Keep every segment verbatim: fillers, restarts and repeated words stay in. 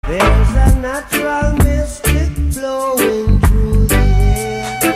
There's a natural mystic flowing through the air.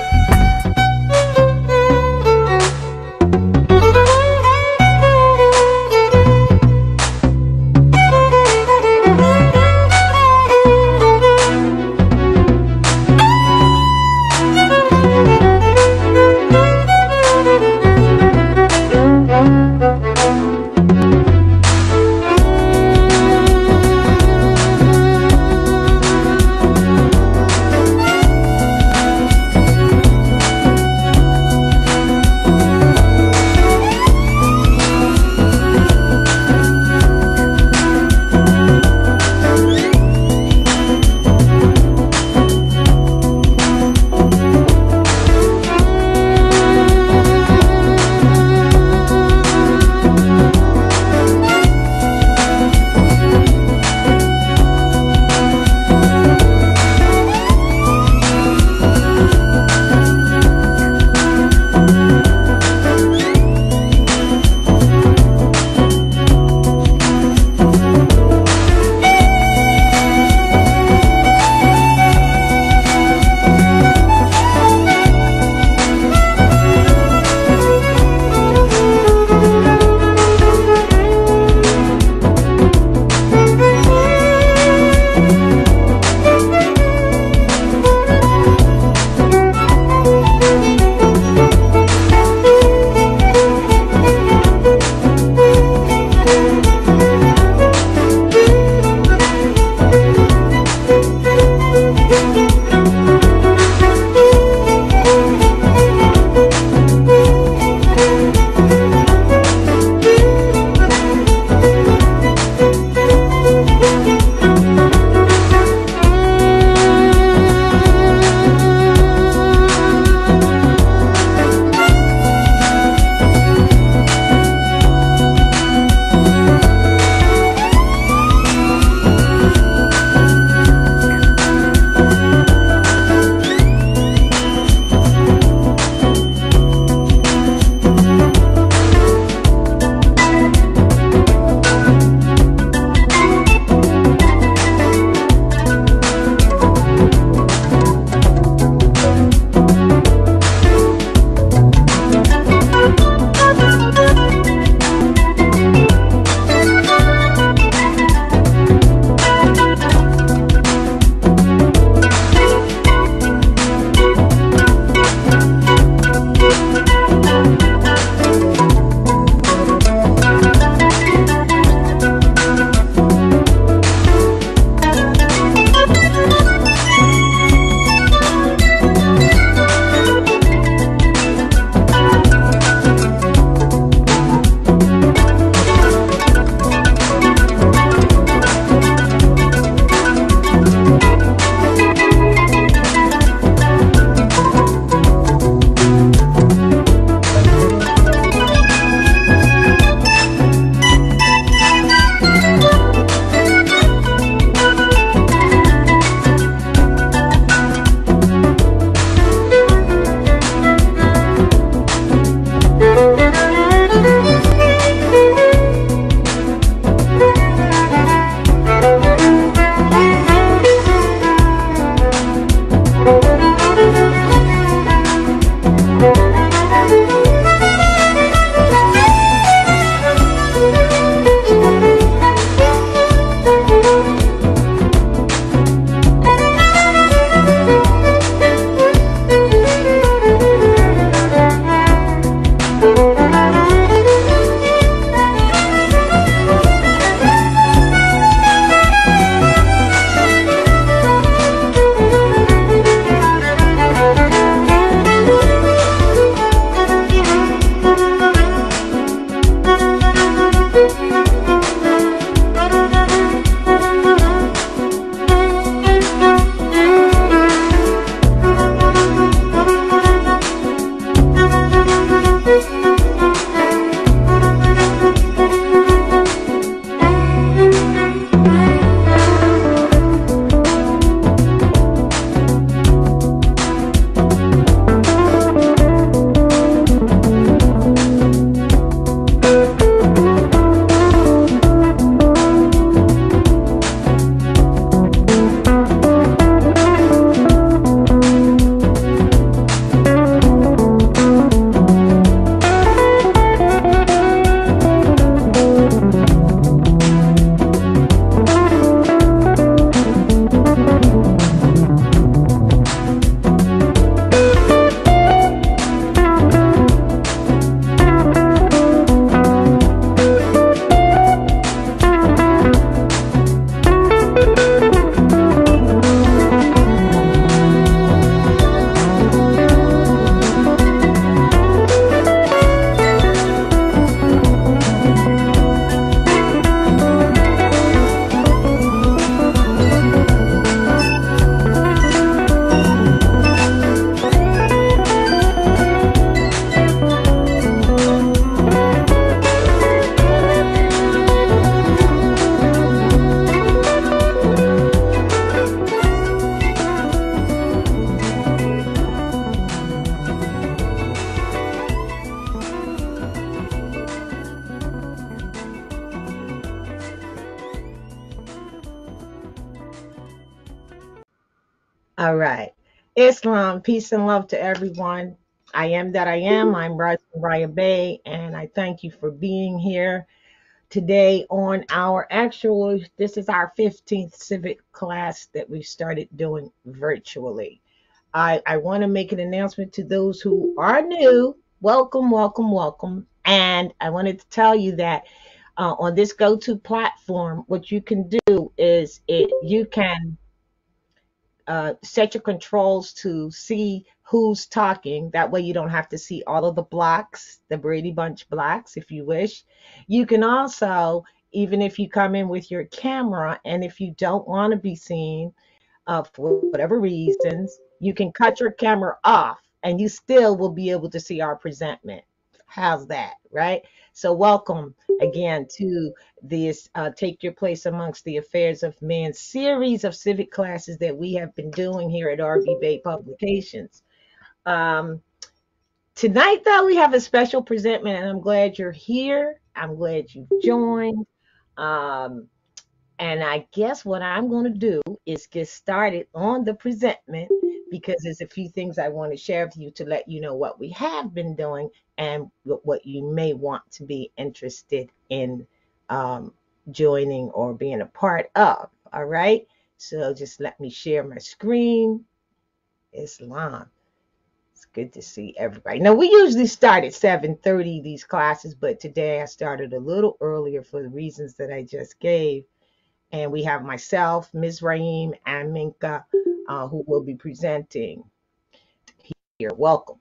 All right. Islam, peace and love to everyone. I am that I am. I'm Raja Raya Bay, and I thank you for being here today on our actual, this is our fifteenth civic class that we started doing virtually. I, I want to make an announcement to those who are new. Welcome, welcome, welcome. And I wanted to tell you that uh, on this go-to platform, what you can do is it you can uh, set your controls to see who's talking. That way, you don't have to see all of the blocks, the Brady Bunch blocks, if you wish. You can also, even if you come in with your camera, and if you don't want to be seen, uh, for whatever reasons, you can cut your camera off and you still will be able to see our presentment. How's that, right? So, welcome again to this uh, Take Your Place Amongst the Affairs of Man series of civic classes that we have been doing here at R V Bay Publications. Um, Tonight, though, we have a special presentment, and I'm glad you're here. I'm glad you joined. Um, and I guess what I'm going to do is get started on the presentment because there's a few things I want to share with you to let you know what we have been doing and what you may want to be interested in um, joining or being a part of. All right. So just let me share my screen. Islam. It's good to see everybody. Now we usually start at seven thirty these classes, but today I started a little earlier for the reasons that I just gave. And we have myself, Miz Raheem, and Minka, uh, who will be presenting here. Welcome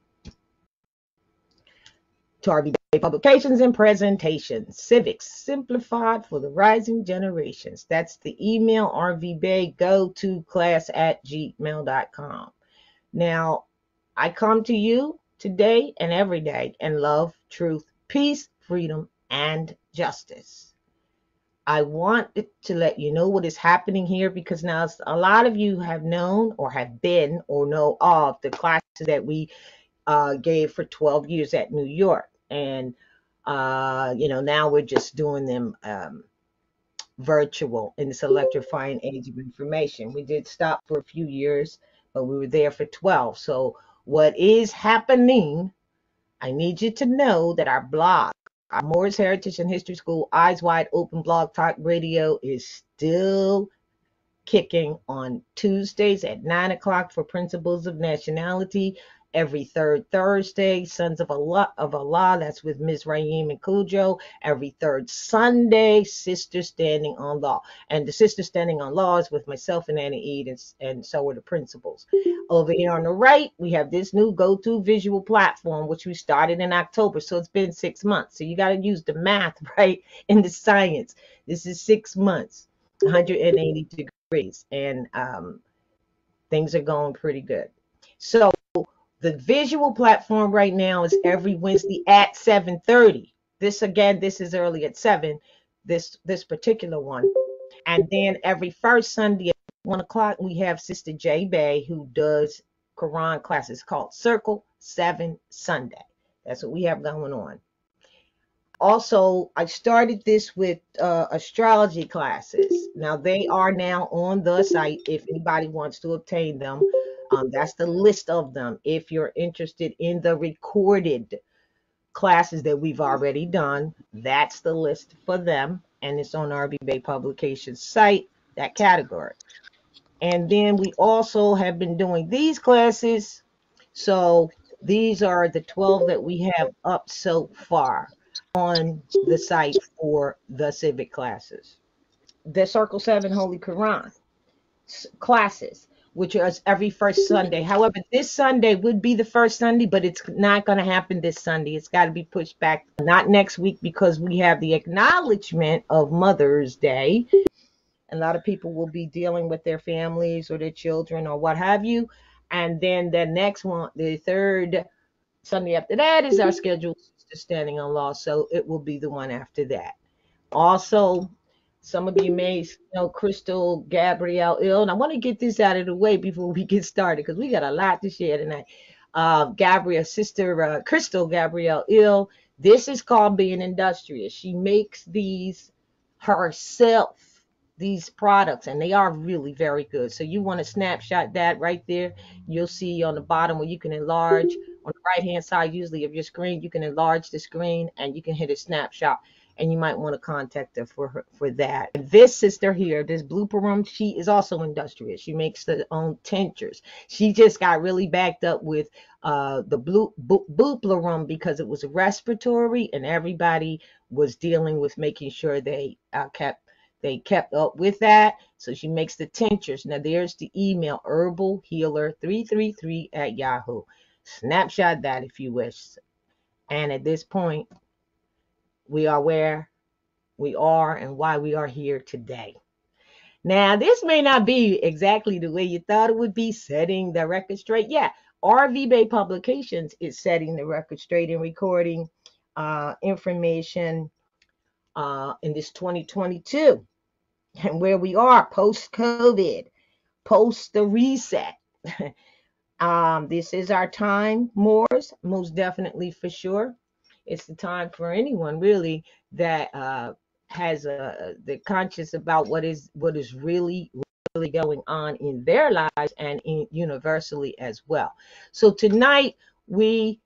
to R V Bay Publications and Presentations, Civics Simplified for the Rising Generations. That's the email, R V Bay go to class at gmail dot com. Now, I come to you today and every day in love, truth, peace, freedom, and justice. I want to let you know what is happening here because now a lot of you have known or have been or know of the classes that we uh, gave for twelve years at New York. And, uh, you know, now we're just doing them um, virtual in this electrifying age of information. We did stop for a few years, but we were there for twelve. So, what is happening? I need you to know that our blog, our Moorish Heritage and History School Eyes Wide Open Blog Talk Radio is still kicking on Tuesdays at nine o'clock for Principles of Nationality. Every third Thursday, Sons of Allah, of Allah, that's with Miz Raheem and Cujo. Every third Sunday, Sister Standing on Law. And the Sister Standing on Law is with myself and Annie Eid, and, and so are the principals. Over here on the right, we have this new go-to visual platform, which we started in October. So it's been six months. So you got to use the math, right, in the science. This is six months, one hundred eighty degrees, and um, things are going pretty good. So the visual platform right now is every Wednesday at seven thirty. This again, this is early at seven, this this particular one. And then every first Sunday at one o'clock, we have Sister J Bay who does Quran classes called Circle Seven Sunday. That's what we have going on. Also, I started this with uh, astrology classes. Now they are now on the site if anybody wants to obtain them. Um, that's the list of them. If you're interested in the recorded classes that we've already done, that's the list for them. And it's on R V Bay Publications site, that category. And then we also have been doing these classes. So these are the twelve that we have up so far on the site for the civic classes. The Circle seven Holy Quran classes, which is every first Sunday. However, this Sunday would be the first Sunday, but it's not going to happen this Sunday. It's got to be pushed back, not next week, because we have the acknowledgement of Mother's Day. A lot of people will be dealing with their families or their children or what have you. And then the next one, the third Sunday after that, is our scheduled Standing on Law. So it will be the one after that. Also, some of you may know Crystal Gabrielle Ill. And I want to get this out of the way before we get started because we got a lot to share tonight. Uh, Gabrielle, sister uh, Crystal Gabrielle Ill. This is called being industrious. She makes these herself. these products, and they are really very good. So you want to snapshot that right there. You'll see on the bottom where you can enlarge on the right hand side usually of your screen. You can enlarge the screen and you can hit a snapshot, and you might want to contact her for her for that. This sister here, this Blooper Room, she is also industrious. She makes her own tinctures. She just got really backed up with uh the blue bo- Boopler Room because it was respiratory, and everybody was dealing with making sure they uh, kept they kept up with that. So she makes the tinctures. Now there's the email, herbal healer three three three at Yahoo. Snapshot that if you wish. And at this point, we are where we are and why we are here today. Now, this may not be exactly the way you thought it would be, setting the record straight. Yeah, R V Bay Publications is setting the record straight and recording uh, information uh, in this twenty twenty-two, and where we are post COVID, post the reset. um, this is our time, Moors, most definitely for sure. It's the time for anyone really that uh, has a the conscious about what is what is really really going on in their lives and in universally as well. So tonight we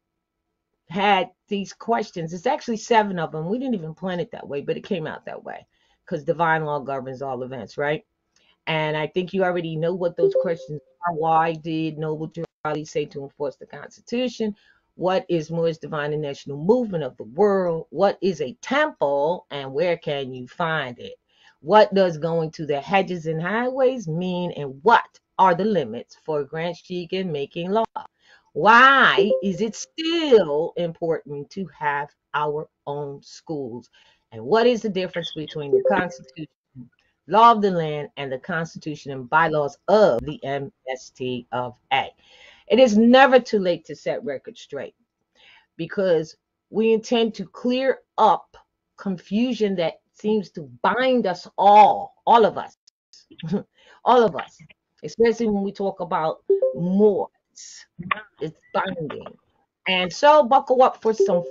had these questions. It's actually seven of them. We didn't even plan it that way, but it came out that way because divine law governs all events, right? And I think you already know what those questions are. Why did Noble Drew Ali say to enforce the Constitution? What is Moorish Divine and National Movement of the World? What is a temple and where can you find it? What does going to the hedges and highways mean, and what are the limits for Grant Sheegan making law? Why is it still important to have our own schools? And what is the difference between the Constitution, law of the land, and the Constitution and bylaws of the M S T of A? It is never too late to set records straight because we intend to clear up confusion that seems to bind us all, all of us, all of us, especially when we talk about more. It's binding. And so buckle up for some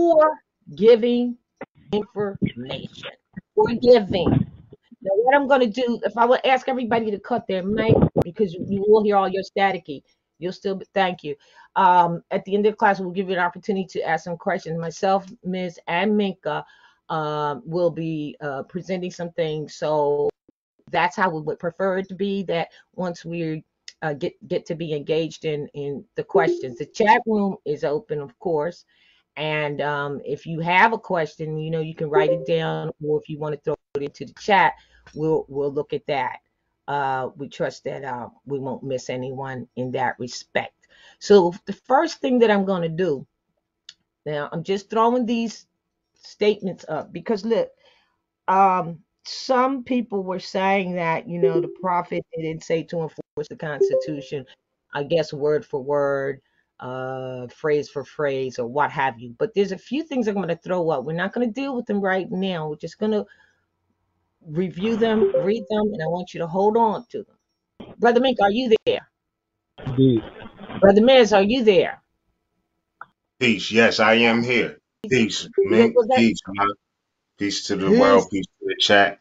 forgiving information. Forgiving. Now, what I'm going to do, if I would ask everybody to cut their mic because you, you will hear all your staticky, you'll still be, thank you. Um, at the end of the class, we'll give you an opportunity to ask some questions. Myself, Miz and Minka um, will be uh, presenting some things. So that's how we would prefer it to be, that once we uh, get get to be engaged in in the questions. The chat room is open, of course. And um, if you have a question, you know, you can write it down, or if you want to throw it into the chat, we'll we'll look at that. Uh, we trust that uh, we won't miss anyone in that respect. So the first thing that I'm going to do now, I'm just throwing these statements up because look, um, some people were saying that, you know, the prophet didn't say to enforce the Constitution, I guess word for word, uh, phrase for phrase, or what have you. But there's a few things I'm going to throw up. We're not going to deal with them right now. We're just going to review them, read them, and I want you to hold on to them. Brother Mink, are you there? Indeed. Brother Miz, are you there? Peace. Yes, I am here. Peace, What man. was that? Peace, man. Peace to the Good. world. Peace to the chat.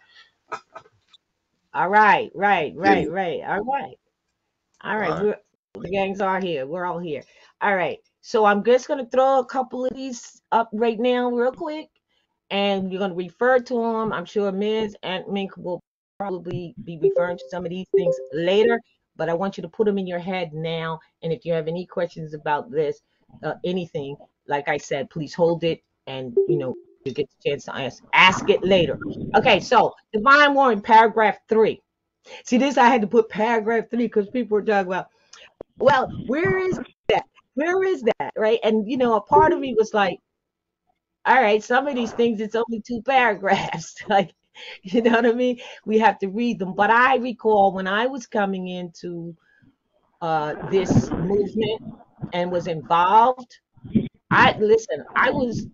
All right, right, Yeah. right, right. All right. All right, All right. we're the gangs are here. We're all here. All right. So I'm just gonna throw a couple of these up right now, real quick, and you're gonna refer to them. I'm sure Miz and Mink will probably be referring to some of these things later, but I want you to put them in your head now. And if you have any questions about this, uh, anything, like I said, please hold it, and you know you get the chance to ask ask it later. Okay. So Divine Warren, paragraph three. See, this I had to put paragraph three because people were talking about, well, where is that? Where is that? Right. And, you know, a part of me was like, all right, some of these things, it's only two paragraphs. Like, you know what I mean? We have to read them. But I recall when I was coming into uh, this movement and was involved, I listen, I was,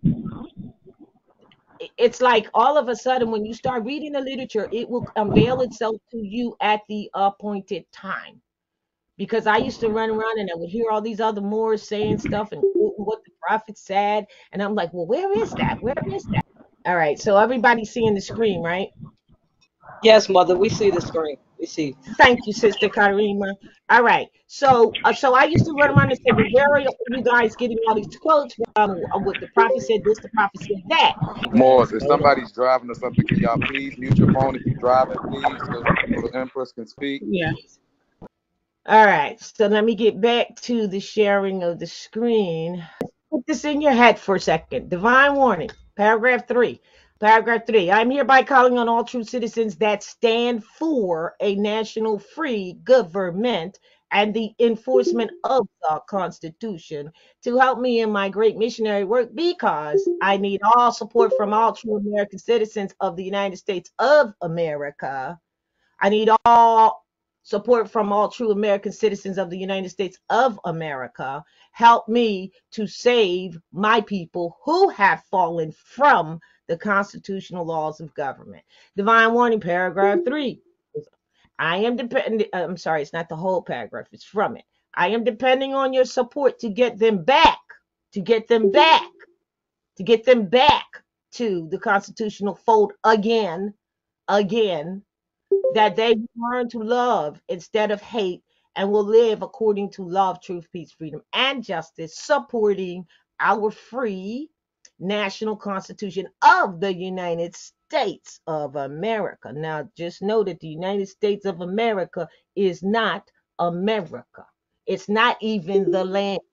it's like all of a sudden when you start reading the literature, it will unveil itself to you at the appointed time. Because I used to run around and I would hear all these other Moors saying stuff and what the prophet said. And I'm like, well, where is that? Where is that? All right. So everybody's seeing the screen, right? Yes, mother, we see the screen. We see. Thank you, Sister Karima. All right. So, uh, so I used to run around and say, "Well, where are you guys getting all these quotes from? Uh, What the prophet said this, the prophet said that." Morris, if Hold on. somebody's driving or something, can y'all please mute your phone if you're driving, please, so, so the Empress can speak? Yeah. All right. So let me get back to the sharing of the screen. Put this in your head for a second. Divine warning, paragraph three. Paragraph three. I'm hereby calling on all true citizens that stand for a national free government and the enforcement of the Constitution to help me in my great missionary work because I need all support from all true American citizens of the United States of America. I need all support from all true American citizens of the United States of America. Help me to save my people who have fallen from the constitutional laws of government. Divine warning, paragraph three. I am depending, I'm sorry, it's not the whole paragraph, it's from it. I am depending on your support to get them back, to get them back, to get them back to the constitutional fold again, again, that they learn to love instead of hate and will live according to love, truth, peace, freedom, and justice, supporting our free national constitution of the United States of America. Now, just know that the United States of America is not America. It's not even the land.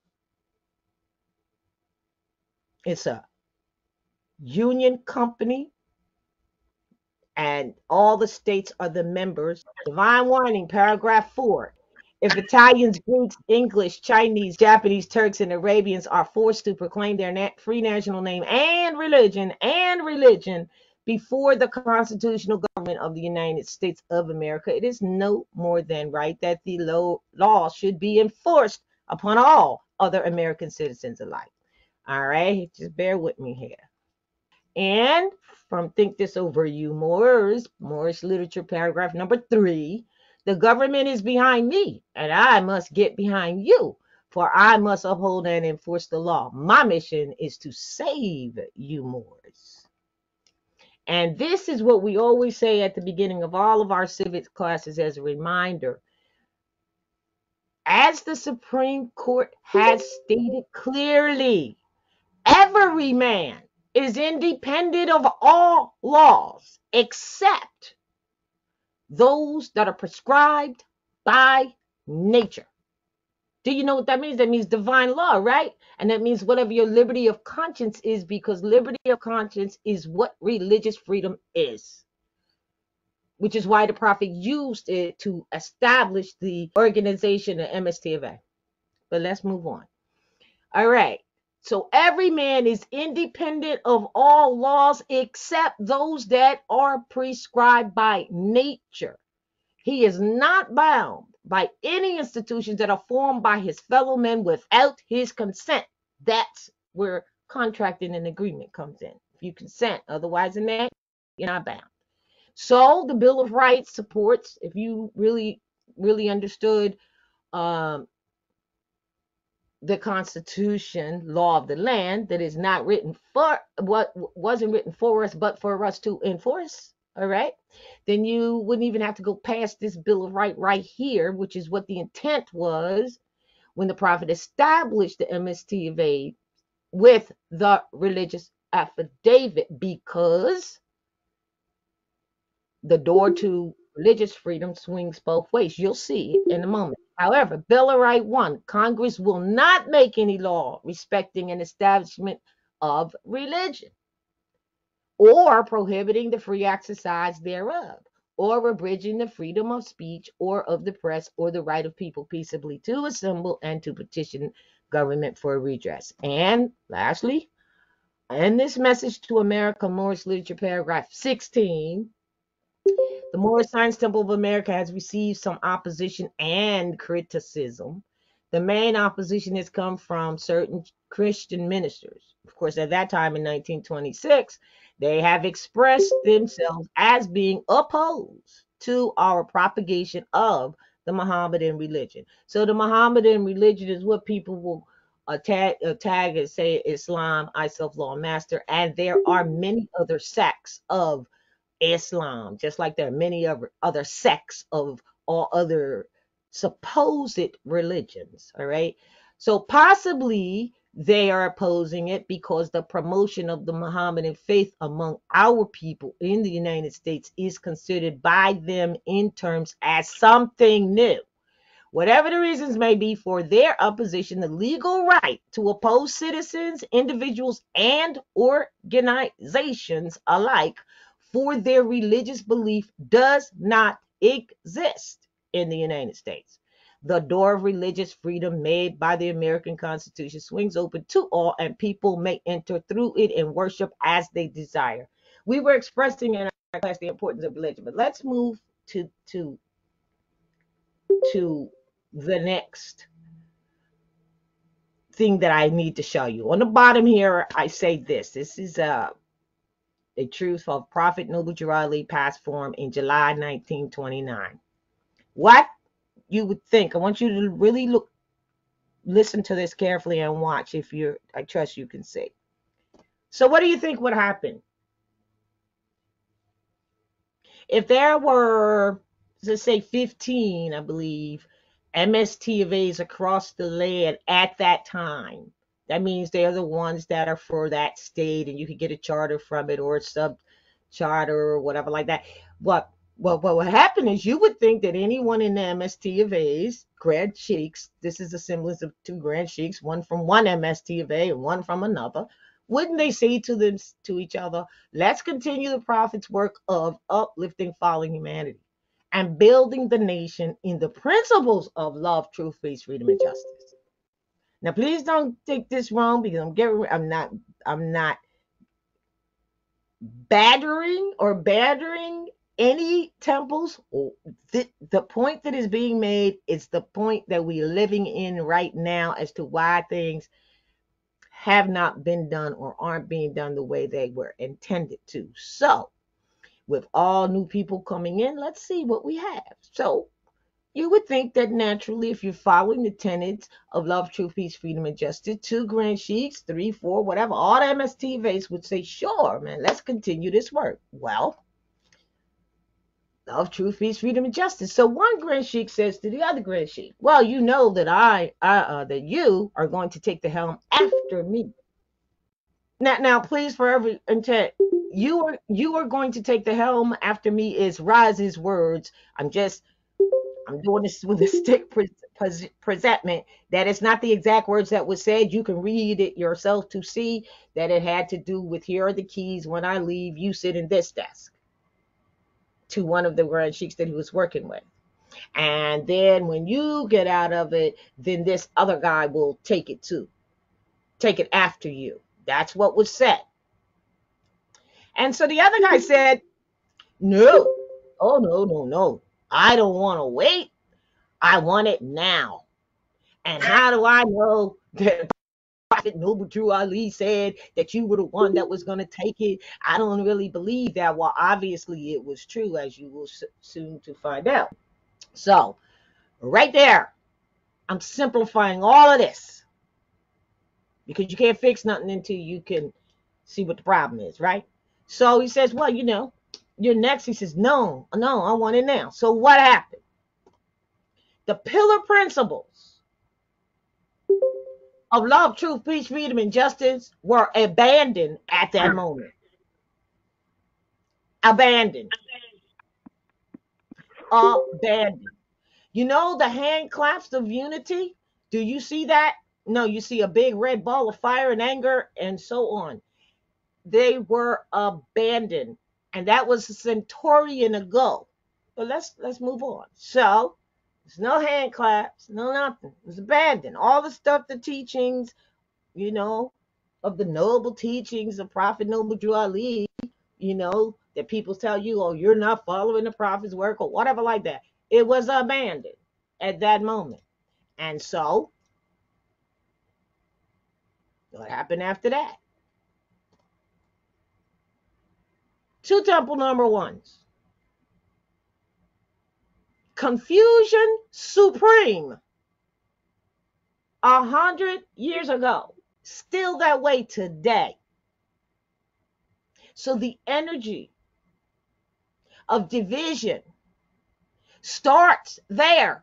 It's a union company, and all the states are the members. Divine warning, paragraph four. If Italians, Greeks, English, Chinese, Japanese, Turks, and Arabians are forced to proclaim their na- free national name and religion and religion before the constitutional government of the United States of America, it is no more than right that the law, law should be enforced upon all other American citizens alike. All right, just bear with me here. And from Think This Over You Moors, Moorish Literature, paragraph number three, the government is behind me, and I must get behind you, for I must uphold and enforce the law. My mission is to save you Moors. And this is what we always say at the beginning of all of our civics classes as a reminder. As the Supreme Court has stated clearly, every man is independent of all laws except those that are prescribed by nature. Do you know what that means? That means divine law, right? And that means whatever your liberty of conscience is, because liberty of conscience is what religious freedom is, which is why the prophet used it to establish the organization of M S T of A. But let's move on. All right. So every man is independent of all laws except those that are prescribed by nature. He is not bound by any institutions that are formed by his fellow men without his consent. That's where contracting and agreement comes in. If you consent, otherwise than that, you're not bound. So the Bill of Rights supports, if you really, really understood um, the Constitution, law of the land, that is not written for what wasn't written for us, but for us to enforce. All right, then you wouldn't even have to go past this Bill of Rights right here, which is what the intent was when the prophet established the M S T of A with the religious affidavit, because the door to religious freedom swings both ways. You'll see in a moment. However, Bill of Rights one, Congress will not make any law respecting an establishment of religion or prohibiting the free exercise thereof, or abridging the freedom of speech or of the press or the right of people peaceably to assemble and to petition government for redress. And lastly, in this message to America, Moorish Literature, paragraph sixteen, the Moorish Science Temple of America has received some opposition and criticism. The main opposition has come from certain Christian ministers. Of course, at that time in nineteen twenty-six, they have expressed themselves as being opposed to our propagation of the Mohammedan religion. So the Mohammedan religion is what people will uh, tag, uh, tag and say Islam, I self law master, and there are many other sects of Islam, just like there are many other other sects of all other supposed religions. All right. So possibly they are opposing it because the promotion of the Mohammedan faith among our people in the United States is considered by them in terms as something new. Whatever the reasons may be for their opposition, the legal right to oppose citizens, individuals, and organizations alike for their religious belief does not exist in the United States. The door of religious freedom made by the American Constitution swings open to all, and people may enter through it and worship as they desire. We were expressing in our class the importance of religion, but let's move to to to the next thing that I need to show you. On the bottom here, I say this. This is a, a truth of Prophet Noble Drew Ali passed form in July nineteen twenty-nine. What you would think, I want you to really look, listen to this carefully and watch if you're, I trust you can see. So what do you think would happen? If there were, let's say fifteen, I believe, M S T of A's across the land at that time. That means they're the ones that are for that state, and you could get a charter from it or a sub charter or whatever like that. What what what would happen is you would think that anyone in the M S T of A's, Grand Sheiks, this is a semblance of two Grand Sheiks, one from one M S T of A and one from another. Wouldn't they say to them to each other, let's continue the prophet's work of uplifting fallen humanity and building the nation in the principles of love, truth, peace, freedom, and justice. Now, please don't take this wrong, because I'm getting, I'm not, I'm not battering or battering any temples. The, the point that is being made is the point that we're living in right now as to why things have not been done or aren't being done the way they were intended to. So, with all new people coming in, let's see what we have. So, you would think that naturally, if you're following the tenets of love, truth, peace, freedom, and justice, two Grand Sheiks, three, four, whatever, all the M S T Vs would say, sure, man, let's continue this work. Well, love, truth, peace, freedom, and justice. So one Grand Sheik says to the other Grand Sheik, well, you know that I, I uh, that you are going to take the helm after me. Now, now, please, for every intent, you are you are going to take the helm after me is Roz's words. I'm just I'm doing this with a stick pre- pre- presentment that it's not the exact words that was said. You can read it yourself to see that it had to do with, here are the keys. When I leave, you sit in this desk, to one of the Grand Sheiks that he was working with. And then when you get out of it, then this other guy will take it too. Take it after you. That's what was said. And so the other guy said, no, oh, no, no, no. I don't want to wait. I want it now. And how do I know that Prophet Noble Drew Ali said that you were the one that was going to take it? I don't really believe that. Well, obviously it was true, as you will soon to find out. So, right there, I'm simplifying all of this, because you can't fix nothing until you can see what the problem is, right? So he says, well, you know, you're next. He says, no, no, I want it now. So what happened? The pillar principles of love, truth, peace, freedom, and justice were abandoned at that moment. Abandoned. Abandoned. You know the hand claps of unity? Do you see that? No, you see a big red ball of fire and anger and so on. They were abandoned. And that was a centurion ago. But let's let's move on. So there's no hand claps, no nothing. It was abandoned. All the stuff, the teachings, you know, of the noble teachings of Prophet Noble Drew Ali, you know, that people tell you, oh, you're not following the prophet's work or whatever like that. It was abandoned at that moment. And so, what happened after that? Two temple number ones. Confusion supreme. A hundred years ago. Still that way today. So the energy of division starts there,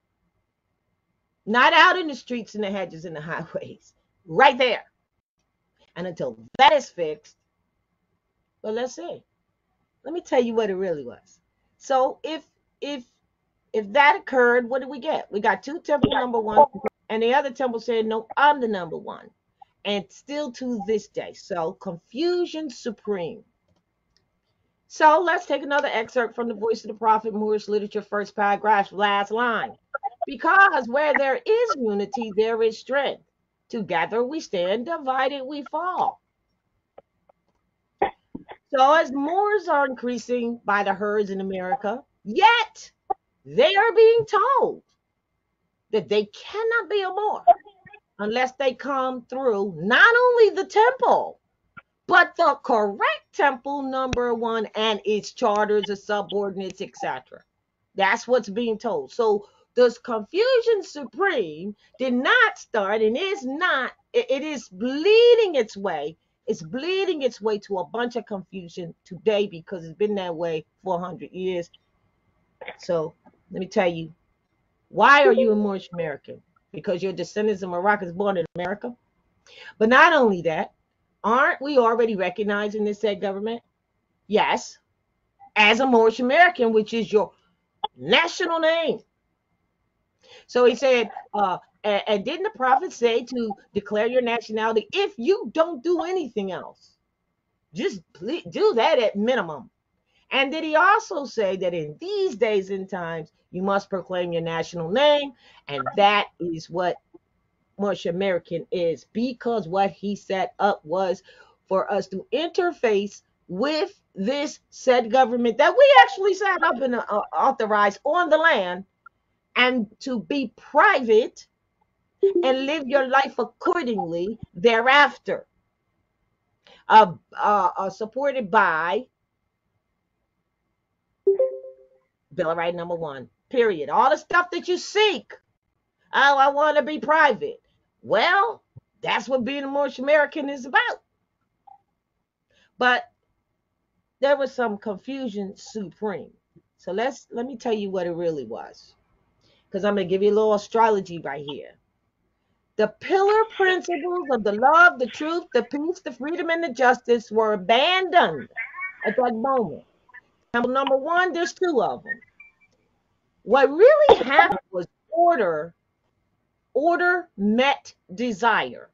not out in the streets and the hedges and the highways, right there. And until that is fixed, well, let's see. Let me tell you what it really was. So if if if that occurred, what did we get? We got two temple number one, and the other temple said, no, I'm the number one. And still to this day. So confusion supreme. So let's take another excerpt from the Voice of the Prophet, Moorish Literature, first paragraph, last line. Because where there is unity, there is strength. Together we stand, divided we fall. So as Moors are increasing by the herds in America, yet they are being told that they cannot be a Moor unless they come through not only the temple, but the correct temple number one and its charters, the subordinates, et cetera. That's what's being told. So this confusion supreme did not start and is not, it, it is bleeding its way. It's bleeding its way to a bunch of confusion today because it's been that way for one hundred years. So let me tell you, why are you a Moorish American? Because your descendants of Moroccans born in America? But not only that, aren't we already recognized in this said government? Yes, as a Moorish American, which is your national name. So he said, uh, and, and didn't the prophet say to declare your nationality if you don't do anything else? Just please do that at minimum. And did he also say that in these days and times, you must proclaim your national name? And that is what Moorish American is, because what he set up was for us to interface with this said government that we actually set up and uh, authorized on the land, and to be private and live your life accordingly thereafter. Uh, uh, uh, supported by Bill of Rights number one, period. All the stuff that you seek. Oh, I want to be private. Well, that's what being a Moorish American is about. But there was some confusion supreme. So let's let me tell you what it really was, because I'm going to give you a little astrology right here. The pillar principles of the love, the truth, the peace, the freedom, and the justice were abandoned at that moment. Number, number one, there's two of them. What really happened was order, order met desire.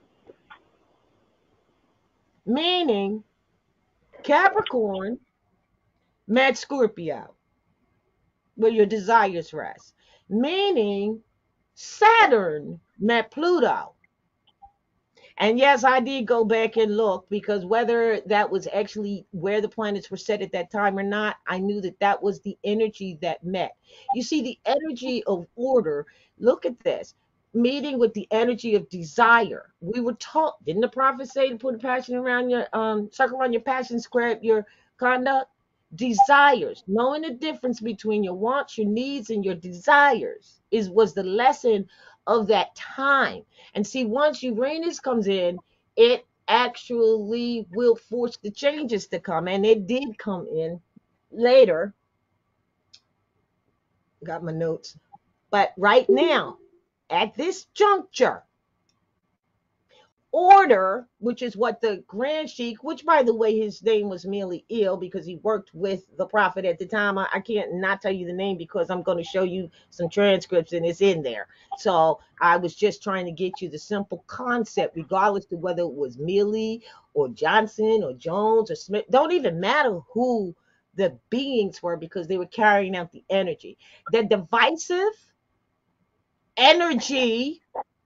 Meaning Capricorn met Scorpio, where your desires rest. Meaning Saturn met Pluto. And yes, I did go back and look, because whether that was actually where the planets were set at that time or not, I knew that that was the energy that met. You see, the energy of order, look at this, meeting with the energy of desire. We were taught, didn't the prophet say to put a passion around your, um, circle around your passion, square your conduct? Desires, knowing the difference between your wants, your needs, and your desires is was the lesson of that time. And see, once Uranus comes in, it actually will force the changes to come, and it did come in later. Got my notes. But right now, at this juncture, order, which is what the Grand Sheik, which by the way, his name was merely ill because he worked with the prophet at the time. I, I can't not tell you the name because I'm going to show you some transcripts and it's in there. So I was just trying to get you the simple concept, regardless of whether it was Mealy or Johnson or Jones or Smith. Don't even matter who the beings were, because they were carrying out the energy. The divisive energy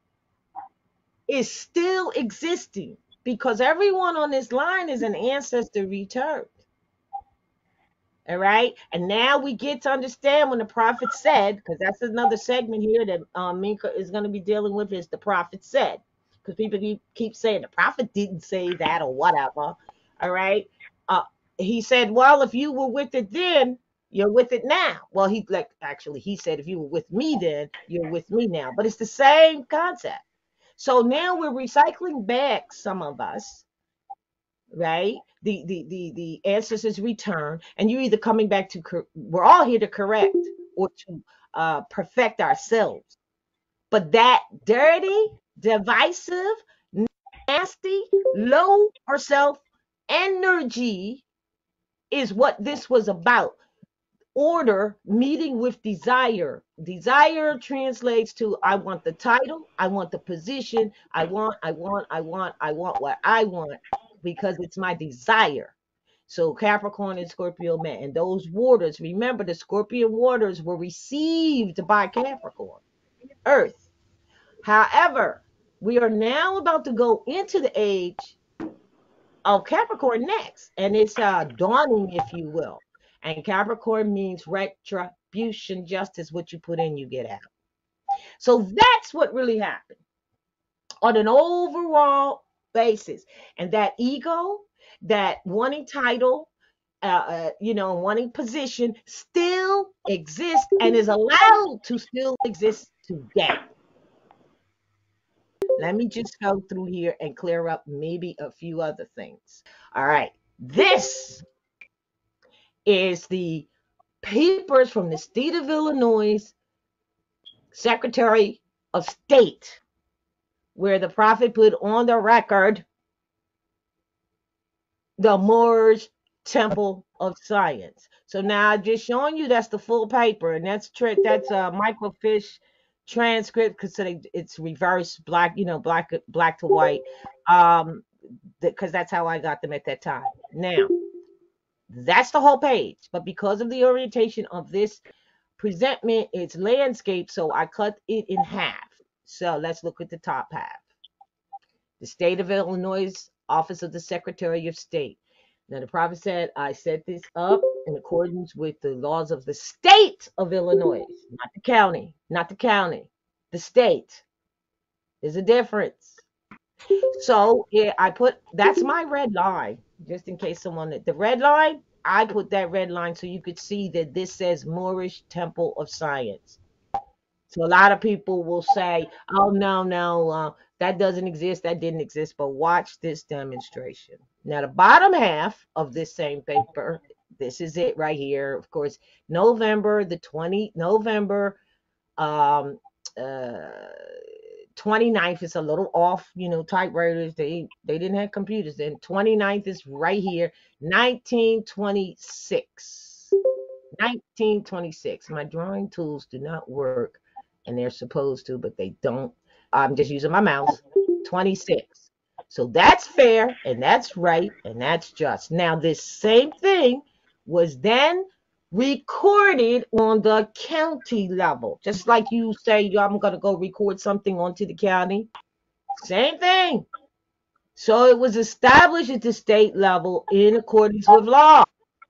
is still existing, because everyone on this line is an ancestor returned. All right. And now we get to understand when the prophet said, because that's another segment here that um, Minka is going to be dealing with, is the prophet said. Because people keep, keep saying the prophet didn't say that or whatever. All right. Uh, he said, well, if you were with it then, you're with it now. Well, he like actually he said, if you were with me then, you're with me now. But it's the same concept. So now we're recycling back, some of us, right? The the the the ancestors return, and you're either coming back to cor- we're all here to correct or to uh, perfect ourselves. But that dirty, divisive, nasty, low or self energy is what this was about. Order meeting with desire. Desire translates to I want the title, I want the position, I want, I want, I want, I want what I want because it's my desire. So Capricorn and Scorpio met, and those waters, remember the Scorpion waters were received by Capricorn, Earth. However, we are now about to go into the age of Capricorn next, and it's uh, dawning, if you will. And Capricorn means retribution, justice. What you put in, you get out. So that's what really happened on an overall basis. And that ego, that wanting title, uh, uh, you know, wanting position still exists and is allowed to still exist today. Let me just go through here and clear up maybe a few other things. All right. This is the papers from the state of Illinois Secretary of State, where the prophet put on the record the Moorish Temple of Science. So now I'm just showing you that's the full paper, and that's tri- that's a microfiche transcript because it's reverse black, you know, black black to white, um, because that's how I got them at that time. Now that's the whole page, but because of the orientation of this presentment, it's landscape, so I cut it in half. So let's look at the top half. The state of Illinois, Office of the Secretary of State. Now, the prophet said, I set this up in accordance with the laws of the state of Illinois, not the county, not the county, the state. There's a difference. So yeah, I put that's my red line, just in case someone the red line. I put that red line so you could see that this says Moorish Temple of Science. So a lot of people will say, "Oh no, no, uh, that doesn't exist. That didn't exist." But watch this demonstration. Now, the bottom half of this same paper, this is it right here. Of course, November the twentieth, November um, uh, twenty-ninth is a little off, you know, typewriters. They they didn't have computers then. twenty-ninth is right here, nineteen twenty-six. nineteen twenty-six. My drawing tools do not work, and they're supposed to, but they don't. I'm just using my mouse. twenty-six. So that's fair, and that's right, and that's just. Now, this same thing was then recorded on the county level. Just like you say, I'm going to go record something onto the county. Same thing. So it was established at the state level in accordance with law,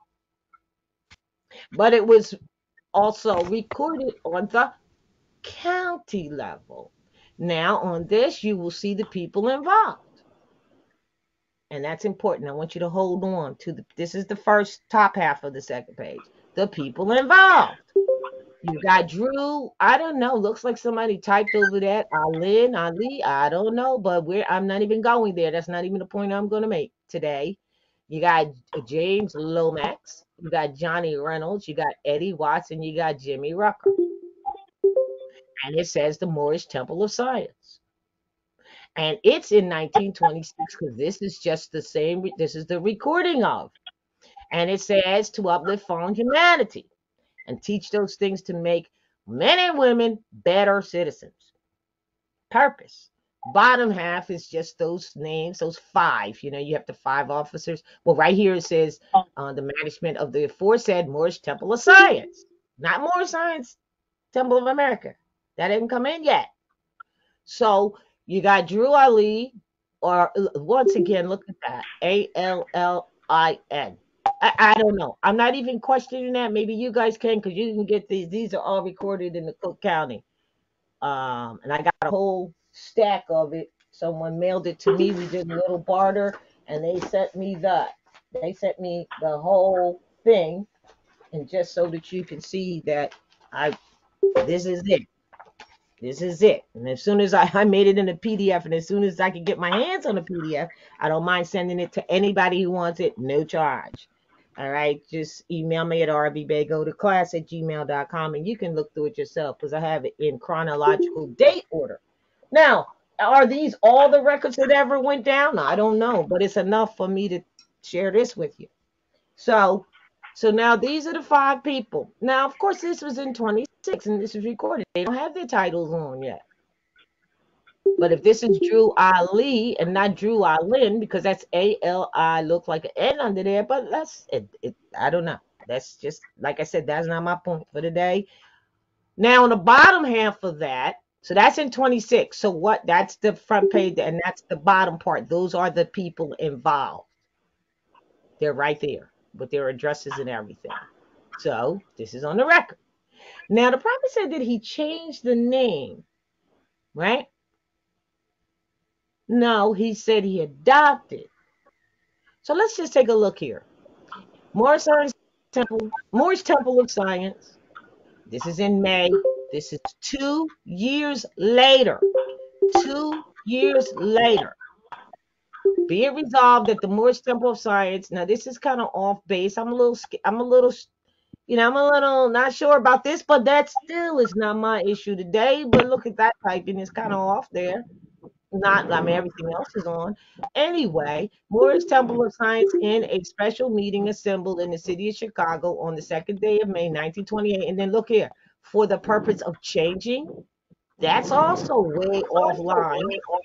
but it was also recorded on the county level. Now, on this, you will see the people involved. And that's important. I want you to hold on to the, this is the first top half of the second page. The people involved. You got Drew. I don't know. Looks like somebody typed over that. Alin, Ali. I don't know, but we're. I'm not even going there. That's not even the point I'm going to make today. You got James Lomax. You got Johnny Reynolds. You got Eddie Watson. You got Jimmy Rucker. And it says the Moorish Temple of Science. And it's in nineteen twenty-six because this is just the same. This is the recording of. And it says to uplift fallen humanity and teach those things to make men and women better citizens. Purpose. Bottom half is just those names, those five. You know, you have the five officers. Well, right here it says uh, the management of the aforesaid Moorish Temple of Science, not Moorish Science Temple of America. That didn't come in yet. So you got Drew Ali, or once again, look at that A L L I N. I, I don't know. I'm not even questioning that. Maybe you guys can because you can get these. These are all recorded in the Cook County. Um, and I got a whole stack of it. Someone mailed it to me. We did a little barter, and they sent me that. They sent me the whole thing, and just so that you can see that I this is it. This is it. And as soon as I, I made it in a P D F, and as soon as I can get my hands on a P D F, I don't mind sending it to anybody who wants it, no charge. All right, just email me at r v bay go to class at gmail dot com, and you can look through it yourself because I have it in chronological date order. Now, are these all the records that ever went down? I don't know, but it's enough for me to share this with you. So, so now these are the five people. Now, of course, this was in twenty-six, and this is recorded. They don't have their titles on yet. But if this is Drew Ali and not Drew Alin, because that's A L I, look like an N under there, but that's it, it. I don't know. That's just, like I said, that's not my point for today. Now, on the bottom half of that, so that's in twenty-six. So what? That's the front page, and that's the bottom part. Those are the people involved. They're right there with their addresses and everything. So this is on the record. Now, the prophet said that he changed the name, right? No, he said he adopted. So let's just take a look here. Moorish Science Temple, Moorish Temple of Science. This is in May. This is two years later. Two years later. Be it resolved that the Moorish Temple of Science. Now this is kind of off base. I'm a little. I'm a little. You know, I'm a little not sure about this, but that still is not my issue today. But look at that typing; it's kind of off there. Not, I mean, everything else is on. Anyway, Moorish Temple of Science in a special meeting assembled in the city of Chicago on the second day of May, nineteen twenty-eight. And then look here, for the purpose of changing, that's also way offline.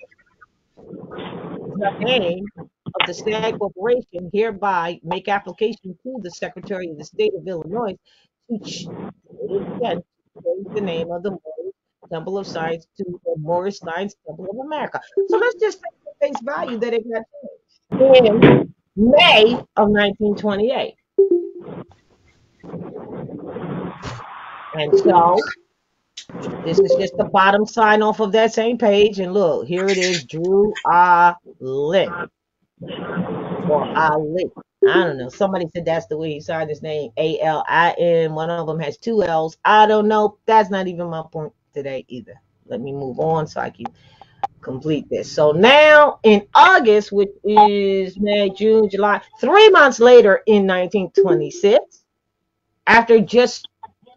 The name of the Stag Corporation hereby make application to the Secretary of the State of Illinois to ch- again, change the name of the Moorish Temple of Science to the Moorish Science Temple of America. So let's just take the face value that it got changed in May of nineteen twenty-eight. And so this is just the bottom sign off of that same page. And look, here it is, Drew Ali. Or Ali. I don't know. Somebody said that's the way he signed his name, A L I N. One of them has two L's. I don't know. That's not even my point today either. Let me move on so I can complete this. So now in August, which is May, June, July, three months later in nineteen twenty-six, after just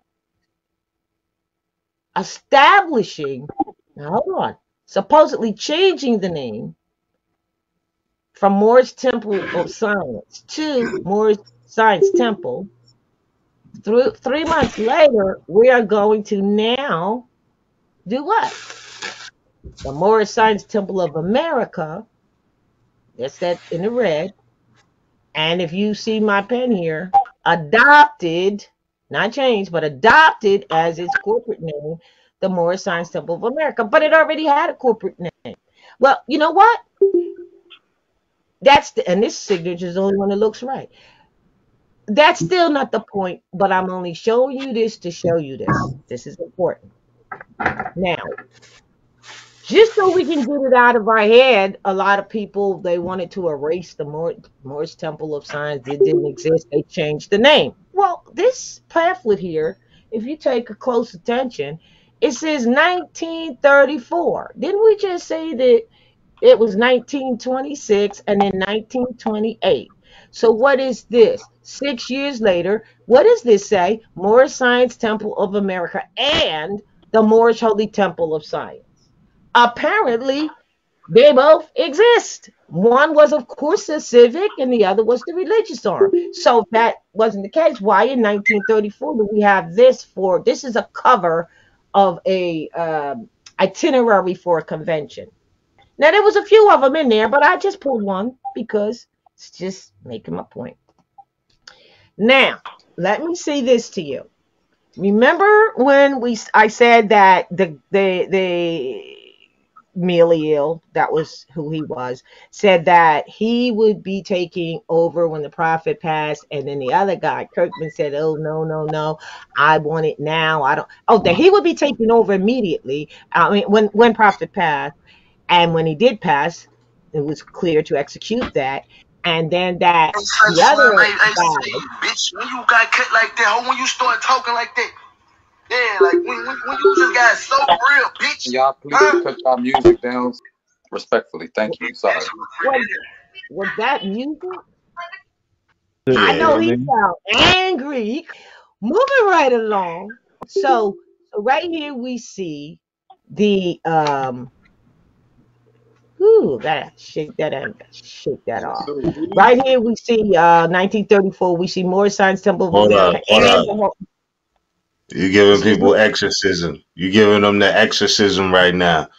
establishing, now hold on, supposedly changing the name from Moorish Temple of Science to Moorish Science Temple, through three months later, we are going to now do what? The Moorish Science Temple of America. That's that in the red. And if you see my pen here, adopted, not changed, but adopted as its corporate name, the Moorish Science Temple of America. But it already had a corporate name. Well, you know what? That's the, and this signature is the only one that looks right. That's still not the point, but I'm only showing you this to show you this. This is important. Now, just so we can get it out of our head, a lot of people, they wanted to erase the Moorish Temple of Science. It didn't exist. They changed the name. Well, this pamphlet here, if you take a close attention, it says nineteen thirty-four. Didn't we just say that it was nineteen twenty-six and then nineteen twenty-eight? So what is this? Six years later, what does this say? Moorish Science Temple of America and the Moorish Holy Temple of Science. Apparently, they both exist. One was, of course, the civic, and the other was the religious arm. So if that wasn't the case, why in nineteen thirty-four do we have this for? This is a cover of a um, itinerary for a convention. Now, there was a few of them in there, but I just pulled one because it's just making my point. Now, let me say this to you. Remember when we I said that the the the Meliel, that was who he was, said that he would be taking over when the prophet passed, and then the other guy, Kirkman, said, "Oh no, no, no, I want it now. I don't." Oh, that he would be taking over immediately. I mean, when when prophet passed, and when he did pass, it was clear to execute that. And then that Hey, the other hey, hey, guy, bitch, when you got cut like that, how when you start talking like that, yeah, like when, when, when you just got so real, bitch. Can y'all please Huh? cut y'all music down respectfully? Thank you. Sorry. Was, was that music? I Yeah, know I Yeah. he mean, sound angry. Moving right along. So, so right here we see the um. Ooh, gotta shake that out. Shake that off. So who? Right here we see uh nineteen thirty-four. We see Moorish Science Temple of Hold up, America hold and up. the Ho- You giving excuse me. people exorcism. You giving them the exorcism right now.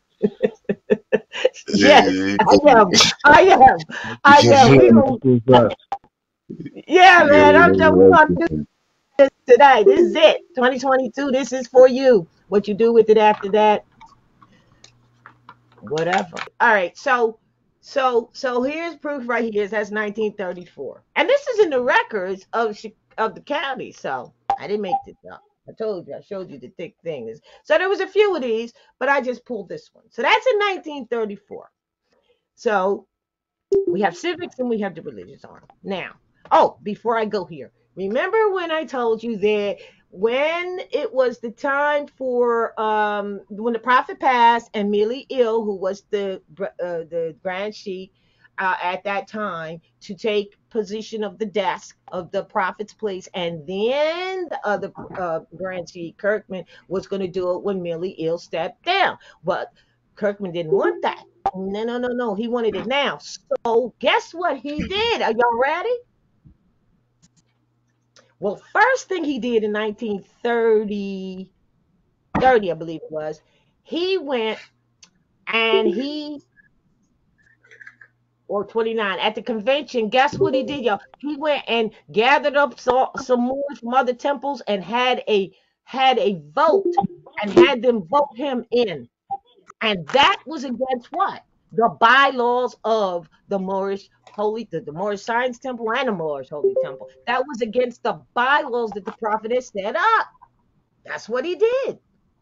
Yes, You I am. I am. I am. We giving gonna, yeah, man. I'm just we gonna do this today. This is it. twenty twenty-two. This is for you. What you do with it after that, whatever. All right. So, so, so here's proof right here. That's nineteen thirty-four, and this is in the records of Chi- of the county. So I didn't make this up. I told you. I showed you the thick things. So there was a few of these, but I just pulled this one. So that's in nineteen thirty-four. So we have civics and we have the religious arm. Now, oh, before I go here, remember when I told you that when it was the time for um when the prophet passed and Millie Ill, who was the uh, the grand sheik uh, at that time, to take position of the desk of the prophet's place, and then the other uh, grand sheik Kirkman was going to do it when Millie Ill stepped down, but Kirkman didn't want that. No, no, no, no. He wanted it now. So guess what he did? Are y'all ready? Well, first thing he did in nineteen thirty, thirty, I believe it was, he went and he, or twenty-nine, at the convention, guess what he did, y'all? He went and gathered up some, some more from other temples and had a had a vote and had them vote him in. And that was against what? The bylaws of the Moorish Holy, the, the Moorish Science Temple and the Moorish Holy Temple. That was against the bylaws that the prophet had set up. That's what he did.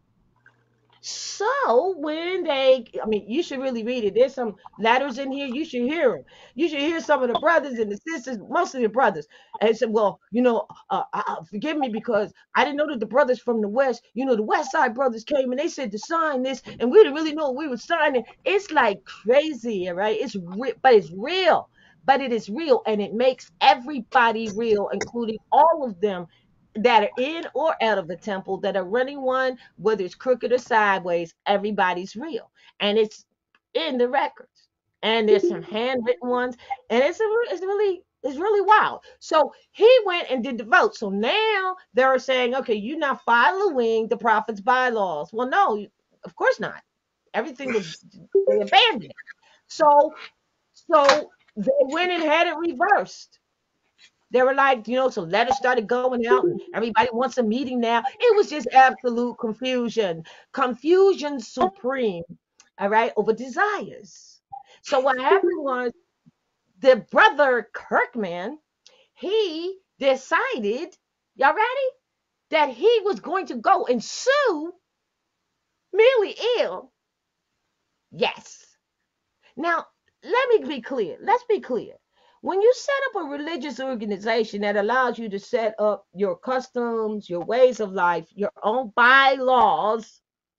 So when they, I mean, you should really read it. There's some letters in here. You should hear them. You should hear some of the brothers and the sisters, mostly the brothers. And they said, well, you know, uh, uh, forgive me because I didn't know that the brothers from the West, you know, the West Side brothers came and they said to sign this, and we didn't really know what we were signing. It's like crazy, right? It's re- but it's real. But it is real, and it makes everybody real, including all of them that are in or out of the temple that are running one, whether it's crooked or sideways, everybody's real. And it's in the records. And there's some handwritten ones. And it's, a, it's really it's really wild. So he went and did the vote. So now they're saying, okay, you're not following the prophet's bylaws. Well, no, of course not. Everything was they abandoned it. So so they went and had it reversed. They were like, you know, so letters started going out and everybody wants a meeting now. It was just absolute confusion, confusion supreme, all right, over desires. So what happened was the brother Kirkman, he decided, y'all ready, that he was going to go and sue Millie Ill. Yes. Now, let me be clear. Let's be clear. When you set up a religious organization that allows you to set up your customs, your ways of life, your own bylaws,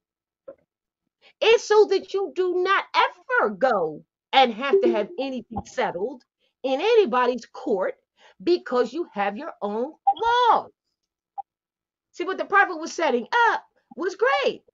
it's so that you do not ever go and have to have anything settled in anybody's court because you have your own laws. See, what the prophet was setting up was great.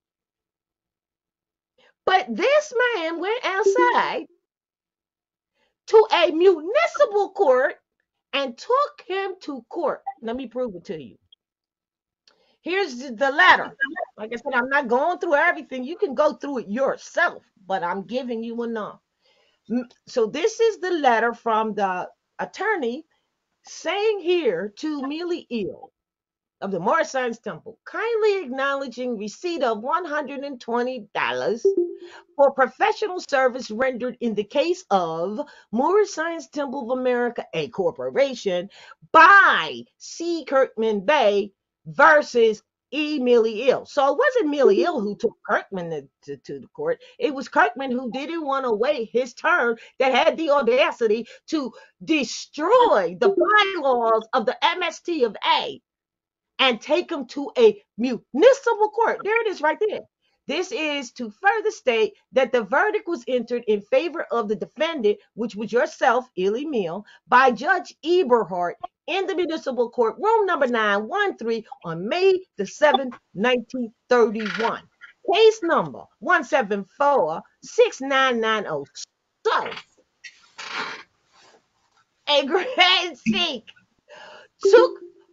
But this man went outside to a municipal court and took him to court. Let me prove it to you. Here's the letter. Like I said, I'm not going through everything. You can go through it yourself, but I'm giving you enough. So this is the letter from the attorney saying here to Millie Ill of the Moorish Science Temple, kindly acknowledging receipt of one hundred twenty dollars for professional service rendered in the case of Moorish Science Temple of America, a corporation, by C. Kirkman Bey versus E. Millie Ill. So it wasn't Millie Ill who took Kirkman to, to, to the court. It was Kirkman who didn't want to wait his turn, that had the audacity to destroy the bylaws of the M S T of A and take him to a municipal court. There it is right there. This is to further state that the verdict was entered in favor of the defendant, which was yourself, Illy Mill, by Judge Eberhardt in the municipal court, room number nine one three, on May the seventh, nineteen thirty-one. Case number one seven four six nine nine zero. So, a grand sheik took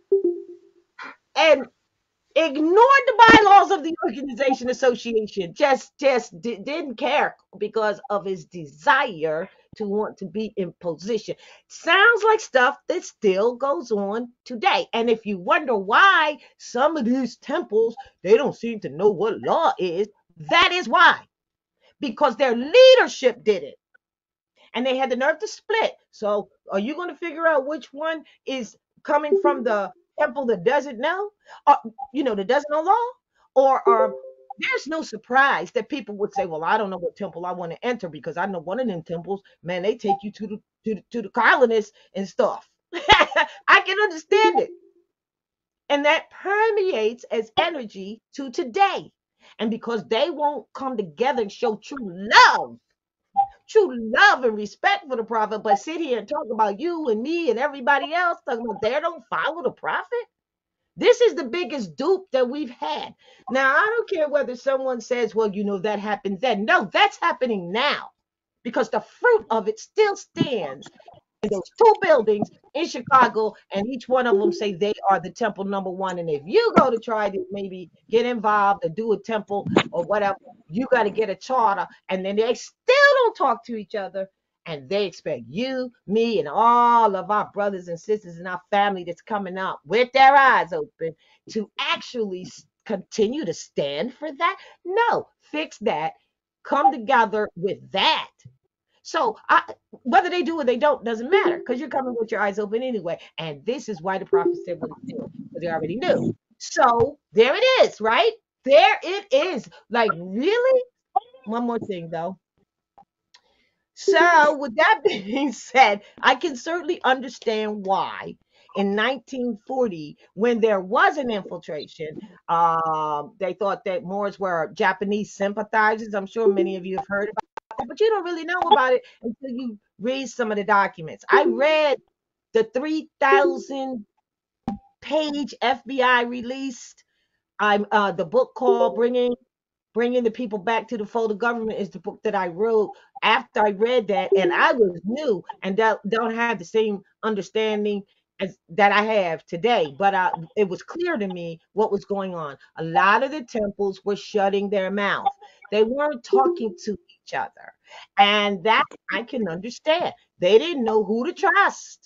and ignored the bylaws of the organization association, just just di- didn't care because of his desire to want to be in position. Sounds like stuff that still goes on today. And if you wonder why some of these temples, they don't seem to know what law is, that is why, because their leadership did it and they had the nerve to split. So are you going to figure out which one is coming from the temple that doesn't know, or you know, that doesn't know law, or or there's no surprise that people would say, well, I don't know what temple I want to enter because I know one of them temples, man, they take you to the to the, to the colonists and stuff. I can understand it. And that permeates as energy to today. And because they won't come together and show true love, true love and respect for the prophet, but sit here and talk about you and me and everybody else, talking about they don't follow the prophet. This is the biggest dupe that we've had. Now, I don't care whether someone says, well, you know, that happened then. No, that's happening now because the fruit of it still stands in those two buildings in Chicago, and each one of them say they are the temple number one. And if you go to try to maybe get involved or do a temple or whatever, you got to get a charter, and then they still don't talk to each other. And they expect you, me, and all of our brothers and sisters in our family that's coming up with their eyes open to actually continue to stand for that. No, fix that. Come together with that. So I, whether they do or they don't doesn't matter because you're coming with your eyes open anyway. And this is why the prophet said what he did, because they already knew. So there it is, right? There it is. Like, really? One more thing though. So with that being said, I can certainly understand why in nineteen forty, when there was an infiltration, um, they thought that Moors were Japanese sympathizers. I'm sure many of you have heard about it, but you don't really know about it until you read some of the documents. I read the three thousand page F B I released. I'm uh, the book called Bringing Bringing the People Back to the Fold of Government is the book that I wrote after I read that, and I was new and don't, don't have the same understanding as that I have today. But uh, it was clear to me what was going on. A lot of the temples were shutting their mouth; they weren't talking to each other, and that I can understand. They didn't know who to trust.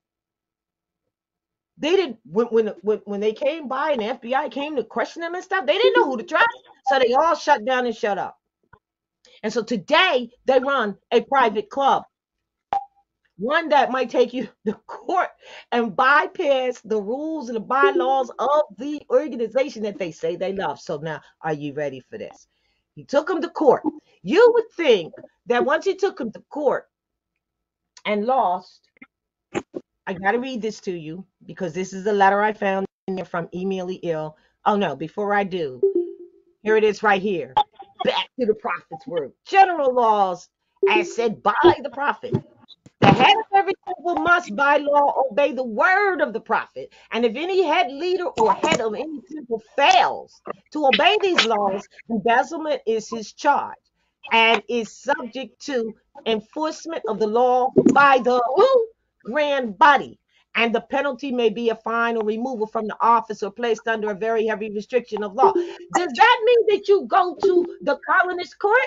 They didn't when when when when they came by and the F B I came to question them and stuff. They didn't know who to trust, so they all shut down and shut up. And so today they run a private club, one that might take you to court and bypass the rules and the bylaws of the organization that they say they love. So now, are you ready for this? He took them to court. You would think that once he took them to court and lost, I got to read this to you because this is a letter I found in there from Emily Ill. Oh no, before I do, here it is right here. Back to the prophet's word. General laws as said by the prophet. The head of every temple must by law obey the word of the prophet. And if any head leader or head of any temple fails to obey these laws, embezzlement is his charge and is subject to enforcement of the law by the who? Grand body. And the penalty may be a fine or removal from the office or placed under a very heavy restriction of law. Does that mean that you go to the colonist court?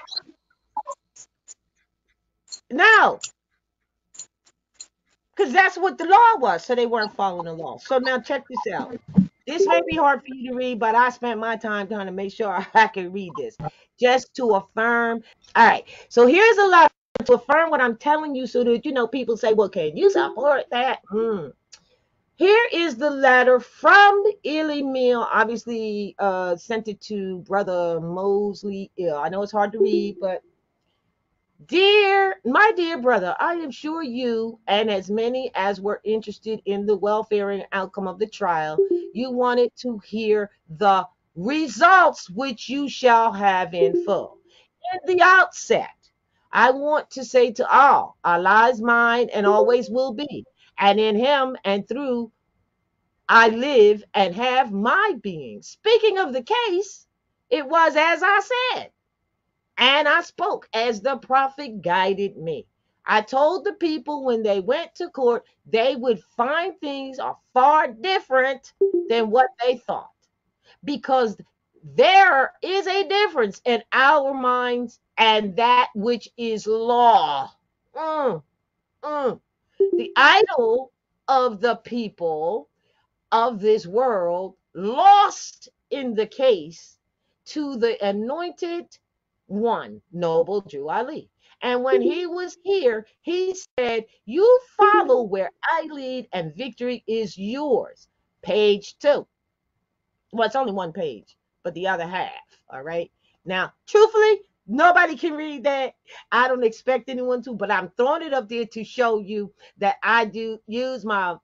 No, because that's what the law was. So they weren't following the law. So now check this out. This may be hard for you to read, but I spent my time trying to make sure I can read this just to affirm. All right. So here's a lot to affirm what I'm telling you so that, you know, people say, well, can you support that? Hmm. Here is the letter from Illy Mill, obviously uh, sent it to Brother Mosley Ill. I know it's hard to read, but dear, my dear brother, I am sure you and as many as were interested in the welfare and outcome of the trial, you wanted to hear the results which you shall have in full. In the outset, I want to say to all, Allah is mine and always will be, and in him and through I live and have my being. Speaking of the case, it was as I said, and I spoke as the prophet guided me. I told the people when they went to court, they would find things are far different than what they thought, because there is a difference in our minds and that which is law. Mm, mm. The idol of the people of this world lost in the case to the anointed one, noble Jew Ali. And when he was here, he said, you follow where I lead and victory is yours. Page two. Well, it's only one page, but the other half. All right. Now, truthfully, nobody can read that. I don't expect anyone to, but I'm throwing it up there to show you that I do use my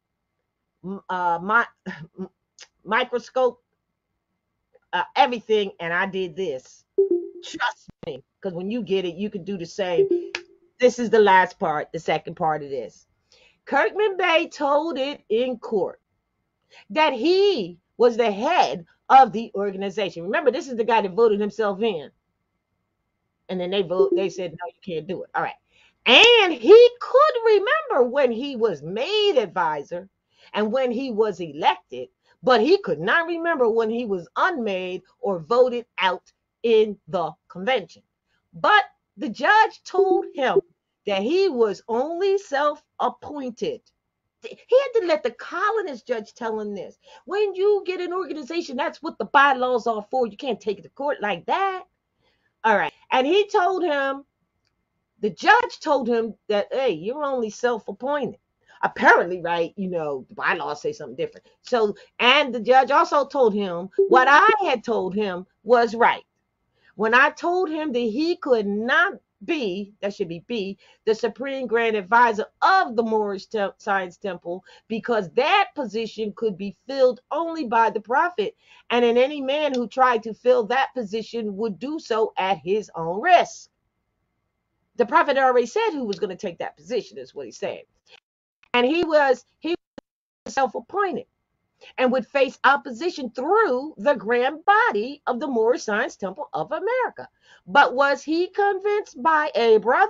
uh, my microscope, uh, everything, and I did this. Trust me, because when you get it, you can do the same. This is the last part, the second part of this. Kirkman Bey told it in court that he was the head of the organization. Remember, this is the guy that voted himself in. And then they vote, they said, no, you can't do it. All right. And he could remember when he was made advisor and when he was elected, but he could not remember when he was unmade or voted out in the convention. But the judge told him that he was only self-appointed. He had to let the colonist judge tell him this. When you get an organization, that's what the bylaws are for. You can't take it to court like that. All right. And he told him, the judge told him that, hey, you're only self-appointed. Apparently, right, you know, the bylaws say something different. So, and the judge also told him what I had told him was right. When I told him that he could not be, that should be B, the Supreme Grand Advisor of the Moorish Te- Science Temple, because that position could be filled only by the Prophet, and then any man who tried to fill that position would do so at his own risk. The Prophet already said who was going to take that position, is what he said. And he was, he was self-appointed and would face opposition through the grand body of the Moorish Science Temple of America. But was he convinced by a brother?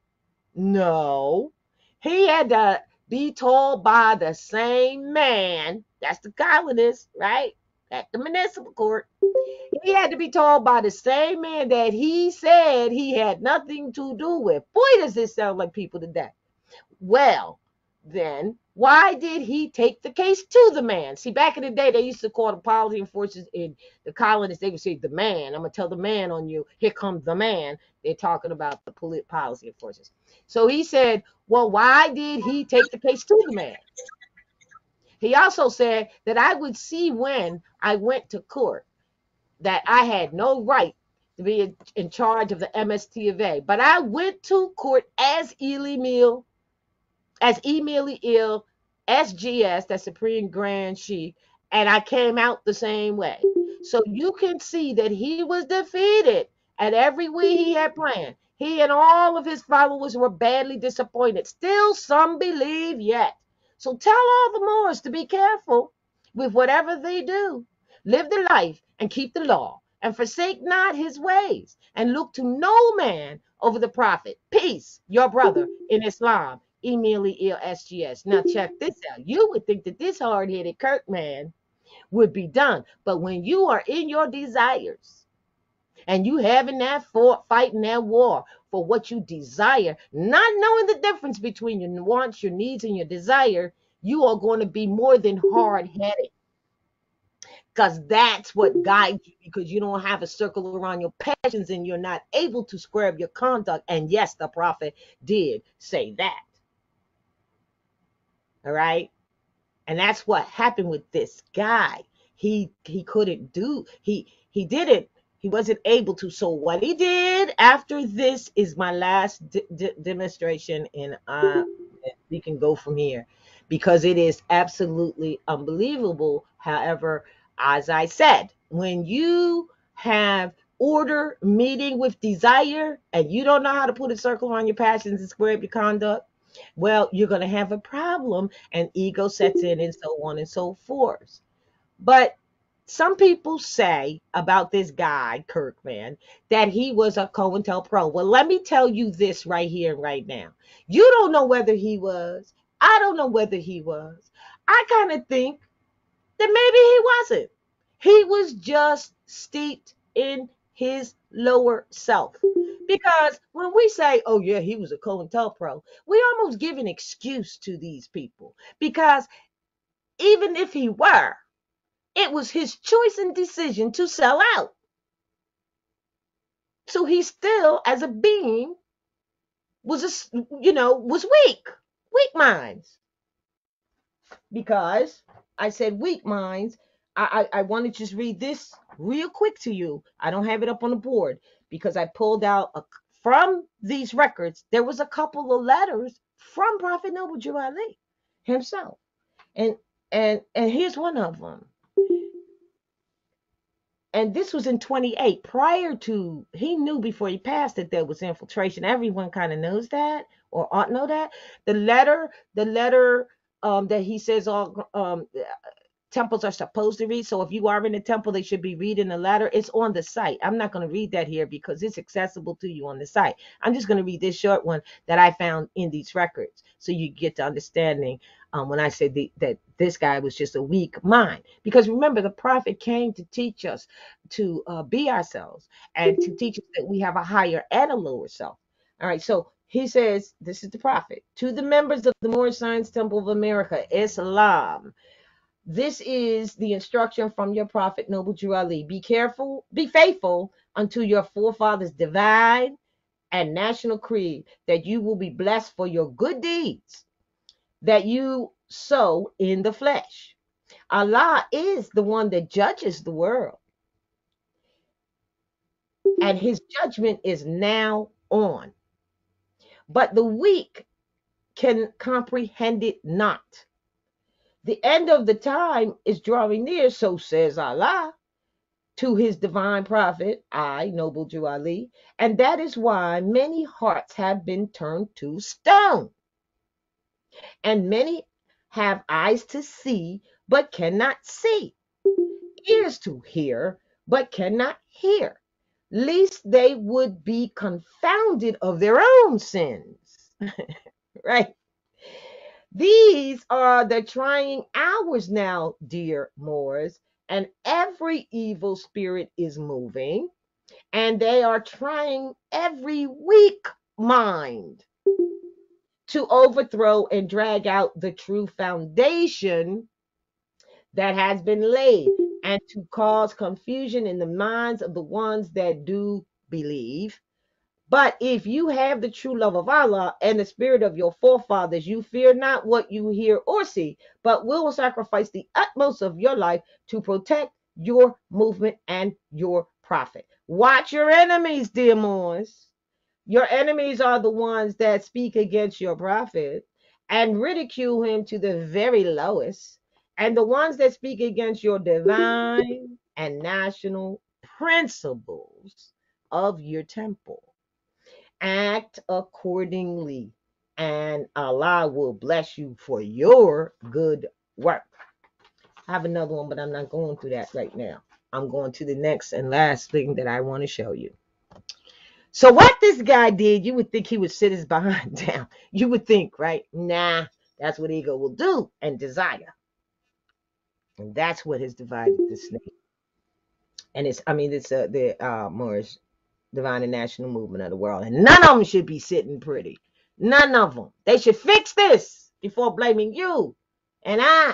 No. He had to be told by the same man, that's the colonist, right, at the municipal court. He had to be told by the same man that he said he had nothing to do with. Boy, does this sound like people today. Well, then why did he take the case to the man? See, back in the day, they used to call the policy enforcers in the colonists, they would say, the man. I'm going to tell the man on you. Here comes the man. They're talking about the policy enforcers. So he said, well, why did he take the case to the man? He also said that I would see when I went to court that I had no right to be in charge of the M S T of A. But I went to court as Emil, as Emil Il S G S, that's Supreme Grand Sheikh, and I came out the same way. So you can see that he was defeated at every way he had planned. He and all of his followers were badly disappointed. Still, some believe yet. So tell all the Moors to be careful with whatever they do. Live the life and keep the law, and forsake not his ways, and look to no man over the Prophet. Peace, your brother in Islam, Emil Il S G S. Now check this out. You would think that this hard-headed Kirkman would be done, but when you are in your desires and you having that for fighting that war for what you desire, not knowing the difference between your wants, your needs, and your desire, you are going to be more than hard-headed. Because that's what guides you, because you don't have a circle around your passions and you're not able to square up your conduct. And yes, the Prophet did say that. All right. And that's what happened with this guy. He he couldn't do, he he didn't, he wasn't able to. So what he did after this is my last d- d- demonstration, and uh, we can go from here because it is absolutely unbelievable. However, as I said, when you have order meeting with desire and you don't know how to put a circle around your passions and square up your conduct, well, you're going to have a problem and ego sets in and so on and so forth. But some people say about this guy, Kirkman, that he was a COINTELPRO. Well, let me tell you this right here and right now. You don't know whether he was. I don't know whether he was. I kind of think that maybe he wasn't. He was just steeped in his lower self. Because when we say, oh, yeah, he was a COINTELPRO, we almost give an excuse to these people. Because even if he were, it was his choice and decision to sell out. So he still, as a being, was a, you know, was weak, weak minds. Because I said weak minds, I, I, I want to just read this real quick to you. I don't have it up on the board because I pulled out a, from these records. There was a couple of letters from Prophet Noble Drew Ali himself, and and and here's one of them. And this was in twenty-eight, prior to, he knew before he passed that there was infiltration. Everyone kind of knows that or ought to know that. The letter, the letter um, that he says all um, temples are supposed to read. So if you are in a temple, they should be reading the letter. It's on the site. I'm not going to read that here because it's accessible to you on the site. I'm just going to read this short one that I found in these records so you get to understanding um, when I said the, that this guy was just a weak mind. Because remember, the prophet came to teach us to uh, be ourselves and to teach us that we have a higher and a lower self. All right, so he says, this is the prophet, to the members of the Moorish Science Temple of America, Islam. This is the instruction from your prophet, Noble Drew Ali. Be careful, be faithful unto your forefathers' divine and national creed, that you will be blessed for your good deeds that you sow in the flesh. Allah is the one that judges the world, and his judgment is now on. But the weak can comprehend it not. The end of the time is drawing near, so says Allah to his divine prophet, I, Noble Drew Ali, and that is why many hearts have been turned to stone, and many have eyes to see, but cannot see, ears to hear, but cannot hear, lest they would be confounded of their own sins. Right? These are the trying hours now, dear Moors, and every evil spirit is moving, and they are trying every weak mind to overthrow and drag out the true foundation that has been laid, and to cause confusion in the minds of the ones that do believe. But if you have the true love of Allah and the spirit of your forefathers, you fear not what you hear or see, but will sacrifice the utmost of your life to protect your movement and your prophet. Watch your enemies, dear Moors. Your enemies are the ones that speak against your prophet and ridicule him to the very lowest, and the ones that speak against your divine and national principles of your temple. Act accordingly, and Allah will bless you for your good work. I have another one, but I'm not going through that right now. I'm going to the next and last thing that I want to show you. So what this guy did, you would think he would sit his behind down. You would think, right? Nah, that's what ego will do, and desire. And that's what has divided the snake. And it's, I mean, it's uh, the uh, Moorish divine and national movement of the world. And none of them should be sitting pretty. None of them. They should fix this before blaming you and I.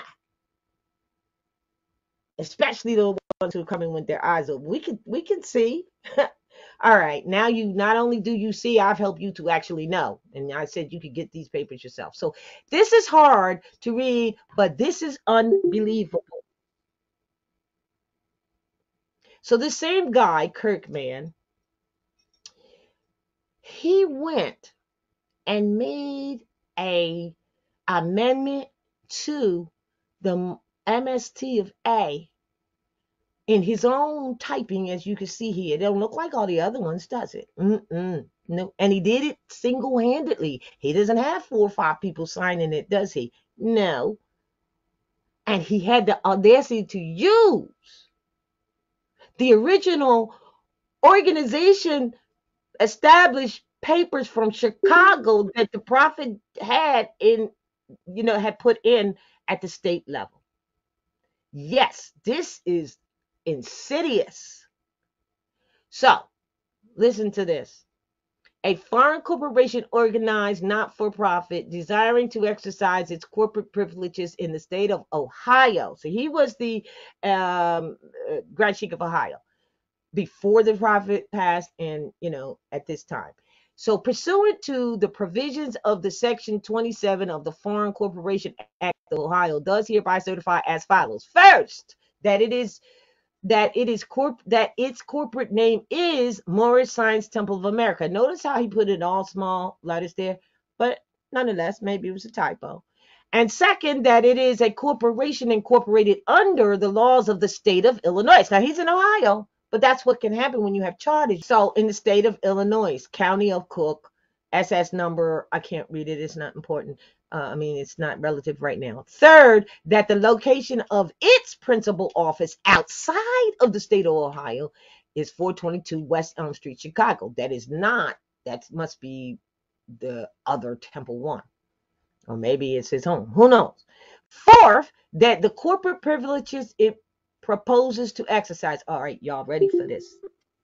Especially the ones who are coming with their eyes open. We can, we can see. All right. Now you, not only do you see, I've helped you to actually know. And I said you could get these papers yourself. So this is hard to read, but this is unbelievable. So the same guy, Kirkman, he went and made a amendment to the M S T of A in his own typing, as you can see here. It don't look like all the other ones, does it? Mm-mm. No. And he did it single-handedly. He doesn't have four or five people signing it, does he? No. And he had the audacity to use the original organization established papers from Chicago that the prophet had in, you know, had put in at the state level. Yes, this is insidious. So, listen to this. A foreign corporation organized not for profit desiring to exercise its corporate privileges in the state of Ohio. So he was the um, uh, Grand Sheik of Ohio before the prophet passed, and you know, at this time. So, pursuant to the provisions of the Section twenty-seven of the Foreign Corporation Act of Ohio, does hereby certify as follows: first, that it is that it is corp that its corporate name is Moorish Science Temple of America. Notice how he put it all small letters there, but nonetheless, maybe it was a typo. And second, that it is a corporation incorporated under the laws of the state of Illinois. Now he's in Ohio, but that's what can happen when you have charters. So in the state of Illinois, county of Cook, S S number, I can't read it, it's not important. Uh, I mean, it's not relative right now. Third, that the location of its principal office outside of the state of Ohio is four twenty-two West Elm Street, Chicago. That is not, that must be the other Temple One. Or maybe it's his home. Who knows? Fourth, that the corporate privileges it proposes to exercise. All right, y'all ready for this?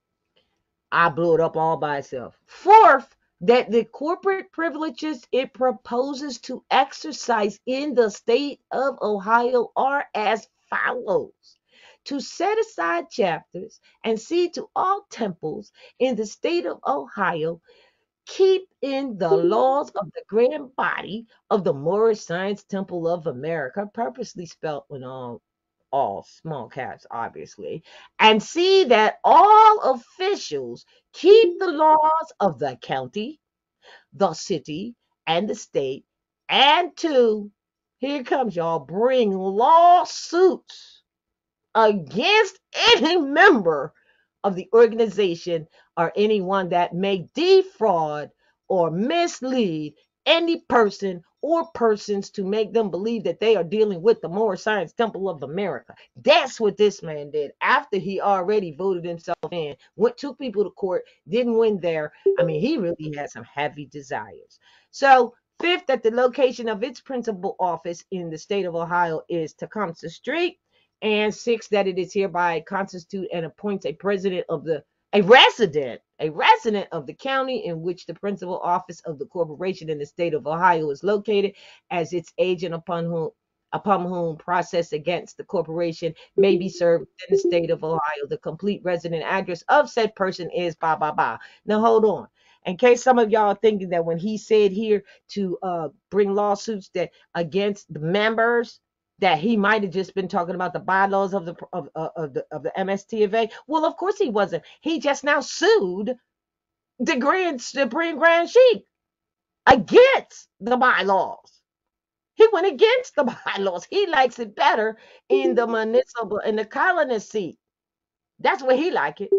I blew it up all by itself. Fourth, that the corporate privileges it proposes to exercise in the state of Ohio are as follows: to set aside chapters and see to all temples in the state of Ohio keep in the laws of the grand body of the Moorish Science Temple of America, purposely spelled with all all small caps, obviously, and see that all officials keep the laws of the county, the city, and the state, and to, here it comes, y'all, bring lawsuits against any member of the organization or anyone that may defraud or mislead any person or persons to make them believe that they are dealing with the Moorish Science Temple of America. That's what this man did after he already voted himself in, went took people to court, didn't win there. I mean, he really had some heavy desires. So, fifth, that the location of its principal office in the state of Ohio is Tecumseh Street. And six, that it is hereby constitute and appoints a president of the a resident, a resident of the county in which the principal office of the corporation in the state of Ohio is located, as its agent upon whom upon whom process against the corporation may be served in the state of Ohio. The complete resident address of said person is blah blah blah. Now hold on. In case some of y'all are thinking that when he said here to uh, bring lawsuits that against the members, that he might have just been talking about the bylaws of the of, of, of the of the M S T of A. Well, of course he wasn't. He just now sued the Grand Supreme Grand Sheik against the bylaws. He went against the bylaws. He likes it better in the municipal, in the colonist seat. That's where he like it.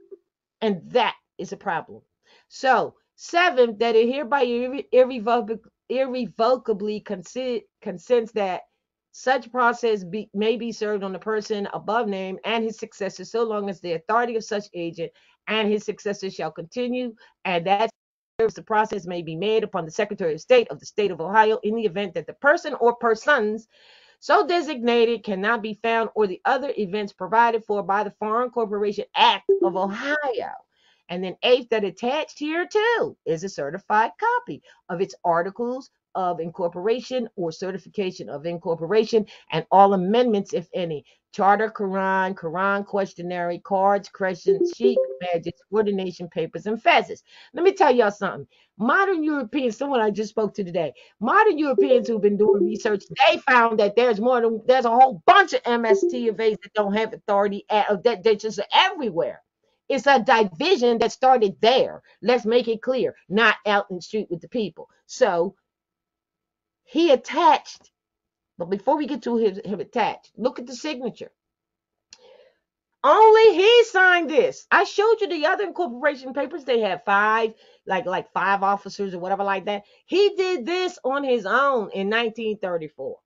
And that is a problem. So, seven, that it hereby irre- irrevoc- irrevocably consi- consents that such process be, may be served on the person above named and his successor, so long as the authority of such agent and his successor shall continue, and that the process may be made upon the Secretary of State of the state of Ohio in the event that the person or persons so designated cannot be found, or the other events provided for by the Foreign Corporation Act of Ohio. And then eighth, that attached here too is a certified copy of its articles of incorporation or certification of incorporation and all amendments, if any, charter, Quran, Quran questionnaire, cards, crescent, sheet, badges, ordination papers, and fezzes. Let me tell y'all something. Modern Europeans, someone I just spoke to today, modern Europeans who've been doing research, they found that there's more than, there's a whole bunch of M S T of As that don't have authority, at, that they're just everywhere. It's a division that started there. Let's make it clear, not out in the street with the people. So he attached, but before we get to his, him attached, look at the signature. Only he signed this. I showed you the other incorporation papers. They had five, like like five officers or whatever like that. He did this on his own in nineteen thirty-four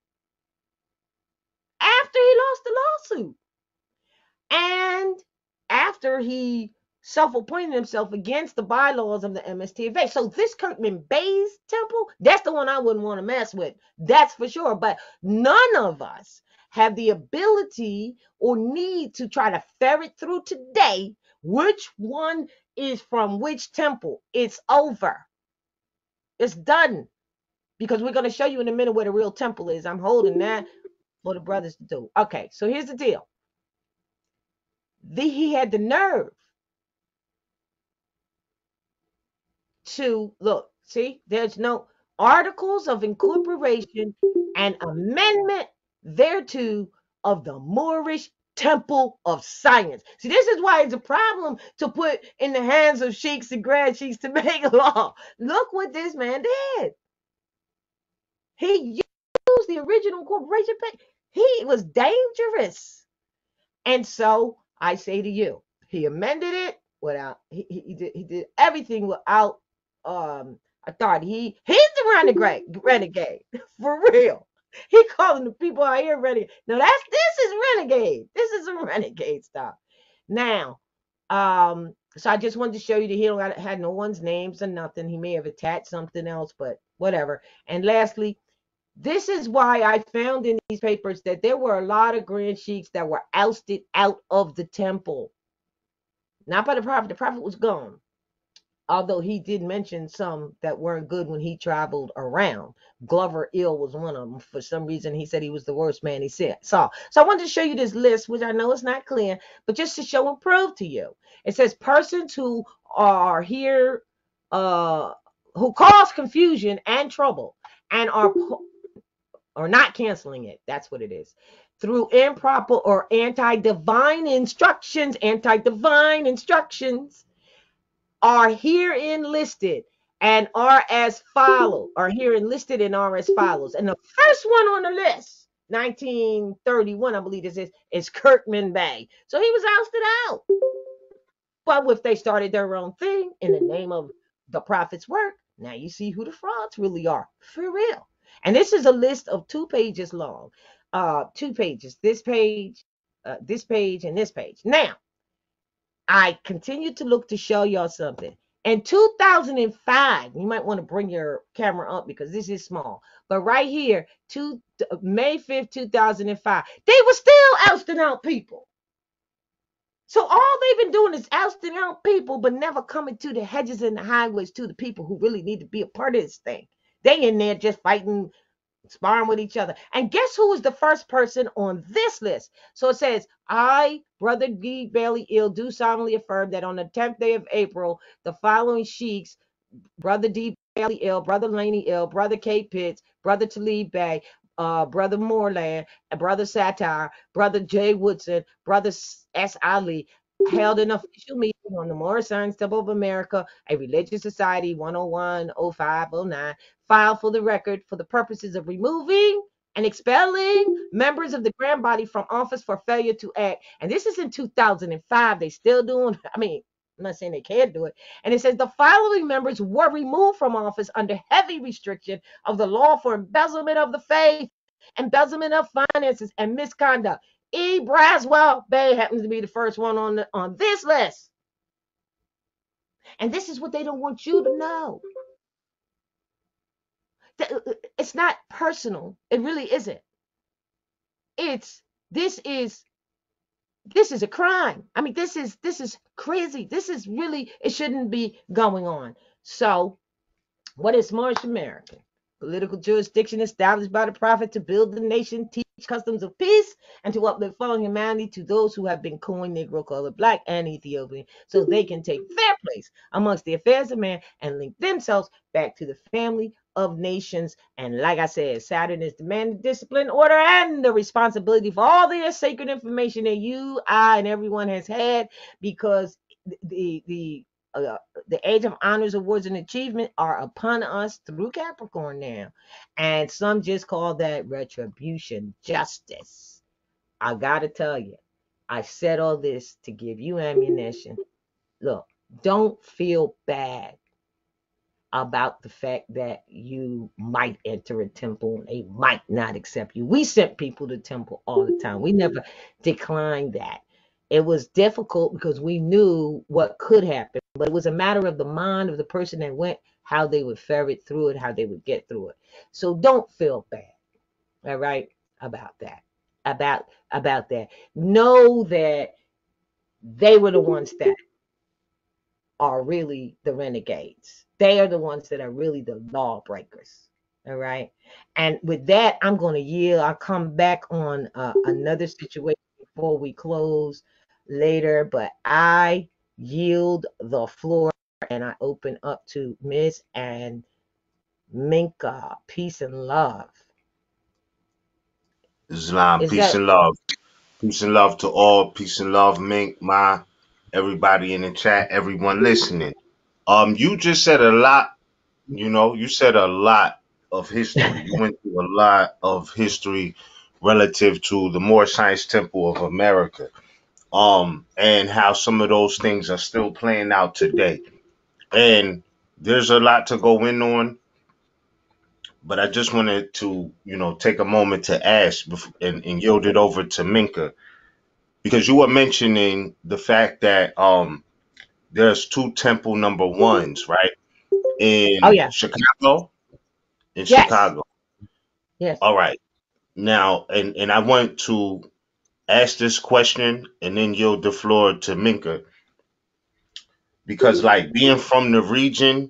after he lost the lawsuit. And after he self-appointed himself against the bylaws of the M S T F A. So this Kirkman Bay's temple, that's the one I wouldn't want to mess with. That's for sure. But none of us have the ability or need to try to ferret through today which one is from which temple. It's over. It's done. Because we're going to show you in a minute where the real temple is. I'm holding that for the brothers to do. Okay, so here's the deal. The, he had the nerve to look, see, there's no articles of incorporation and amendment thereto of the Moorish Temple of Science. See, this is why it's a problem to put in the hands of sheiks and grand sheiks to make law. Look what this man did. He used the original incorporation. He was dangerous. And so I say to you, he amended it without, he, he, did, he did everything without um authority. He he's the renegade, renegade for real. He calling the people out here renegade. No, that's this is renegade. This is some renegade stuff. Now, um, so I just wanted to show you that he don't had no one's names or nothing. He may have attached something else, but whatever. And lastly, this is why I found in these papers that there were a lot of grand sheiks that were ousted out of the temple. Not by the prophet. The prophet was gone. Although he did mention some that weren't good when he traveled around. Glover Ill was one of them. For some reason, he said he was the worst man he saw. So I wanted to show you this list, which I know is not clear, but just to show and prove to you. It says persons who are here, uh, who cause confusion and trouble and are, or not canceling it. That's what it is. Through improper or anti-divine instructions, anti-divine instructions, are herein listed and are as follow, are herein listed and are as follows. And the first one on the list, nineteen thirty-one, I believe this is, is Kirkman Bay. So he was ousted out. But if they started their own thing in the name of the prophet's work, now you see who the frauds really are, for real. And this is a list of two pages long, uh, two pages, this page, uh, this page, and this page. Now, I continue to look to show y'all something. In two thousand five, you might want to bring your camera up because this is small. But right here, two, May fifth, two thousand five, they were still ousting out people. So all they've been doing is ousting out people, but never coming to the hedges and the highways to the people who really need to be a part of this thing. They in there just fighting, sparring with each other. And guess who was the first person on this list? So it says, I, Brother D. Bailey Ill, do solemnly affirm that on the tenth day of April, the following sheiks, Brother D. Bailey Ill, Brother Laney Ill, Brother K. Pitts, Brother Talib Bey, uh, Brother Moreland, Brother Satire, Brother J. Woodson, Brother S. Ali, held an official meeting on the Moorish Science Temple of America, a religious society, one oh one, oh five, oh nine, filed for the record for the purposes of removing and expelling members of the grand body from office for failure to act. And this is in two thousand five. They still doing, I mean, I'm not saying they can't do it. And it says the following members were removed from office under heavy restriction of the law for embezzlement of the faith, embezzlement of finances, and misconduct. E. Braswell Bay happens to be the first one on, the, on this list. And this is what they don't want you to know. It's not personal. It really isn't. It's, this is, this is a crime. I mean, this is, this is crazy. This is really, it shouldn't be going on. So what is Moorish American? Political jurisdiction established by the prophet to build the nation, teach customs of peace, and to uplift fallen humanity to those who have been coined Negro, colored, black, and Ethiopian, so they can take their place amongst the affairs of man and link themselves back to the family of nations. And like I said, Saturn is demanding discipline, order, and the responsibility for all the sacred information that you, I, and everyone has had, because the the Uh, the age of honors, awards, and achievement are upon us through Capricorn now. And some just call that retribution, justice. I gotta tell you, I said all this to give you ammunition. Look, don't feel bad about the fact that you might enter a temple and they might not accept you. We sent people to temple all the time. We never declined that. It was difficult because we knew what could happen, but it was a matter of the mind of the person that went, how they would ferret through it, how they would get through it. So don't feel bad, all right, about that. About about that. Know that they were the ones that are really the renegades. They are the ones that are really the lawbreakers. All right. And with that, I'm going to yield. I'll come back on uh, another situation before we close later, but I yield the floor and I open up to Miss and Minka. Peace and love. Islam, Is peace that and love. Peace and love to all. Peace and love, Mink, Ma, everybody in the chat, everyone listening. Um, you just said a lot, you know, you said a lot of history. You went through a lot of history relative to the Moorish Science Temple of America. Um, and how some of those things are still playing out today. And there's a lot to go in on, but I just wanted to, you know, take a moment to ask and, and yield it over to Minka because you were mentioning the fact that um there's two temple number ones, right? oh In yeah. Chicago. In Yes. Chicago. Yes. All right. Now, and and I want to ask this question and then yield the floor to Minka because, like, being from the region,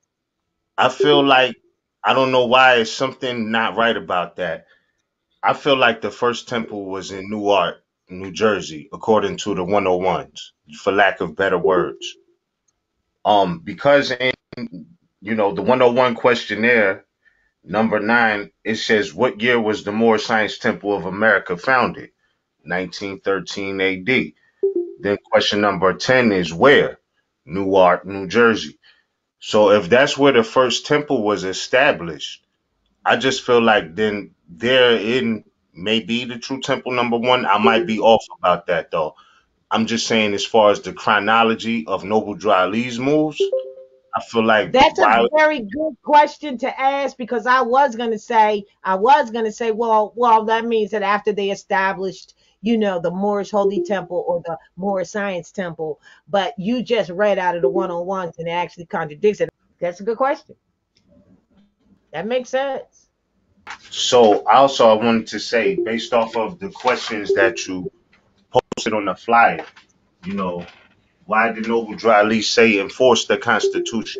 I feel like I don't know why it's something not right about that. I feel like the first temple was in Newark, New Jersey, according to the one oh ones, for lack of better words. Um, because in you know the one oh one questionnaire, number nine, it says, "What year was the Moorish Science Temple of America founded?" nineteen thirteen A D. Then question number ten is where? Newark, New Jersey. So if that's where the first temple was established, I just feel like then therein may be the true temple number one. I might be off about that though. I'm just saying as far as the chronology of Noble Drew Ali's moves, I feel like That's a while very good question to ask because I was gonna say, I was gonna say, well, well, that means that after they established, you know, the Moorish Holy Temple or the Moorish Science Temple, but you just read out of the one on ones and it actually contradicts it. That's a good question. That makes sense. so also I wanted to say based off of the questions that you posted on the flyer, you know, why did Noble Drew Ali say enforce the Constitution?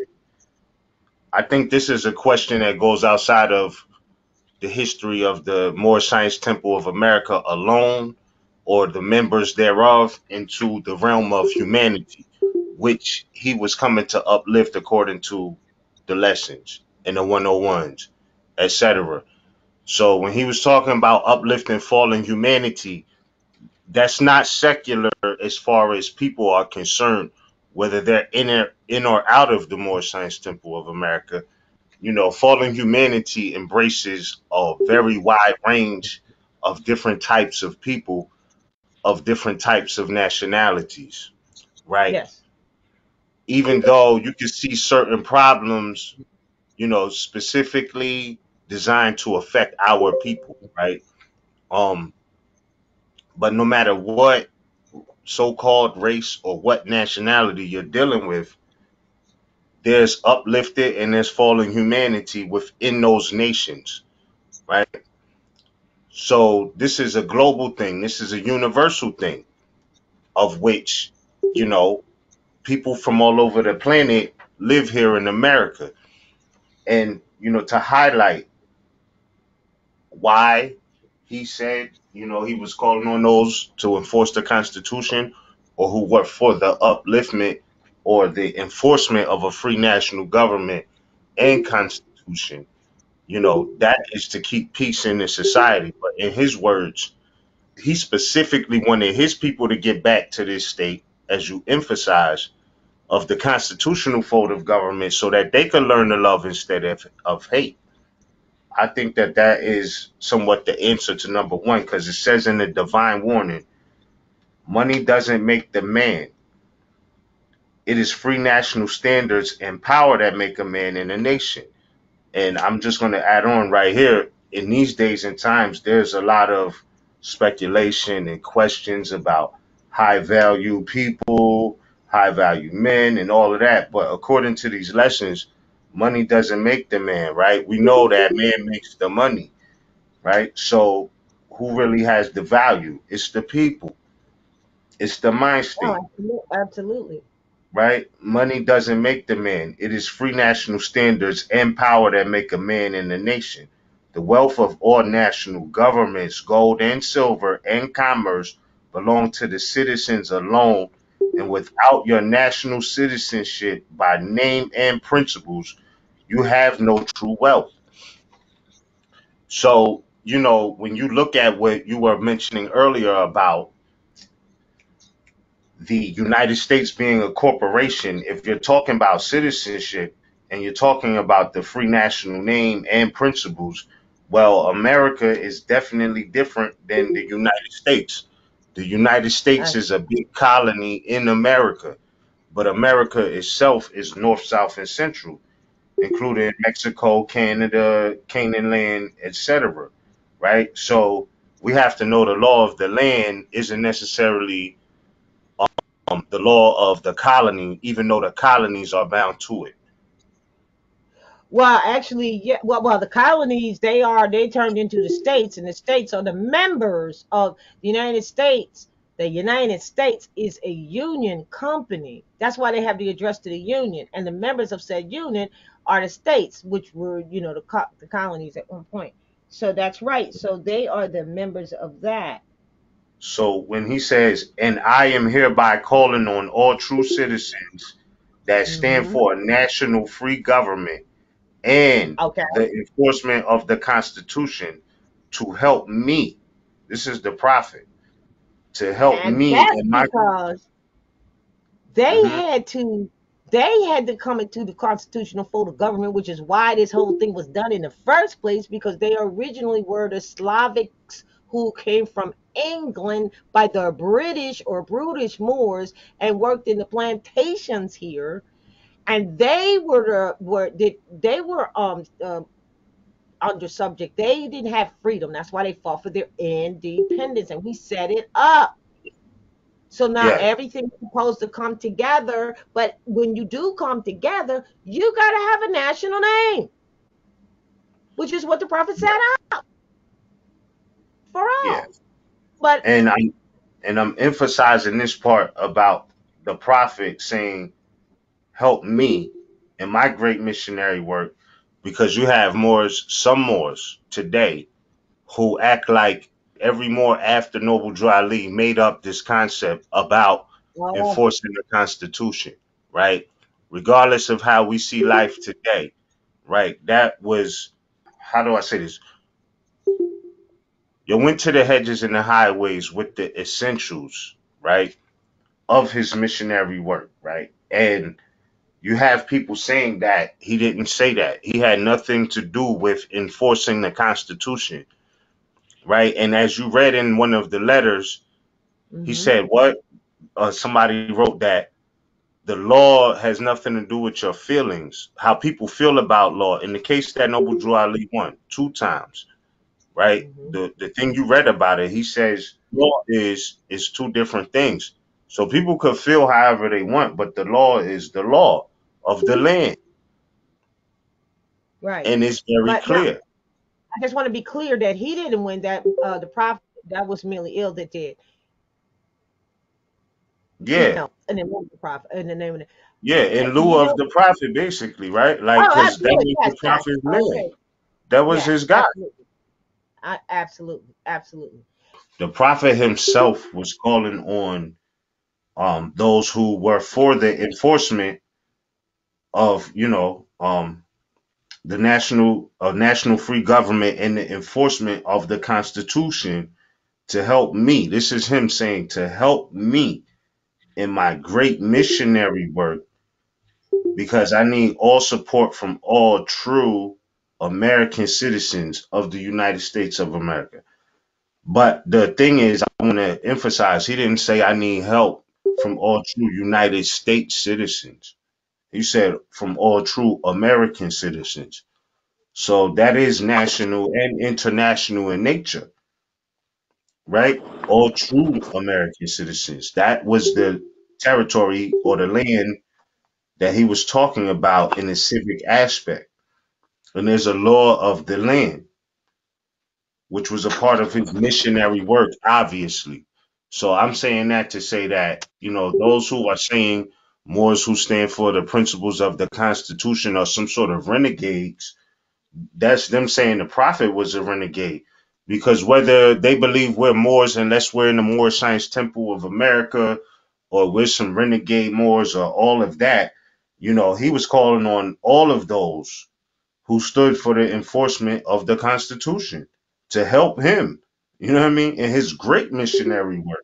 I think this is a question that goes outside of the history of the Moorish Science Temple of America alone or the members thereof into the realm of humanity, which he was coming to uplift according to the lessons and the one oh ones, et cetera. So when he was talking about uplifting fallen humanity, that's not secular as far as people are concerned, whether they're in or, in or out of the Moorish Science Temple of America. You know, fallen humanity embraces a very wide range of different types of people, of different types of nationalities, right? Yes. Even though you can see certain problems, you know, specifically designed to affect our people, right? Um, but no matter what so-called race or what nationality you're dealing with, there's uplifted and there's fallen humanity within those nations, right? So this is a global thing. This is a universal thing of which, you know, people from all over the planet live here in America. And, you know, to highlight why he said, you know, he was calling on those to enforce the Constitution or who work for the upliftment or the enforcement of a free national government and Constitution, you know, that is to keep peace in the society. But in his words, he specifically wanted his people to get back to this state, as you emphasize, of the constitutional fold of government so that they could learn to love instead of, of hate. I think that that is somewhat the answer to number one because it says in the divine warning, Money doesn't make the man. It is free national standards and power that make a man in a nation. And I'm just going to add on right here. In these days and times, there's a lot of speculation and questions about high value people, high value men, and all of that. But according to these lessons, money doesn't make the man, right? We know that man makes the money, right? So who really has the value? It's the people, it's the mind Oh, state. absolu- absolutely. Right? Money doesn't make the man. It is free national standards and power that make a man in a nation. The wealth of all national governments, gold and silver, and commerce belong to the citizens alone. And without your national citizenship by name and principles, you have no true wealth. So, you know, when you look at what you were mentioning earlier about the United States being a corporation, if you're talking about citizenship and you're talking about the free national name and principles, well, America is definitely different than the United States. The United Uh, States is a big colony in America, but America itself is north, south, and central, including Mexico, Canada, Canaan land, et cetera. Right? So we have to know the law of the land isn't necessarily um, the law of the colony, even though the colonies are bound to it. well, actually, yeah. Well, well, the colonies they are they turned into the states, and the states are the members of the United States. The United States is a union company. That's why they have the address to the union, and the members of said union are the states, which were you know the co- the colonies at one point. So that's right. So they are the members of that. So when he says, and I am hereby calling on all true citizens that stand Hmm. for a national free government and Okay, the enforcement of the Constitution to help me, this is the prophet, to help and me that's in my. because they Mhm. had to they had to come into the constitutional fold of government, which is why this whole thing was done in the first place, because they originally were the Slavics who came from England by the British or Brutish Moors and worked in the plantations here, and they were the were they, they were um uh, under subject. They didn't have freedom. That's why they fought for their independence, and we set it up. So now Yeah, everything's supposed to come together. But when you do come together, you got to have a national name, which is what the prophet set up for yeah. all. But And I'm and I'm emphasizing this part about the prophet saying help me in my great missionary work because you have Moors, some Moors today who act like every Moor after Noble Drew Ali made up this concept about oh, enforcing the Constitution, right? Regardless of how we see life today, right? That was, how do I say this? You went to the hedges and the highways with the essentials, right, of his missionary work, right? And you have people saying that he didn't say that. He had nothing to do with enforcing the Constitution, right? And as you read in one of the letters, he hmm said, what? Uh, somebody wrote that the law has nothing to do with your feelings, how people feel about law. In the case that Noble Drew Ali won two times, right? hmm The the thing you read about it, he says law is is two different things. So people could feel however they want, but the law is the law of the land, right. and it's very But now clear. I just want to be clear that he didn't win that. Uh, the prophet that was merely ill that did. You Yeah, know, in the name of the prophet, in the name of the, yeah, okay. in lieu of You, the prophet, basically, right? Like, oh, because that absolutely. was Yes, the yes. prophet's man. Okay. That was Yes, his God. absolutely. I, absolutely. Absolutely. The prophet himself was calling on um those who were for the enforcement of, you know, um the national uh, national free government and the enforcement of the Constitution to help me. This is him saying to help me in my great missionary work because I need all support from all true American citizens of the United States of America. But the thing is, I want to emphasize, he didn't say I need help from all true United States citizens. He said from all true American citizens. So that is national and international in nature, right? All true American citizens. That was the territory or the land that he was talking about in the civic aspect. And there's a law of the land, which was a part of his missionary work, obviously. So I'm saying that to say that, you know, those who are saying Moors who stand for the principles of the Constitution are some sort of renegades, that's them saying the prophet was a renegade. Because whether they believe we're Moors unless we're in the Moor Science Temple of America or we're some renegade Moors or all of that, you know, he was calling on all of those who stood for the enforcement of the Constitution to help him, you know what I mean, in his great missionary work.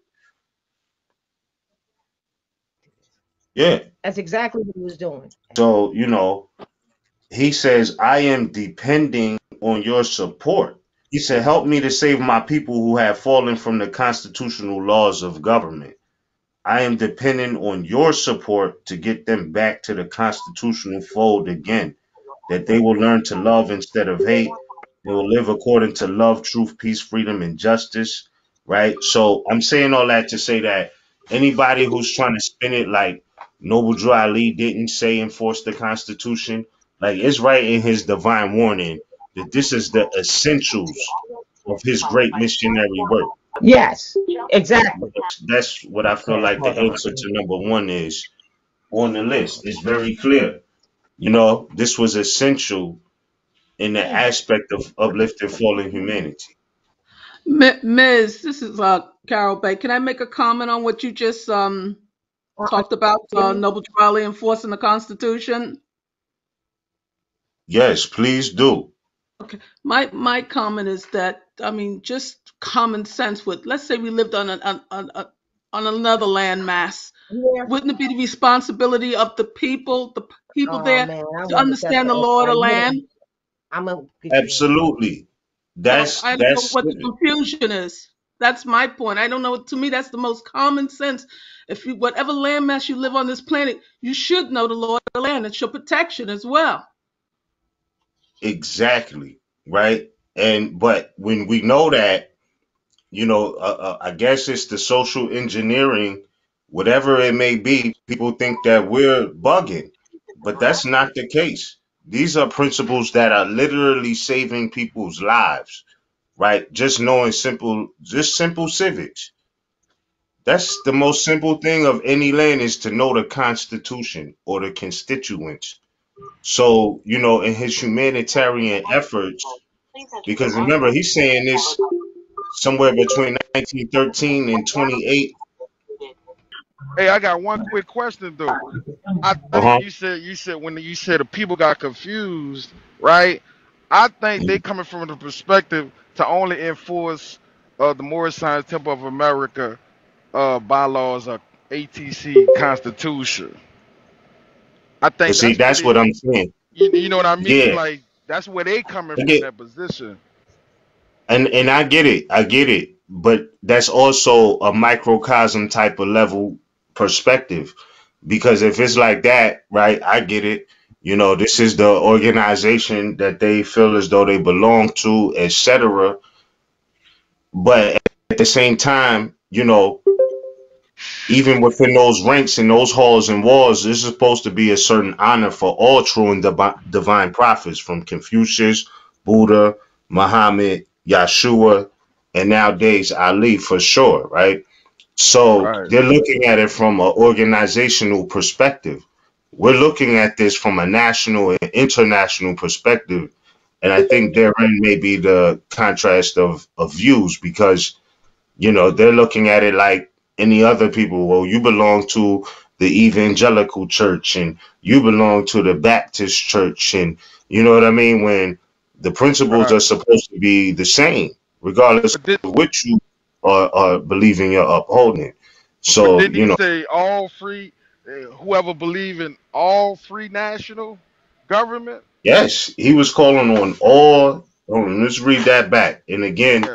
Yeah. That's exactly what he was doing. So, you know, he says, I am depending on your support. He said, help me to save my people who have fallen from the constitutional laws of government. I am depending on your support to get them back to the constitutional fold again, that they will learn to love instead of hate. They will live according to love, truth, peace, freedom, and justice, right? So I'm saying all that to say that anybody who's trying to spin it like Noble Drew Ali didn't say enforce the Constitution, like it's right in his divine warning that this is the essentials of his great missionary work. Yes, exactly. That's what I feel Okay, like the hold on. answer to number one is on the list. It's very clear. You know, this was essential in the aspect of uplifting fallen humanity. Mi- Miz, this is uh, Carol Bay. Can I make a comment on what you just um, talked about, uh, Noble Drew Ali enforcing the Constitution? Yes, please do. Okay. My my comment is that, I mean, just common sense would, let's say we lived on a, on, on, a- on another landmass. Yeah. Wouldn't it be the responsibility of the people, the p- people Oh there, man, I to wonder if that's understand the the law of the answer. land? I'm gonna get you. Absolutely. So That's I don't know that's what the confusion is. That's my point. I don't know. To me, that's the most common sense. If you, whatever landmass you live on this planet, you should know the law of the land. It's your protection as well. exactly right. And but when we know that, you know, uh, uh, I guess it's the social engineering, whatever it may be. People think that we're bugging, but that's not the case. These are principles that are literally saving people's lives, right? Just knowing simple, just simple civics. That's the most simple thing of any land is to know the Constitution or the constituents. So, you know, in his humanitarian efforts, because remember, he's saying this somewhere between nineteen thirteen and twenty-eight. Hey, I got one quick question though. I think Uh-huh. you said you said when you said the people got confused, right? I think they coming from the perspective to only enforce uh, the Moorish Science Temple of America uh, bylaws or A T C Constitution. I But think see, that's what that's they, what I'm saying. you, you know what I mean? Yeah. Like that's where they coming I from get that position. and and I get it. I get it. But that's also a microcosm type of level perspective. Because if it's like that, right, I get it. You know, this is the organization that they feel as though they belong to, et cetera. But at the same time, you know, even within those ranks and those halls and walls, this is supposed to be a certain honor for all true and divi- divine prophets from Confucius, Buddha, Muhammad, Yeshua, and nowadays Ali for sure, right? So Right. they're looking at it from an organizational perspective. We're looking at this from a national and international perspective. And I think therein may be the contrast of, of views because you know, they're looking at it like any other people. Well, you belong to the evangelical church and you belong to the Baptist church. And you know what I mean? When the principles Right. are supposed to be the same, regardless But did of which you are, are believing you're upholding. but So, didn't you he know, say all free? Uh, whoever believe in all free national government? yes, he was calling on all. Hold on, let's read that back. And again, Yeah.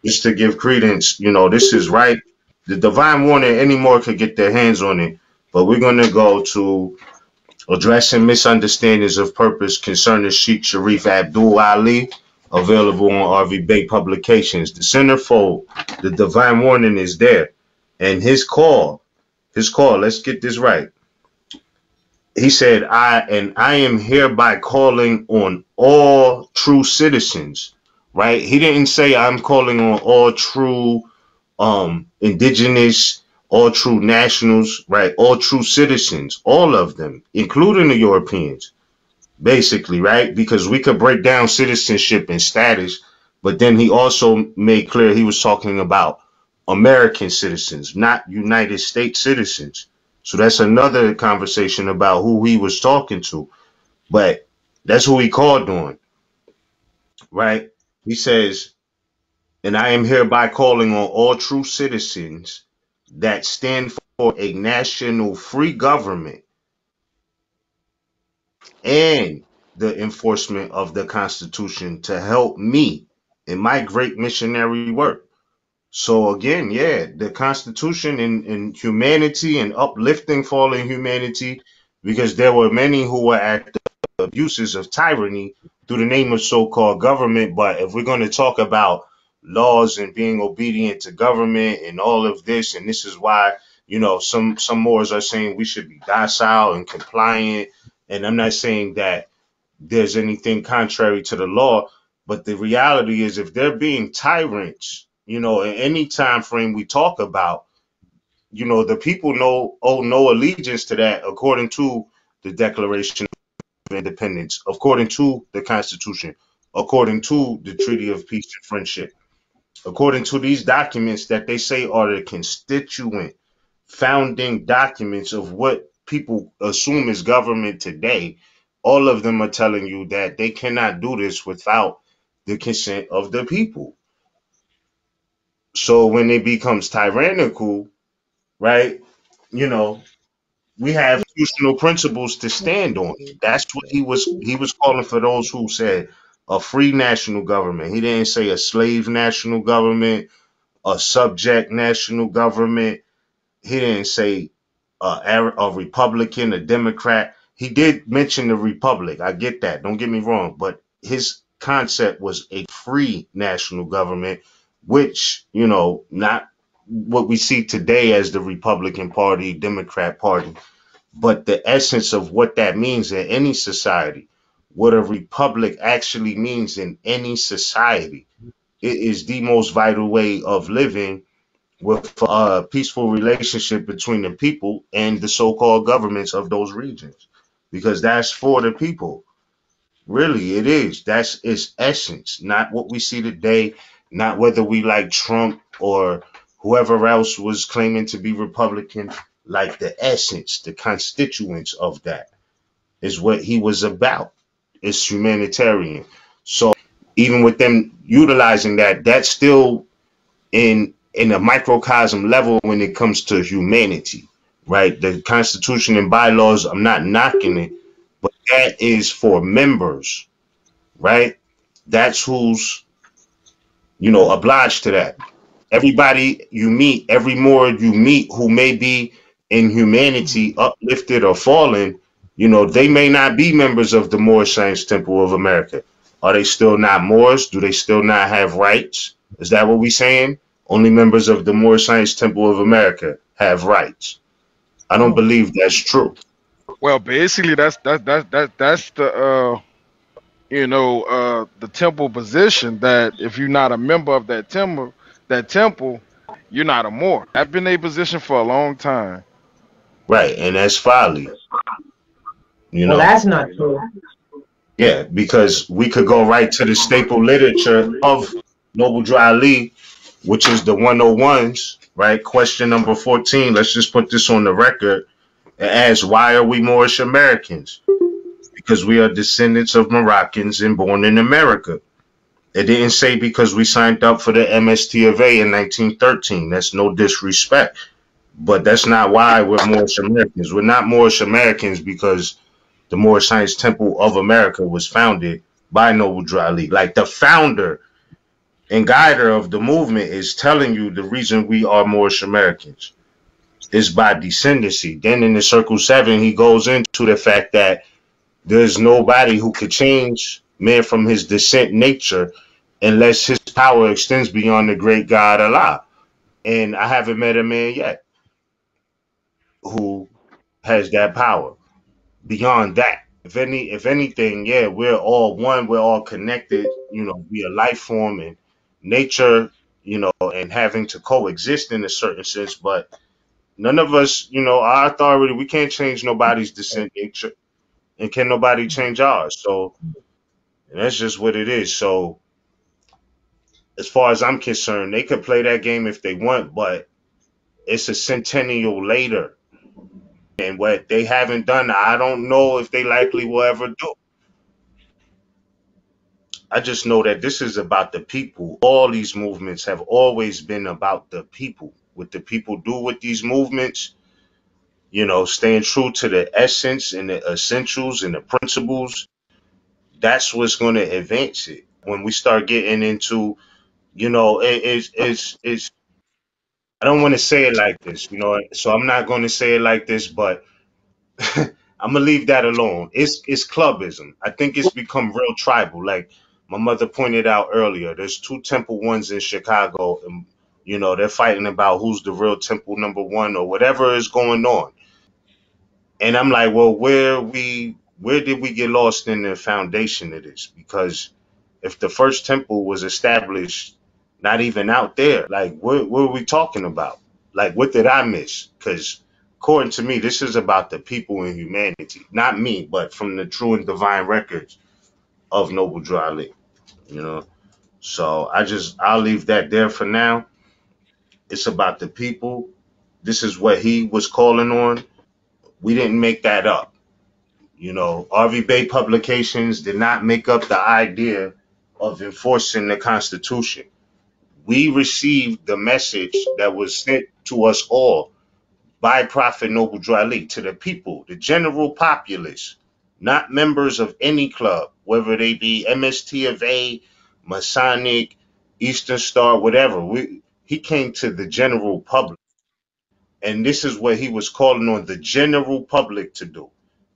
just to give credence, you know, this is right. The Divine Warning, any more could get their hands on it, but we're going to go to Addressing Misunderstandings of Purpose Concerning Sheikh Sharif Abdul Ali, available on R V Bay Publications. The centerfold, the Divine Warning is there. And his call, his call, let's get this right. He said, I and I am hereby calling on all true citizens, right? He didn't say I'm calling on all true um, indigenous, all true nationals, right? All true citizens, all of them, including the Europeans, basically, right? Because we could break down citizenship and status, but then he also made clear he was talking about American citizens, not United States citizens. So that's another conversation about who he was talking to, but that's who he called on, right? He says, and I am hereby calling on all true citizens that stand for a national free government and the enforcement of the Constitution to help me in my great missionary work. So again, yeah, the Constitution and, and humanity and uplifting fallen humanity, because there were many who were at the abuses of tyranny through the name of so-called government. But if we're going to talk about laws and being obedient to government and all of this, and this is why, you know, some some Moors are saying we should be docile and compliant. And I'm not saying that there's anything contrary to the law, but the reality is if they're being tyrants, you know, in any time frame we talk about, you know, the people know owe no allegiance to that according to the Declaration of Independence, according to the Constitution, according to the Treaty of Peace and Friendship, according to these documents that they say are the constituent founding documents of what people assume is government today. All of them are telling you that they cannot do this without the consent of the people. So when it becomes tyrannical, right, you know, we have constitutional principles to stand on. That's what he was he was calling for those who said a free national government. He didn't say a slave national government, a subject national government. He didn't say uh, a Republican, a Democrat. He did mention the Republic. I get that. Don't get me wrong. But his concept was a free national government, which, you know, not what we see today as the Republican Party, Democrat Party, but the essence of what that means in any society, what a republic actually means in any society. It is the most vital way of living with a peaceful relationship between the people and the so-called governments of those regions, because that's for the people. Really, it is. That's its essence, not what we see today, not whether we like Trump or whoever else was claiming to be Republican. Like the essence, the constituents of that is what he was about. It's humanitarian. So even with them utilizing that, that's still in in a microcosm level when it comes to humanity, right? The Constitution and bylaws, I'm not knocking it, but that is for members, right? That's who's, you know, obliged to that. Everybody you meet, every more you meet who may be in humanity uplifted or fallen, you know, they may not be members of the Moorish Science Temple of America. Are they still not Moors? Do they still not have rights? Is that what we're saying? Only members of the Moorish Science Temple of America have rights. I don't believe that's true. Well, basically, that's that's that's that's that's the uh, you know uh, the temple position that if you're not a member of that temple, that temple, you're not a Moor. That's been a position for a long time. Right, and that's folly. You Well, know, that's not true. yeah, because we could go right to the staple literature of Noble Drew Ali, which is the one oh ones, right? Question number fourteen. Let's just put this on the record. It asks, why are we Moorish Americans? Because we are descendants of Moroccans and born in America. It didn't say because we signed up for the M S T of A in nineteen thirteen. That's no disrespect. But that's not why we're Moorish Americans. We're not Moorish Americans because the Moorish Science Temple of America was founded by Noble Drew Ali. Like the founder and guider of the movement is telling you the reason we are Moorish Americans is by descendancy. Then in the Circle Seven, he goes into the fact that there's nobody who could change man from his descent nature unless his power extends beyond the great God Allah. And I haven't met a man yet who has that power beyond that. If any, if anything, yeah, we're all one. We're all connected. You know, we are life form and nature. You know, and having to coexist in a certain sense. But none of us, you know, our authority. We can't change nobody's descent nature, and can nobody change ours. So that's just what it is. So as far as I'm concerned, they could play that game if they want, but it's a centennial later. And what they haven't done, I don't know if they likely will ever do. I just know that this is about the people. All these movements have always been about the people. What the people do with these movements, you know, staying true to the essence and the essentials and the principles, that's what's going to advance it. When we start getting into, you know, it, it's, it's, it's, I don't want to say it like this, you know, so I'm not going to say it like this, but I'm gonna leave that alone. It's it's clubism. I think it's become real tribal. Like my mother pointed out earlier, there's two Temple Ones in Chicago, and you know they're fighting about who's the real Temple number one or whatever is going on. And I'm like, well, where we where did we get lost in the foundation of this? Because if the first temple was established, not even out there, like what, what are we talking about? Like what did I miss? Because according to me, this is about the people and humanity, not me, but from the true and divine records of Noble Drew Ali. You know, so I just I'll leave that there for now. It's about the people. This is what he was calling on. We didn't make that up. You know, R V Bay Publications did not make up the idea of enforcing the Constitution. We received the message that was sent to us all by Prophet Noble Drew Ali to the people, the general populace, not members of any club, whether they be M S T of A, Masonic, Eastern Star, whatever. We, he came to the general public. And this is what he was calling on the general public to do.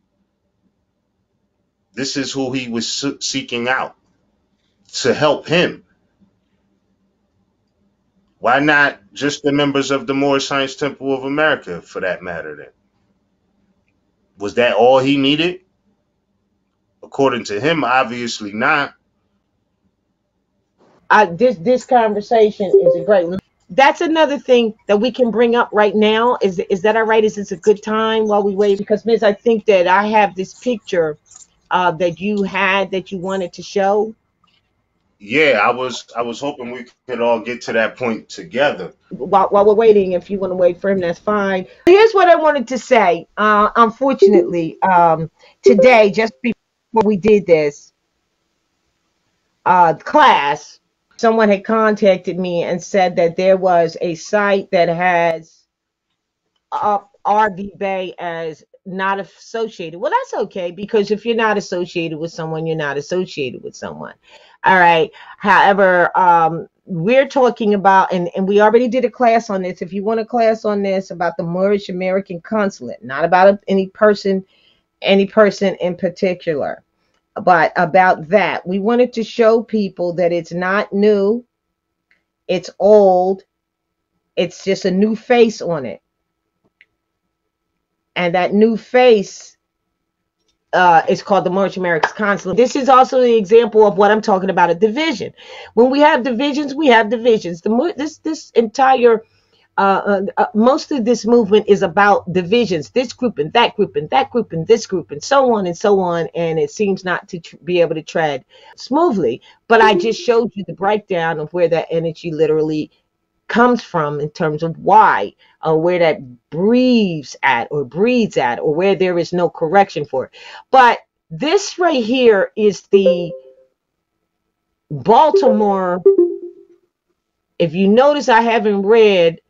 This is who he was seeking out to help him. Why not just the members of the Moorish Science Temple of America, for that matter, then? Was that all he needed? According to him, obviously not. Uh, this this conversation is a great one. That's another thing that we can bring up right now. Is is that all right? Is this a good time while we wait? Because Miz, I think that I have this picture uh, that you had that you wanted to show. Yeah, I was I was hoping we could all get to that point together. While, while we're waiting, if you want to wait for him, that's fine. Here's what I wanted to say. Uh, unfortunately, um, today, just before we did this uh, class, someone had contacted me and said that there was a site that has up R V Bay as not associated. Well, that's okay, because if you're not associated with someone, you're not associated with someone. All right. However, um, we're talking about, and, and we already did a class on this. If you want a class on this about the Moorish American Consulate, not about any person, any person in particular, but about that, we wanted to show people that it's not new, it's old, it's just a new face on it. And that new face uh, is called the Moorish American Consulate. This is also the example of what I'm talking about, a division. When we have divisions, we have divisions. The this this entire uh, uh, uh, most of this movement is about divisions. This group and that group and that group and this group and so on and so on. And it seems not to tr- be able to tread smoothly. But I just showed you the breakdown of where that energy literally comes from in terms of why, or uh, where that breathes at or breeds at, or where there is no correction for it. But this right here is the Baltimore. If you notice, I haven't read,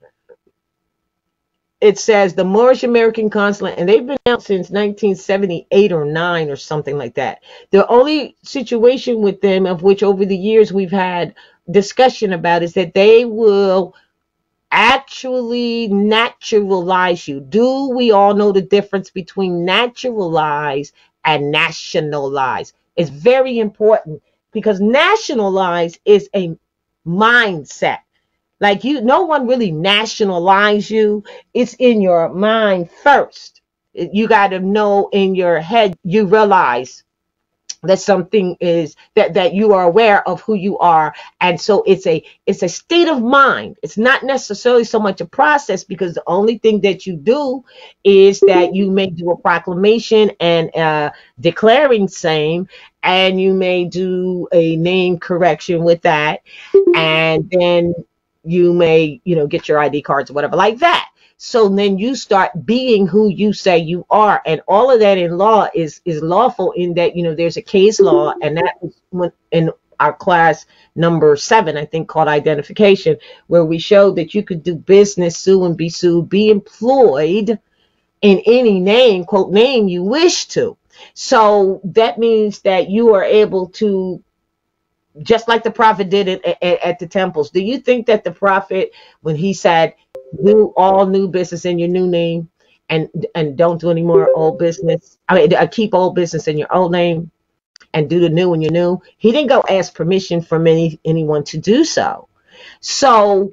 it says the Moorish American Consulate, and they've been out since nineteen seventy-eight or nine or something like that. The only situation with them, of which over the years we've had discussion about is that they will actually naturalize you. Do we all know the difference between naturalize and nationalize? It's very important, because nationalize is a mindset. Like, you, no one really nationalize you. It's in your mind first. You got to know in your head, you realize that something is that that you are aware of who you are, and so it's a it's a state of mind. It's not necessarily so much a process, because the only thing that you do is that you may do a proclamation and uh declaring same, and you may do a name correction with that, and then you may, you know, get your I D cards or whatever like that. So then you start being who you say you are. And all of that in law is is lawful, in that, you know, there's a case law, and that was in our class number seven, I think, called identification, where we showed that you could do business, sue and be sued, be employed in any name, quote, name you wish to. So that means that you are able to, just like the prophet did it at, at, at the temples. Do you think that the prophet, when he said, do all new business in your new name, and and don't do any more old business, I mean, uh, keep old business in your old name and do the new in your new, he didn't go ask permission from any anyone to do so. So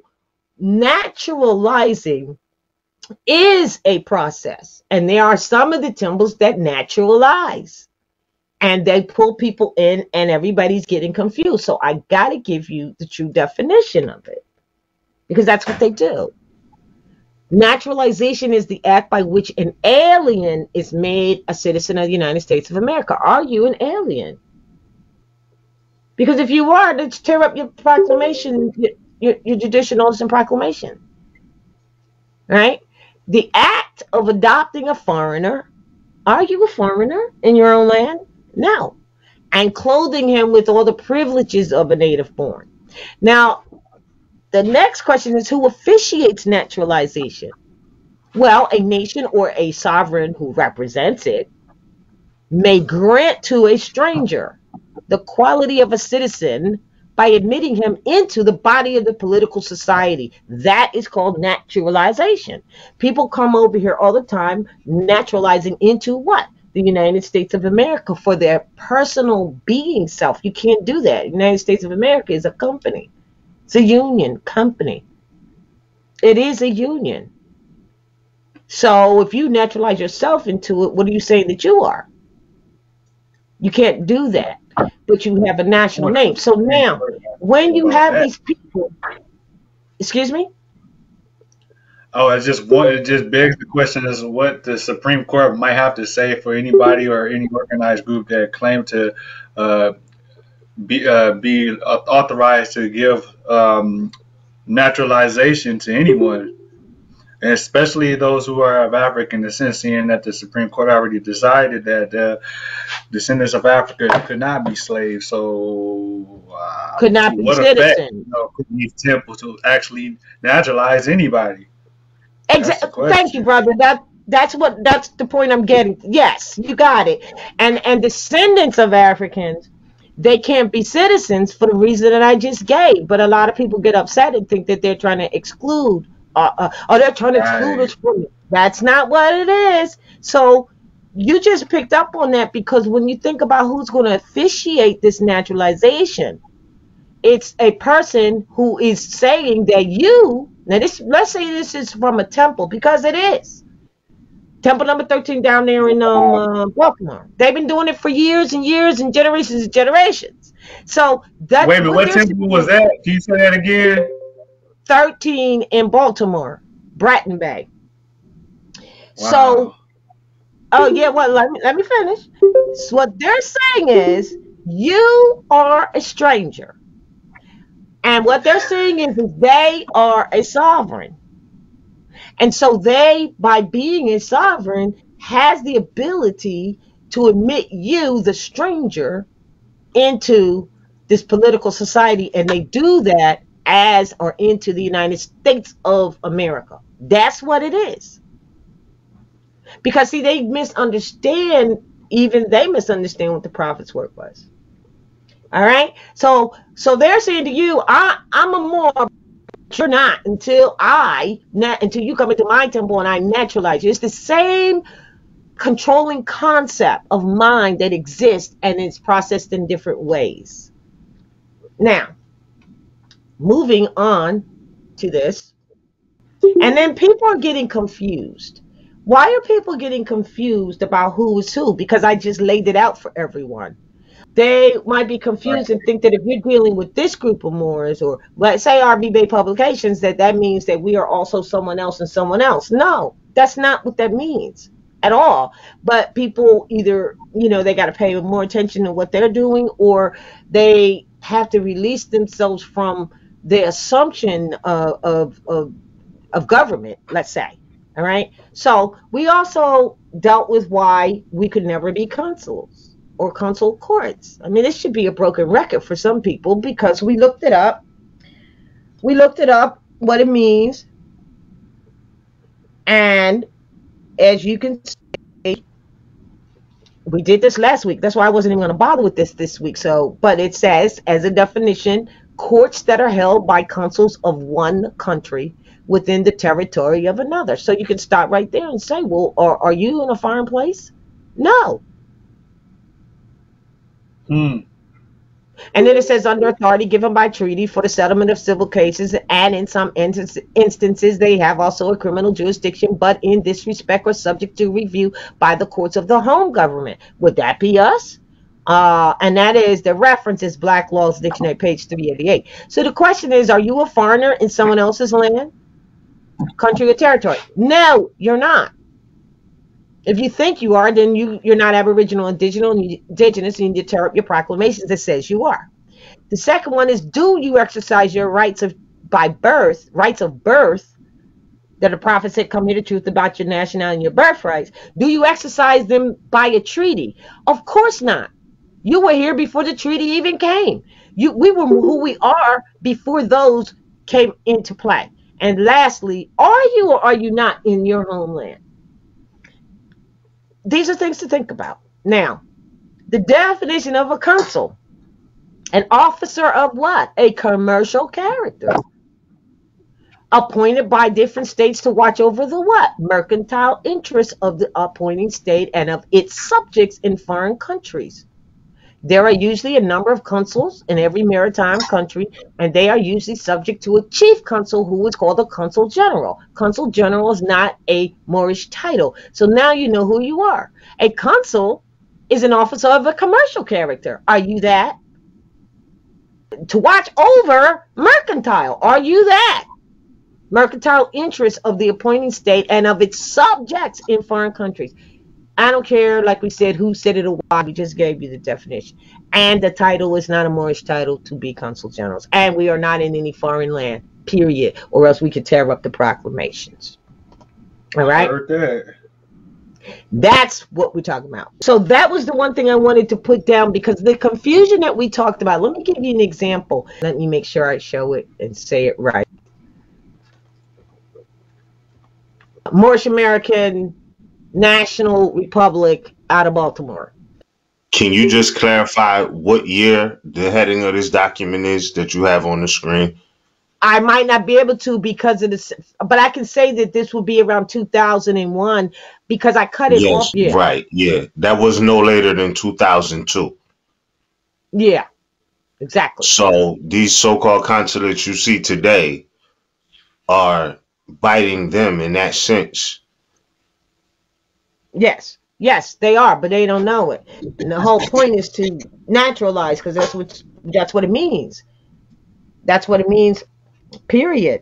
naturalizing is a process, and there are some of the temples that naturalize, and they pull people in, and everybody's getting confused. So I got to give you the true definition of it, because that's what they do. Naturalization is the act by which an alien is made a citizen of the United States of America. Are you an alien? Because if you are, let's tear up your proclamation, your, your judicial notice and proclamation. Right? The act of adopting a foreigner. Are you a foreigner in your own land? No. And clothing him with all the privileges of a native born. Now, the next question is, who officiates naturalization? Well, a nation or a sovereign who represents it may grant to a stranger the quality of a citizen by admitting him into the body of the political society. That is called naturalization. People come over here all the time, naturalizing into what? The United States of America for their personal being self. You can't do that. The United States of America is a company. It's a union company. It is a union. So if you naturalize yourself into it, what are you saying that you are? You can't do that, but you have a national name. So now, when you have these people, excuse me? Oh, it's just what it just begs the question is what the Supreme Court might have to say for anybody or any organized group that claim to uh, be uh, be authorized to give um, naturalization to anyone, and especially those who are of African descent, seeing that the Supreme Court already decided that uh, descendants of Africa could not be slaves. So, uh, Could not be what effect, citizens. you know, could these temples to actually naturalize anybody? That's the Exactly. Thank you, question. brother. That that's what that's the point I'm getting. Yes, you got it. And and descendants of Africans, they can't be citizens for the reason that I just gave. But a lot of people get upset and think that they're trying to exclude, uh, uh, or they're trying to exclude Right. us from it. That's not what it is. So you just picked up on that, because when you think about who's going to officiate this naturalization, it's a person who is saying that you, now this, let's say this is from a temple, because it is. Temple number thirteen down there in um uh, Baltimore. They've been doing it for years and years and generations and generations. So that's Wait a minute, what what they're temple was saying. that? Can you say that again? thirteen in Baltimore, Bratton Bay. So, Wow. oh yeah, well, let me let me finish. So what they're saying is you are a stranger. And what they're saying is, is they are a sovereign. And so they, by being a sovereign, has the ability to admit you, the stranger, into this political society. And they do that as or into the United States of America. That's what it is. Because, see, they misunderstand, even they misunderstand what the prophet's work was. All right. So so they're saying to you, I I'm a Moor, but you're not until I not until you come into my temple and I naturalize you. It's the same controlling concept of mind that exists and it's processed in different ways. Now, moving on to this, and then people are getting confused. Why are people getting confused about who is who? Because I just laid it out for everyone. They might be Right. confused and think that if you're dealing with this group of Moors, or let's say R B Bay Publications, that that means that we are also someone else and someone else. No, that's not what that means at all. But people either, you know, they got to pay more attention to what they're doing, or they have to release themselves from the assumption of, of, of, of government, let's say. All right. So we also dealt with why we could never be consuls or consul courts. I mean, this should be a broken record for some people because we looked it up. We looked it up, what it means. And as you can see, we did this last week. That's why I wasn't even going to bother with this this week. So, but it says, as a definition, courts that are held by consuls of one country within the territory of another. So you can stop right there and say, well, are, are you in a foreign place? No. Hmm. And then it says under authority given by treaty for the settlement of civil cases, and in some instances they have also a criminal jurisdiction, but in this respect are subject to review by the courts of the home government. Would that be us? Uh, and that is, the reference is Black Laws Dictionary, page three eighty-eight. So the question is, are you a foreigner in someone else's land, country, or territory? No, you're not. If you think you are, then you, you're not Aboriginal, indigenous, indigenous, and you tear up your proclamations that says you are. The second one is, do you exercise your rights of by birth, rights of birth, that the prophet said, come hear the truth about your nationality and your birthrights. Do you exercise them by a treaty? Of course not. You were here before the treaty even came. You, we were who we are before those came into play. And lastly, are you or are you not in your homeland? These are things to think about. Now, the definition of a consul: an officer of what? A commercial character, appointed by different states to watch over the what? Mercantile interests of the appointing state and of its subjects in foreign countries. There are usually a number of consuls in every maritime country, and they are usually subject to a chief consul who is called a consul general. Consul general is not a Moorish title. So now you know who you are. A consul is an officer of a commercial character. Are you that? To watch over mercantile. Are you that? Mercantile interests of the appointing state and of its subjects in foreign countries. I don't care, like we said, who said it or why. We just gave you the definition. And the title is not a Moorish title to be consul generals. And we are not in any foreign land, period. Or else we could tear up the proclamations. All right? Heard that. That's what we're talking about. So that was the one thing I wanted to put down, because the confusion that we talked about. Let me give you an example. Let me make sure I show it and say it right. Moorish American National Republic out of Baltimore. Can you just clarify what year the heading of this document is that you have on the screen? I might not be able to because of this, but I can say that this will be around two thousand one because I cut it Yes, off. Yeah. right. Yeah, that was no later than two thousand two. Yeah, exactly. So these so-called consulates you see today are biting them in that sense. Yes, yes, they are, but they don't know it. And the whole point is to naturalize, because that's what that's what it means. That's what it means. Period.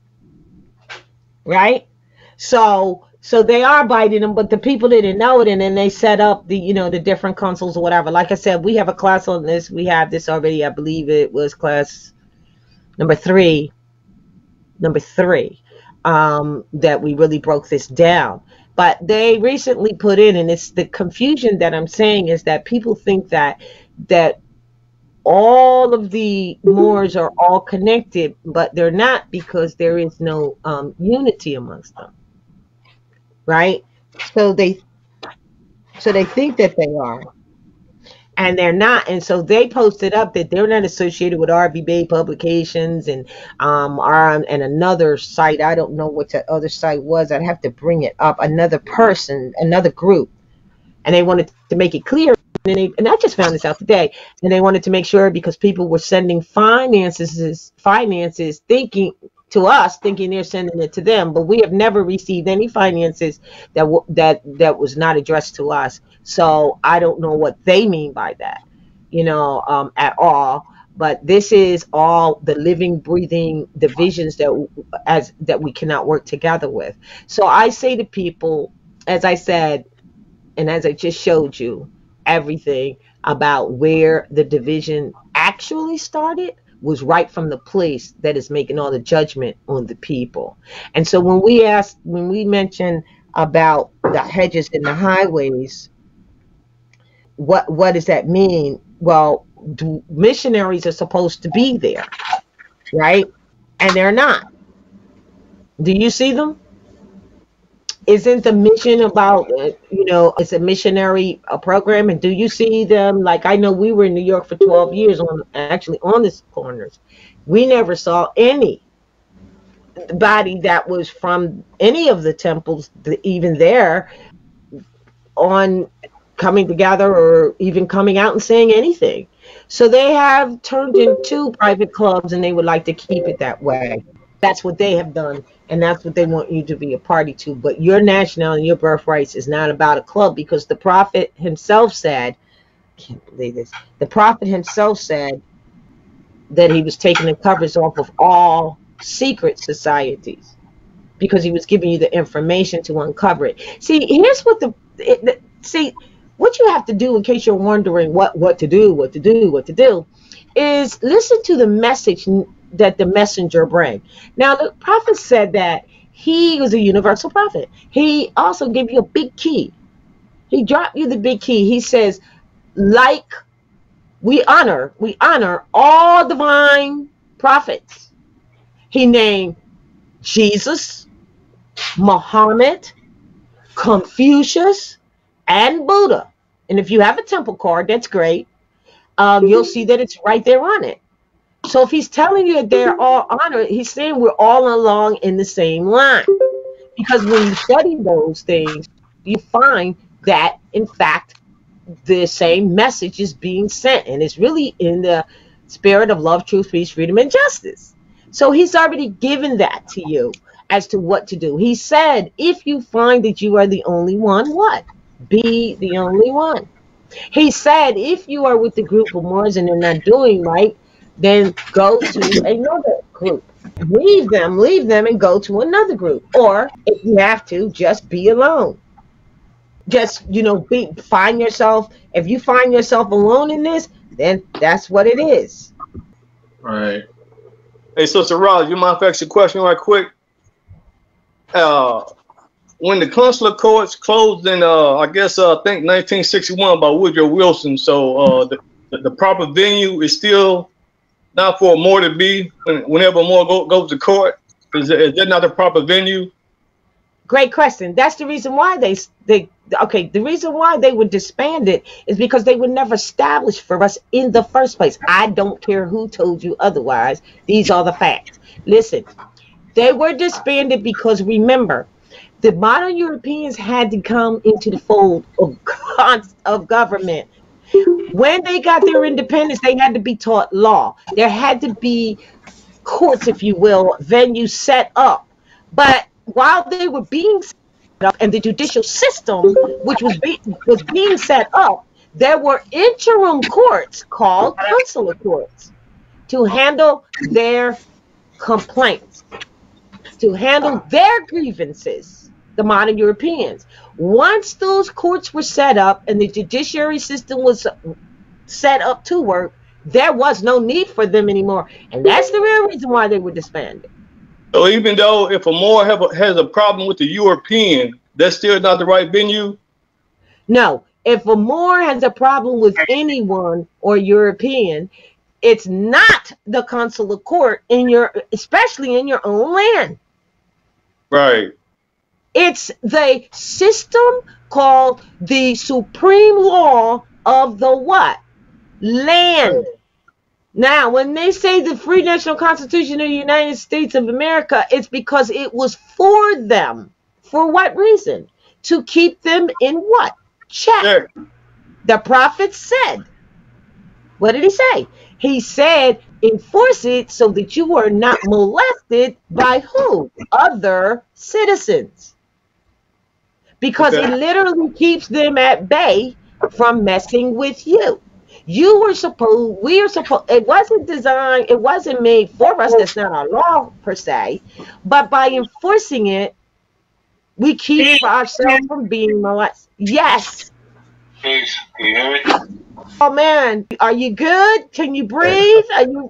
Right? So, so they are biting them, but the people didn't know it, and then they set up the, you know, the different consuls or whatever. Like I said, we have a class on this. We have this already. I believe it was class number three. Number three. Um, that we really broke this down. But they recently put in, and it's the confusion that I'm saying is that people think that that all of the Moors are all connected, but they're not, because there is no um, unity amongst them, right? So they, so they think that they are, and they're not. And so they posted up that they're not associated with R V Bay Publications and um are and another site. I don't know what that other site was. I'd have to bring it up. Another person, another group, and they wanted to make it clear. And, they, and I just found this out today. And they wanted to make sure because people were sending finances, finances, thinking to us, thinking they're sending it to them. But we have never received any finances that w- that that was not addressed to us. So I don't know what they mean by that, you know, um, at all. But this is all the living, breathing divisions that as that we cannot work together with. So I say to people, as I said, and as I just showed you, everything about where the division actually started was right from the place that is making all the judgment on the people. And so when we ask, when we mention about the hedges and the highways, what what does that mean? Well, do, missionaries are supposed to be there, right? And they're not. Do you see them? Isn't the mission about, uh, you know, it's a missionary uh, program? And do you see them? Like, I know we were in New York for twelve years on actually on the corners. We never saw anybody that was from any of the temples, th- even there, on coming together or even coming out and saying anything. So they have turned into private clubs and they would like to keep it that way. That's what they have done, and that's what they want you to be a party to. But your nationality and your birthrights is not about a club, because the prophet himself said, I can't believe this, the prophet himself said that he was taking the covers off of all secret societies because he was giving you the information to uncover it. See, here's what the, it, the see, what you have to do in case you're wondering what, what to do, what to do, what to do, is listen to the message that the messenger bring. Now, the prophet said that he was a universal prophet. He also gave you a big key. He dropped you the big key. He says, like we honor, we honor all divine prophets. He named Jesus, Muhammad, Confucius, and Buddha. And if you have a temple card, that's great. Um, you'll see that it's right there on it. So if he's telling you that they're all honored, he's saying we're all along in the same line. Because when you study those things, you find that, in fact, the same message is being sent. And it's really in the spirit of love, truth, peace, freedom, and justice. So he's already given that to you as to what to do. He said, if you find that you are the only one, what? Be the only one. He said, if you are with the group of Moors and they're not doing right, then go to another group. Leave them, leave them and go to another group. Or if you have to, just be alone. Just, you know, be, find yourself, if you find yourself alone in this, then that's what it is. Right. Hey, Sister Roz, you mind if I ask you a question right quick? Uh, when the consular courts closed in, uh, I guess, uh, I think nineteen sixty-one by Woodrow Wilson, so uh, the, the, the proper venue is still not for Moore to be whenever Moore go, goes to court? Is, is that not the proper venue? Great question. That's the reason why they, they, okay, the reason why they would disband it is because they were never established for us in the first place. I don't care who told you otherwise. These are the facts. Listen, they were disbanded because, remember, the modern Europeans had to come into the fold of, of government. When they got their independence, they had to be taught law. There had to be courts, if you will, venues set up. But while they were being set up and the judicial system, which was, be, was being set up, there were interim courts called consular courts to handle their complaints, to handle their grievances, the modern Europeans. Once those courts were set up and the judiciary system was set up to work, there was no need for them anymore. And that's the real reason why they were disbanded. So even though if a Moor have a, has a problem with the European, that's still not the right venue? No. If a Moor has a problem with anyone or European, it's not the consular court in your, especially in your own land. Right. It's the system called the supreme law of the what? land. Now, when they say the Free National Constitution of the United States of America, it's because it was for them. For what reason? To keep them in what? Check. Sure. The prophet said, what did he say? He said, enforce it so that you are not molested by who? Other citizens. Because Okay. it literally keeps them at bay from messing with you. You were supposed, we are supposed, it wasn't designed, it wasn't made for us. That's not our law per se. But by enforcing it, we keep ourselves from being molested. Yes. Peace. Can you hear me? Oh man, are you good? Can you breathe? Are you?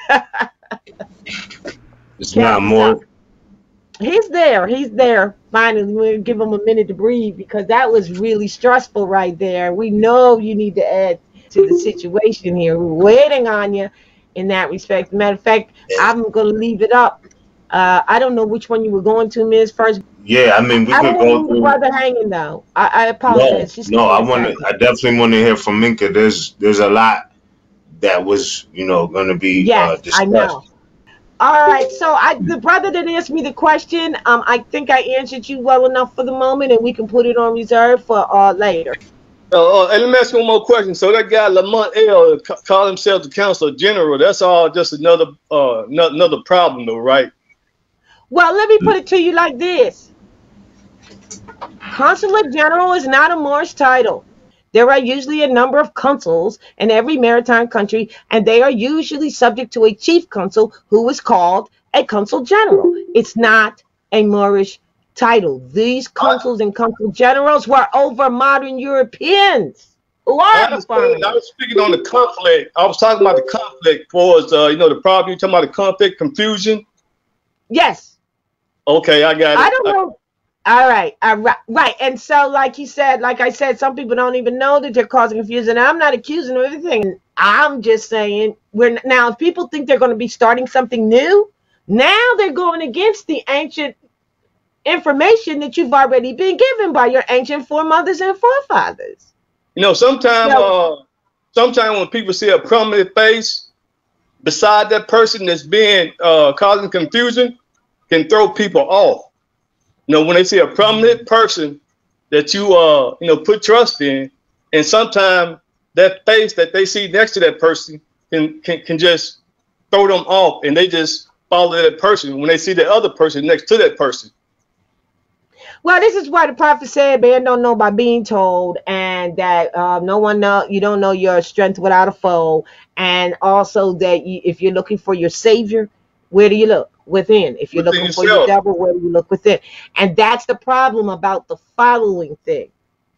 It's not more. He's there. He's there. Finally, we're gonna give him a minute to breathe because that was really stressful right there. We know you need to add to the situation here. We're waiting on you in that respect. Matter of fact, I'm gonna leave it up. Uh, I don't know which one you were going to, Miz First. Yeah, I mean, we I could don't go want to through. brother hanging though. I, I No, apologize. Just no, give me I a want to. second. I definitely want to hear from Minka. There's, there's a lot that was, you know, going to be uh, Yes, I discussed. know. All right, so I the brother that asked me the question, um, I think I answered you well enough for the moment, and we can put it on reserve for uh later. Uh, uh, and let me ask you one more question. So that guy Lamont L. ca- call himself the Counselor General. That's all just another uh no- another problem, though, right? Well, let me put it to you like this: Consulate General is not a Moorish title. There are usually a number of consuls in every maritime country, and they are usually subject to a chief consul who is called a consul general. It's not a Moorish title. These consuls and consul generals were over modern Europeans who I are the understand. I foreigners. was speaking on the conflict. I was talking about the conflict for us. Uh, you know, the problem. You talking about the conflict, confusion. Yes. Okay, I got it. I don't know. All right, all right, right. And so, like you said, like I said, some people don't even know that they're causing confusion. And I'm not accusing of anything. I'm just saying we're now. If people think they're going to be starting something new, now they're going against the ancient information that you've already been given by your ancient foremothers and forefathers. You know, sometimes So, uh, sometimes when people see a prominent face beside that person that's being uh causing confusion, can throw people off. You know, when they see a prominent person that you uh you know put trust in, and sometimes that face that they see next to that person can can, can just throw them off, and they just follow that person when they see the other person next to that person. well, this is why the prophet said, "Man, don't know by being told," and that uh, no one know you don't know your strength without a foe, and also that you, if you're looking for your savior, where do you look? Within. If you're Within looking for your yourself. devil, where do you look? Within. And that's the problem about the following thing.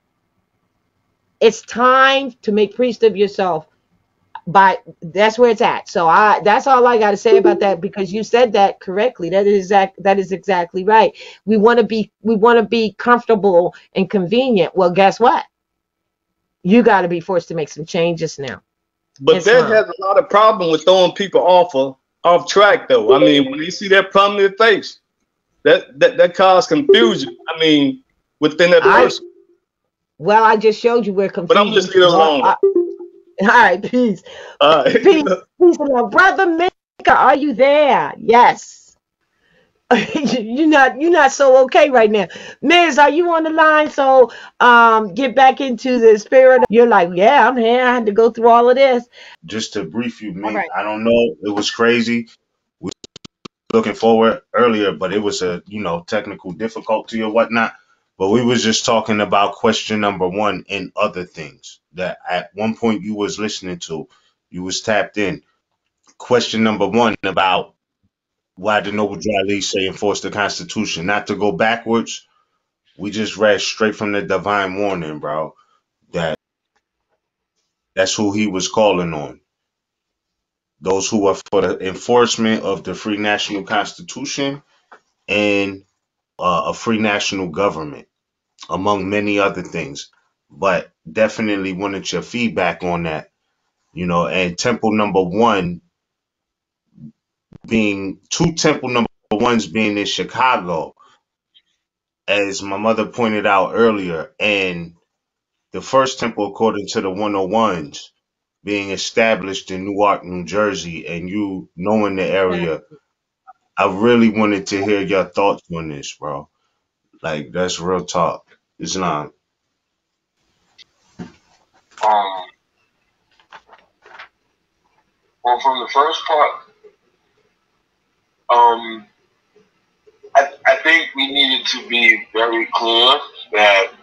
It's time to make priest of yourself. By that's where it's at. So I that's all I got to say about that, because you said that correctly. That is exact. That is exactly right. We want to be we want to be comfortable and convenient. Well, guess what? You got to be forced to make some changes now. But It's that time. has a lot of problem with throwing people off of, off track, though. I mean, when you see that prominent face, that that that causes confusion. I mean, within that I person. well, I just showed you where But I'm just confusion. leaving it alone. All right, peace. All right. Peace, peace and love. Brother Mika, are you there? Yes. you're not you're not so okay right now. Miz, are you on the line? So um get back into the spirit. You're like, yeah, I'm here. I had to go through all of this. Just to brief you, All Mink, right. I don't know. It was crazy. We were looking forward earlier, but it was a, you know, technical difficulty or whatnot. But we was just talking about question number one and other things that at one point you was listening to. You was tapped in. Question number one about why the Noble Dry League say enforce the Constitution. Not to go backwards, we just read straight from the divine warning, bro. That that's who he was calling on. Those who are for the enforcement of the free national constitution and uh, a free national government, among many other things. But definitely wanted your feedback on that, you know, and temple number one being two temple number ones being in Chicago, as my mother pointed out earlier, and the first temple, according to the one oh ones, being established in Newark, New Jersey, and you knowing the area, I really wanted to hear your thoughts on this, bro. Like that's real talk. It's not. Um, well, from the first part, um, I, I think we needed to be very clear that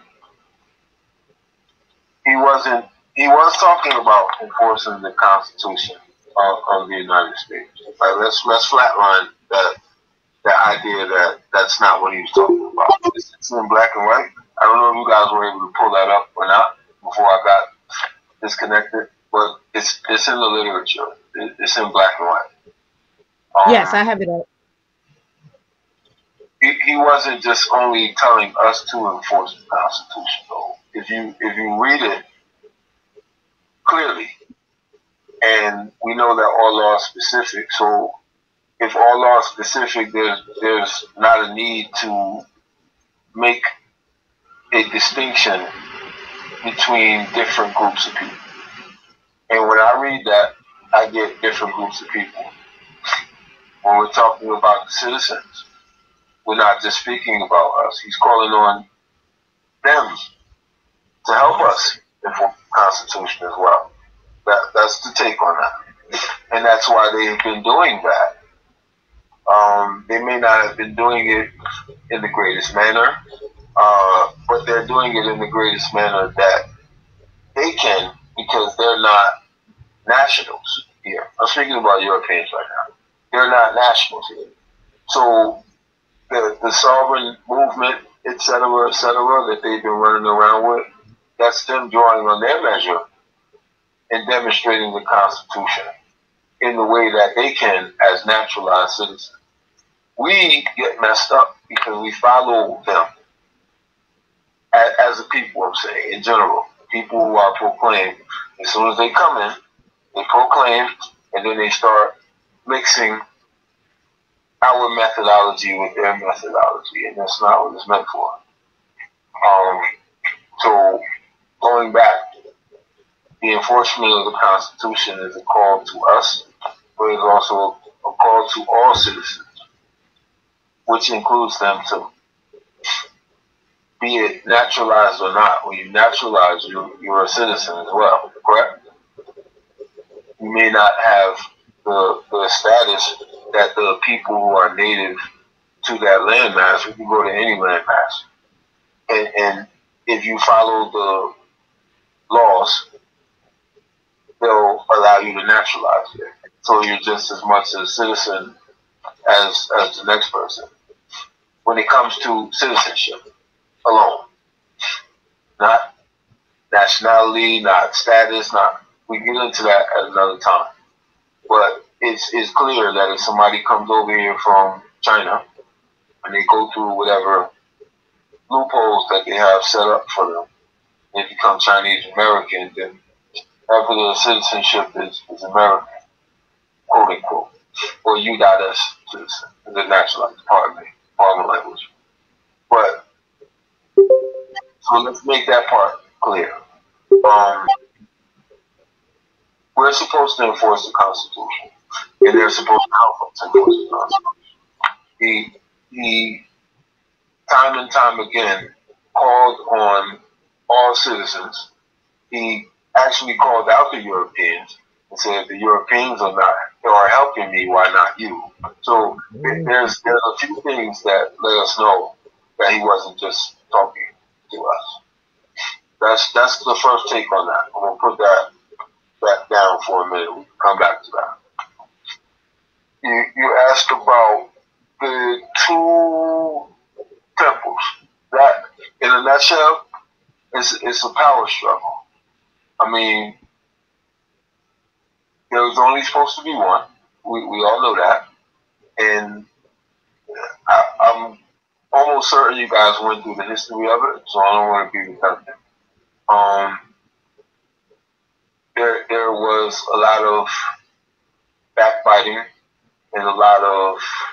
he wasn't. He was talking about enforcing the Constitution of, of the United States. Like, let's let's flatline that the idea that that's not what he was talking about. It's, it's in black and white. I don't know if you guys were able to pull that up or not before I got disconnected, but it's it's in the literature. It, it's in black and white. Um, Yes, I have it up. he, he wasn't just only telling us to enforce the Constitution, though. If you if you read it clearly, and we know that all law is specific, so if all law is specific, there's there's not a need to make a distinction between different groups of people. And when I read that, I get different groups of people. When we're talking about the citizens, we're not just speaking about us. He's calling on them to help us enforce the Constitution as well. That, that's the take on that. And that's why they've been doing that. Um, they may not have been doing it in the greatest manner, uh, but they're doing it in the greatest manner that they can, because they're not nationals here. I'm speaking about Europeans right now. They're not nationals here. So the, the sovereign movement, et cetera, et cetera, that they've been running around with, that's them drawing on their measure and demonstrating the Constitution in the way that they can as naturalized citizens. We get messed up because we follow them as, as a people, I'm saying, in general. People who are proclaimed. As soon as they come in, they proclaim, and then they start mixing our methodology with their methodology, and that's not what it's meant for. Um, so, going back, the enforcement of the Constitution is a call to us, but it's also a call to all citizens, which includes them too. Be it naturalized or not, when you naturalize, you, you're a citizen as well, correct? You may not have the, the status that the people who are native to that landmass, you can go to any landmass. And, and if you follow the laws, they'll allow you to naturalize it. So you're just as much a citizen as, as the next person. When it comes to citizenship alone, not nationality, not status, not, we get into that at another time. But it's, it's clear that if somebody comes over here from China and they go through whatever loopholes that they have set up for them, they become Chinese American, then after their citizenship is, is American, quote unquote, or U S citizen, the naturalized, pardon me, pardon my language. But, so let's make that part clear. Um, we're supposed to enforce the Constitution, and they're supposed to help us enforce the Constitution. He, he, time and time again, called on all citizens. He actually called out the Europeans and said, the Europeans are not, are helping me, why not you? So there's, there's a few things that let us know that he wasn't just talking to us. That's, that's the first take on that. I'm going to put that, that down for a minute. We can come back to that. You, you asked about the two temples. That, in a nutshell, it's, it's a power struggle. I mean, there was only supposed to be one. We, we all know that. And I, I'm almost certain you guys went through the history of it, so I don't want to be redundant. Um, there, there was a lot of backbiting and a lot of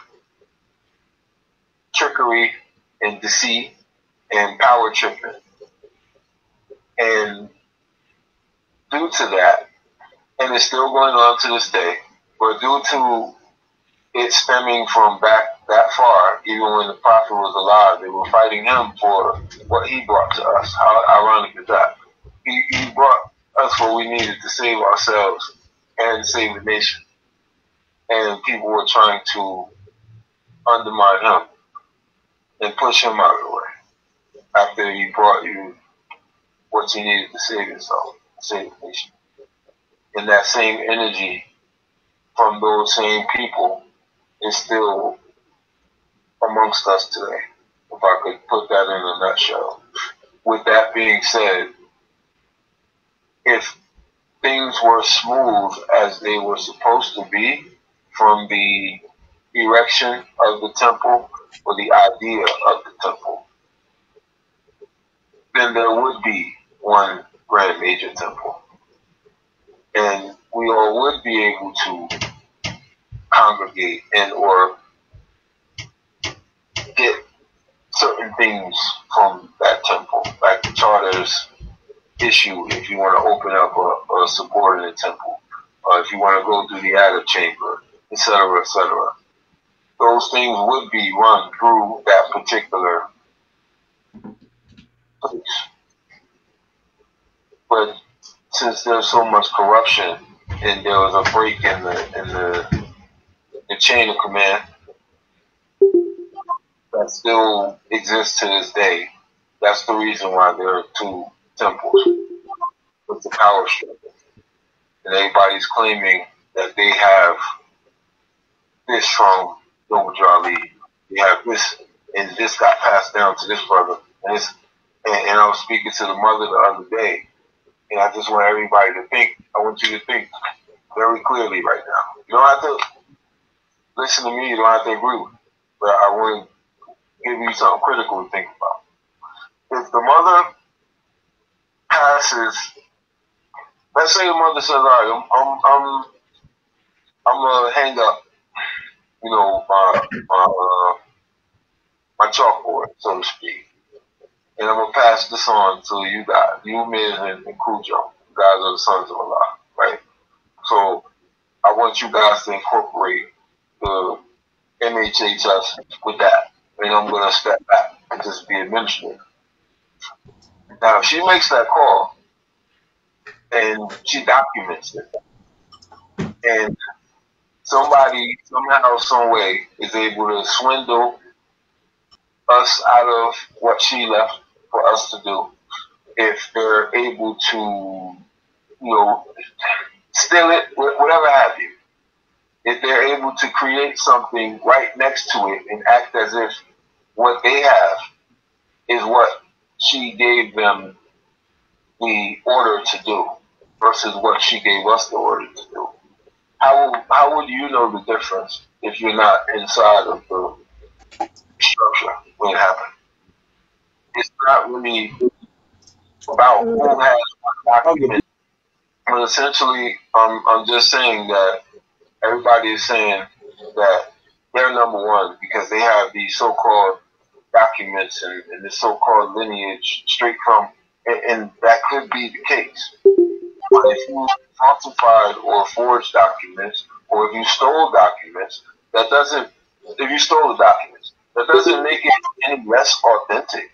trickery and deceit and power tripping. And due to that, and it's still going on to this day. But due to it stemming from back that far, even when the Prophet was alive, they were fighting him for what he brought to us. How ironic is that? He, he brought us what we needed to save ourselves and save the nation. And people were trying to undermine him and push him out of the way after he brought you what you needed to save yourself, save the nation. And that same energy from those same people is still amongst us today, if I could put that in a nutshell. With that being said, if things were smooth as they were supposed to be from the erection of the temple or the idea of the temple, then there would be one grand major temple. And we all would be able to congregate and or get certain things from that temple, like the charter's issue if you want to open up a, a subordinate temple, or if you want to go through the attic chamber, et cetera, et cetera. Those things would be run through that particular place. But since there's so much corruption and there was a break in the in the, the chain of command that still exists to this day, that's the reason why there are two temples with the power struggle. And everybody's claiming that they have this from Noble Ali. They have this, and this got passed down to this brother. And, this, and, and I was speaking to the mother the other day, and I just want everybody to think, I want you to think very clearly right now. You don't have to listen to me, you don't have to agree with me, but I want to give you something critical to think about. If the mother passes, let's say the mother says, all right, I'm, I'm, I'm, I'm going to hang up, you know, my, my, uh, my chalkboard, so to speak. And I'm going to pass this on to you guys, you, Miz, and, and Cujo. You guys are the sons of Allah, right? So I want you guys to incorporate the M H H S with that. And I'm going to step back and just be administrative. Now, if she makes that call and she documents it, and somebody, somehow, some way, is able to swindle us out of what she left for us to do, if they're able to, you know, steal it, whatever have you, if they're able to create something right next to it and act as if what they have is what she gave them the order to do versus what she gave us the order to do. How, how would you know the difference if you're not inside of the structure when it happened? It's not really about who has what document. But essentially, um, I'm just saying that everybody is saying that they're number one because they have these so-called documents and, and the so-called lineage straight from, and, and that could be the case. But if you falsified or forged documents, or if you stole documents, that doesn't, if you stole the documents, that doesn't make it any less authentic.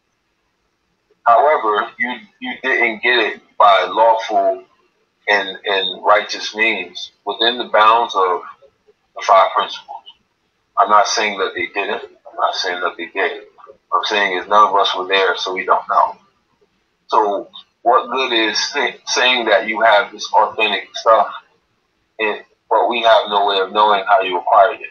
However, you, you didn't get it by lawful and, and righteous means within the bounds of the five principles. I'm not saying that they didn't. I'm not saying that they did. What I'm saying is none of us were there, so we don't know. So what good is say, saying that you have this authentic stuff, and, but we have no way of knowing how you acquired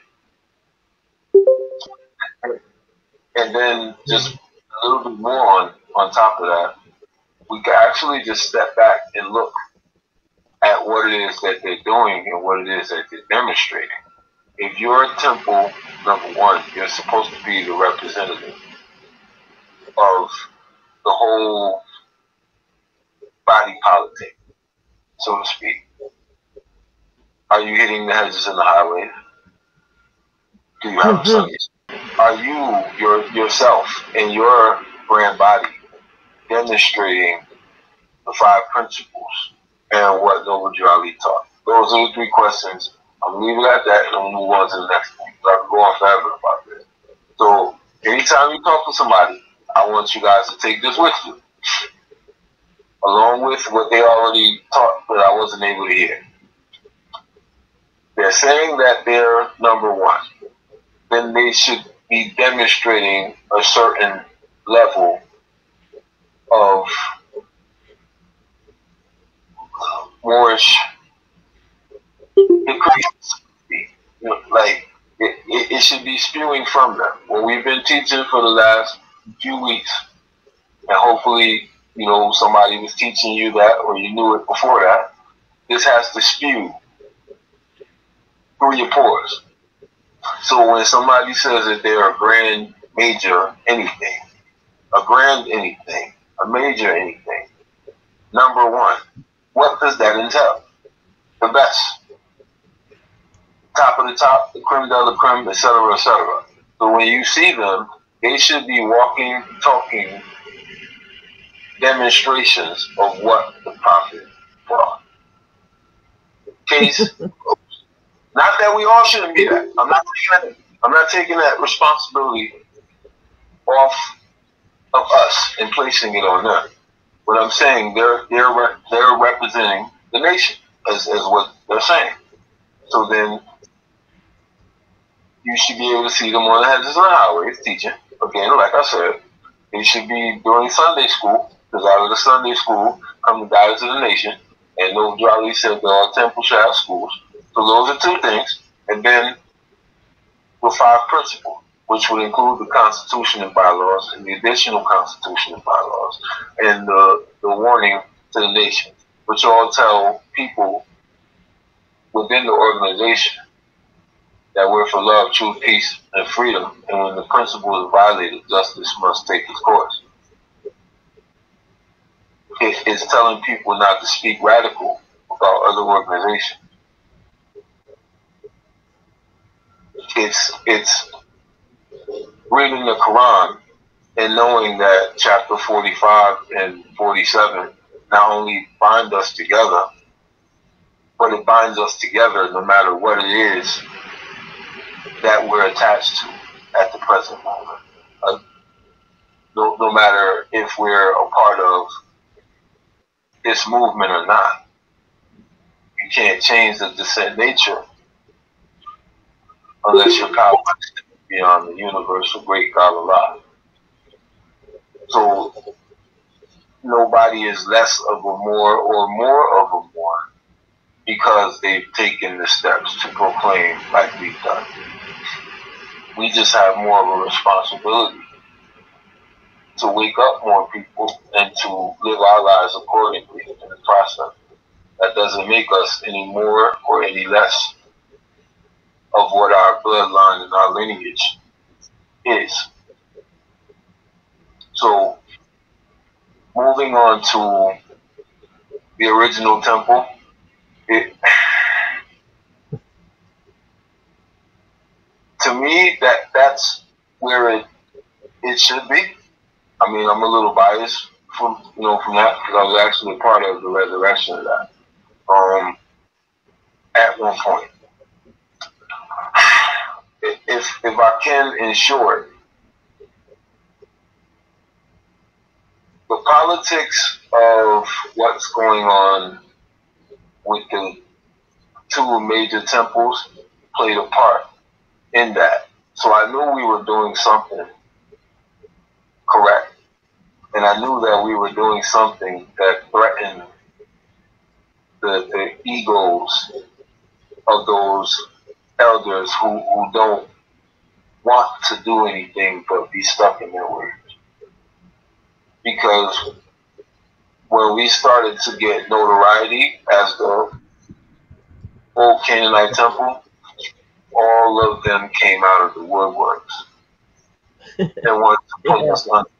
it? And then just a little bit more on, on top of that, we can actually just step back and look at what it is that they're doing and what it is that they're demonstrating. If you're a temple, number one, you're supposed to be the representative of the whole body politic, so to speak. Are you hitting the hedges in the highway? Do you have a son? Are you your, yourself and your brand body demonstrating the five principles and what Noble Drew Ali taught? Those are the three questions. I'm going to leave it at that, and I'm going to move on to the next one. I can go on forever about this. So, anytime you talk to somebody, I want you guys to take this with you, along with what they already taught that I wasn't able to hear. They're saying that they're number one. Then they should be demonstrating a certain level of Moorish decrease. You know, like, it, it, it should be spewing from them. What we've been teaching for the last few weeks, and hopefully, you know, somebody was teaching you that, or you knew it before that, this has to spew through your pores. So when somebody says that they're a grand major anything, a grand anything, a major anything, number one, what does that entail? The best. Top of the top, the creme de la creme, et cetera, et cetera. So when you see them, they should be walking, talking demonstrations of what the prophet brought. Case, not that we all shouldn't be that. I'm not taking that. I'm not taking that responsibility off of us and placing it on them. But I'm saying they're they're re they're representing the nation as as what they're saying. So then you should be able to see them on the hedges and the highways teaching. Again, like I said, they should be doing Sunday school, because out of the Sunday school come the guidance of the nation. And Noble Drew Ali said that all temples should have schools. So those are two things. And then the five principles, which would include the Constitution and bylaws, and the additional Constitution and bylaws, and the, the warning to the nation, which all tell people within the organization that we're for love, truth, peace, and freedom, and when the principle is violated, justice must take its course. It, it's telling people not to speak radical about other organizations. It's, it's reading the Quran and knowing that chapter forty-five and forty-seven not only bind us together, but it binds us together no matter what it is that we're attached to at the present moment. Uh, no, no matter if we're a part of this movement or not. You can't change the descent nature unless you're powerful beyond the universal great God Allah. So nobody is less of a more or more of a more because they've taken the steps to proclaim like we've done. We just have more of a responsibility to wake up more people and to live our lives accordingly in the process. That doesn't make us any more or any less of what our bloodline and our lineage is. So, moving on to the original temple, it, to me, that that's where it it should be. I mean, I'm a little biased from you know from that because I was actually a part of the resurrection of that. Um, at one point, if if I can, in short, the politics of what's going on with the two major temples played a part in that. So I knew we were doing something correct. And I knew that we were doing something that threatened the, the egos of those elders who, who don't want to do anything but be stuck in their ways. Because when we started to get notoriety as the old Canaanite temple, all of them came out of the woodworks and wanted to put us on.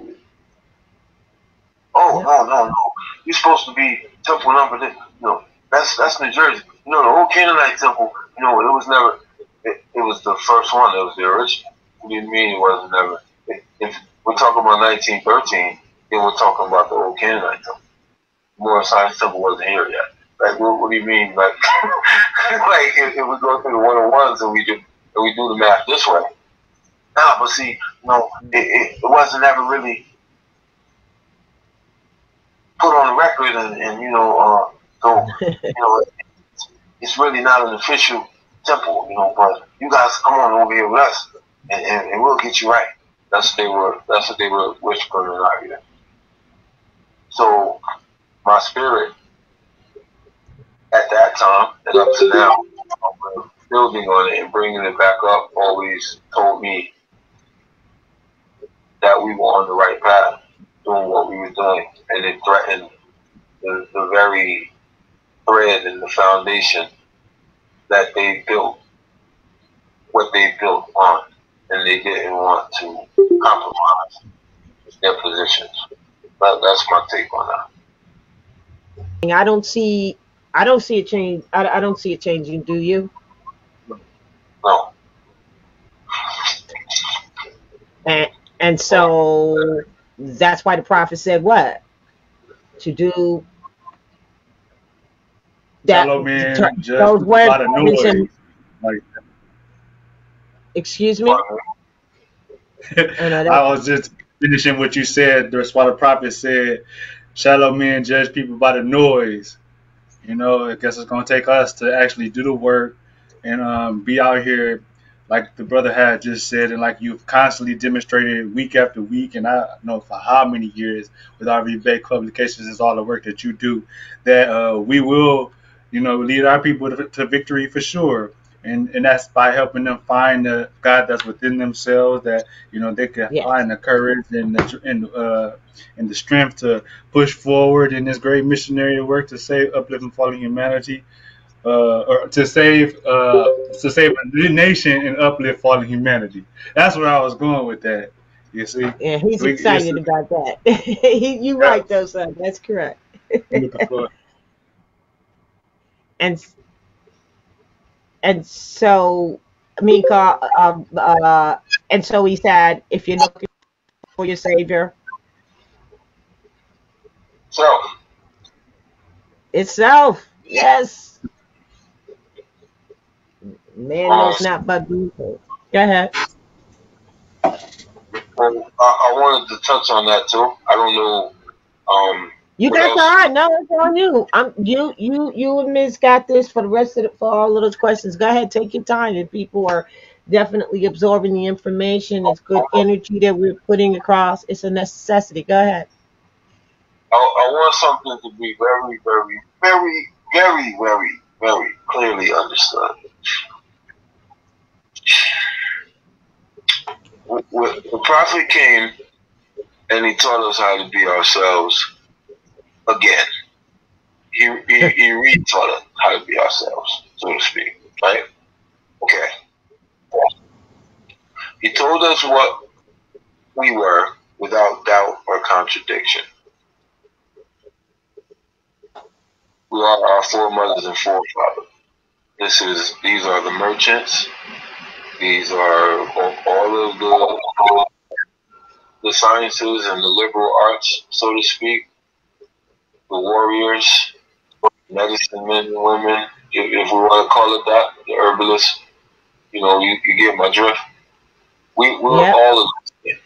Oh, no, no, no. You're supposed to be temple number this. No, that's that's New Jersey. You know, the old Canaanite temple, you know, it was never, it, it was the first one. It was the original. What do you mean it wasn't never? If, if we're talking about nineteen thirteen, then we're talking about the old Canaanite temple. Morris Science Temple wasn't here yet. Like, what, what do you mean? Like, like if, if we go through the one on ones and we do and we do the math this way. Nah, but see, no, it, it, it wasn't ever really put on the record, and, and you know, uh, so you know, it's, it's really not an official temple, you know. But you guys come on over here with us, and, and, and we'll get you right. That's what they were. That's what they were whispering in our ear. So my spirit at that time and up to now, um, building on it and bringing it back up, always told me that we were on the right path, doing what we were doing, and it threatened the, the very thread and the foundation that they built, what they built on, and they didn't want to compromise their positions. But that's my take on that. I don't see, I don't see it change. I, I don't see it changing. Do you? No. And and so that's why the prophet said what? To do that. Shallow men to- just those a words lot of noise. mentioned- Like, excuse me. I know that- I was just finishing what you said. That's why the prophet said, shallow men judge people by the noise. You know, I guess it's going to take us to actually do the work and um, be out here, like the brother had just said, and like you've constantly demonstrated week after week, and I don't know for how many years with R V Bay Publications is all the work that you do, that uh, we will, you know, lead our people to, to victory for sure. And and that's by helping them find the God that's within themselves, that, you know, they can Yes. find the courage and the and uh and the strength to push forward in this great missionary work to save, uplift, and fallen humanity, uh, or to save uh to save a nation and uplift fallen humanity. That's where I was going with that. You see, Yeah, he's We- excited yes, about that. He- you right though, son. That's correct. looking for- And and so Mika, uh, uh, and so he said, if you're looking for your savior, So, itself, yes. Man knows not but people. Go ahead. well, I, I wanted to touch on that too. I don't know. Um, You what got else? all right. No, it's on you. I'm you, you, you and Miz got this for the rest of the, for all of those questions. Go ahead, take your time. And people are definitely absorbing the information. It's good energy that we're putting across. It's a necessity. Go ahead. I, I want something to be very, very, very, very, very, very clearly understood. When when the prophet came and he taught us how to be ourselves again. He, he, he re-taught us how to be ourselves, so to speak, right? Okay. He told us what we were without doubt or contradiction. We are our foremothers and forefathers. This is these are the merchants. These are all all of the the sciences and the liberal arts, so to speak. The warriors, medicine men and women, if, if we want to call it that, the herbalists. You know, you, you get my drift. We we're Yep. all of them.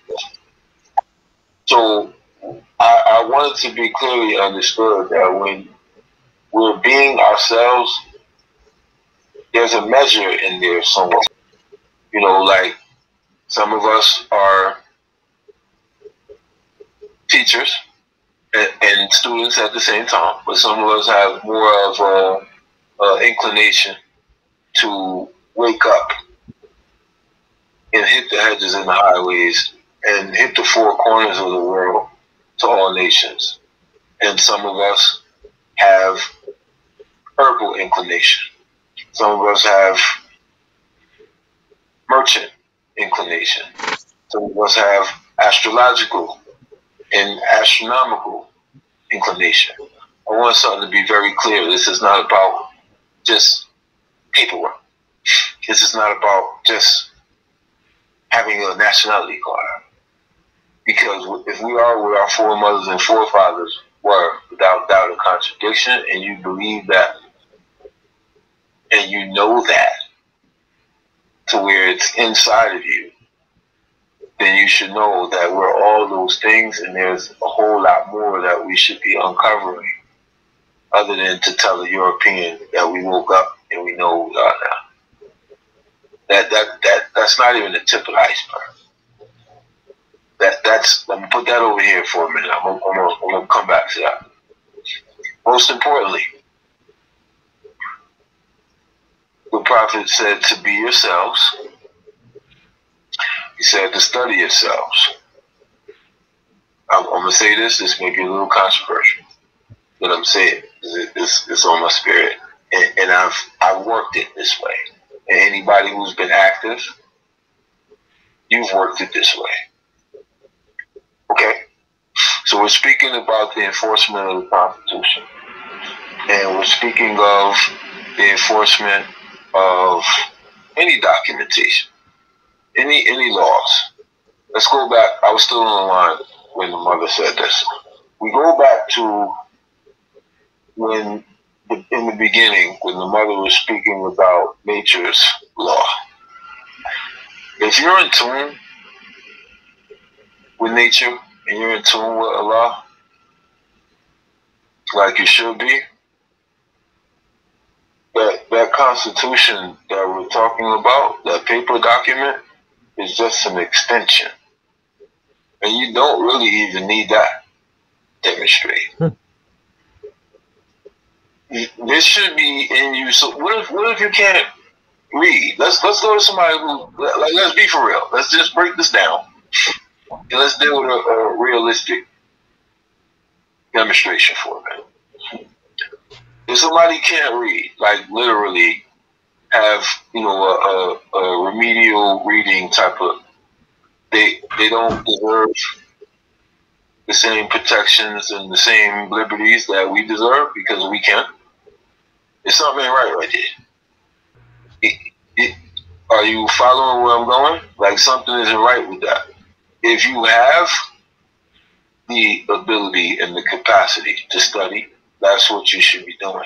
So I, I wanted to be clearly understood that when we're being ourselves, there's a measure in there somewhere. You know, like some of us are teachers and, and students at the same time, but some of us have more of a, a inclination to wake up and hit the hedges and the highways and hit the four corners of the world to all nations. And some of us have herbal inclination. Some of us have merchant inclination. Some of us have astrological and astronomical inclination. I want something to be very clear. This is not about just paperwork. This is not about just having a nationality card. Because if we are with our foremothers and forefathers, word without doubt or contradiction, and you believe that, and you know that to where it's inside of you, then you should know that we're all those things, and there's a whole lot more that we should be uncovering, other than to tell the European that we woke up and we know who we are now. That that that that's not even the tip of the iceberg. That that's I'm gonna put that over here for a minute. I'm gonna, I'm gonna, I'm gonna come back to that. Most importantly, the prophet said to be yourselves. He said to study yourselves. I'm, I'm gonna say this. This may be a little controversial, but I'm saying it, it's, it's on my spirit, and, and I've I've worked it this way. And anybody who's been active, you've worked it this way. Okay. So we're speaking about the enforcement of the Constitution, and we're speaking of the enforcement of any documentation, any any laws. Let's go back. I was still on the line when the mother said this. We go back to when, in the beginning, when the mother was speaking about nature's law. If you're in tune with nature and you're in tune with Allah, like you should be, that that constitution that we're talking about, that paper document, is just an extension. And you don't really even need that demonstrate. Hmm. This should be in you. So what if what if you can't read? Let's let's go to somebody who, like, let's be for real. Let's just break this down. And let's deal with a, a realistic demonstration for a minute. If somebody can't read, like literally have, you know, a, a, a remedial reading type of, they they don't deserve the same protections and the same liberties that we deserve because we can. There's something ain't right right there. It, it, are you following where I'm going? Like something isn't right with that. If you have the ability and the capacity to study, that's what you should be doing.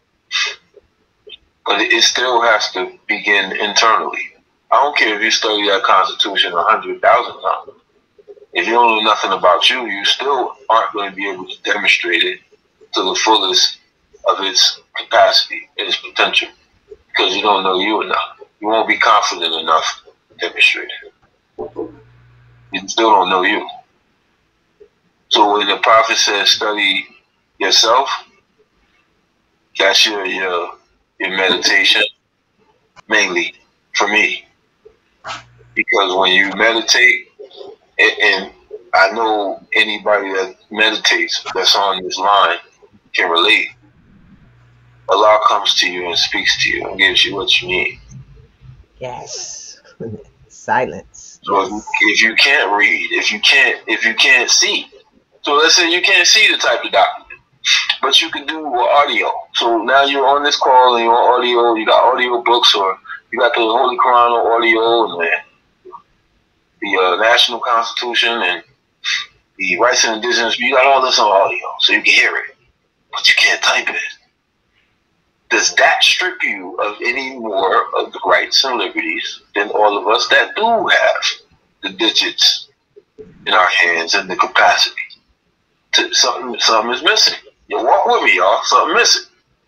But it still has to begin internally. I don't care if you study that Constitution a hundred thousand times. If you don't know nothing about you, you still aren't going to be able to demonstrate it to the fullest of its capacity and its potential because you don't know you enough. You won't be confident enough to demonstrate it. You still don't know you. So when the prophet says study yourself, that's your your, your meditation, mainly for me. Because when you meditate, and, and I know anybody that meditates that's on this line can relate, Allah comes to you and speaks to you and gives you what you need. Yes. Silence. So if, if you can't read, if you can't, if you can't see, so let's say you can't see the type of document, but you can do audio. So now you're on this call and you're on audio. You got audio books, or you got the Holy Quran on audio, and the, the uh, National Constitution and the rights of indigenous. You got all this on audio, so you can hear it, but you can't type it. Does that strip you of any more of the rights and liberties than all of us that do have the digits in our hands and the capacity? To, something, something is missing. You walk with me, y'all. Something missing.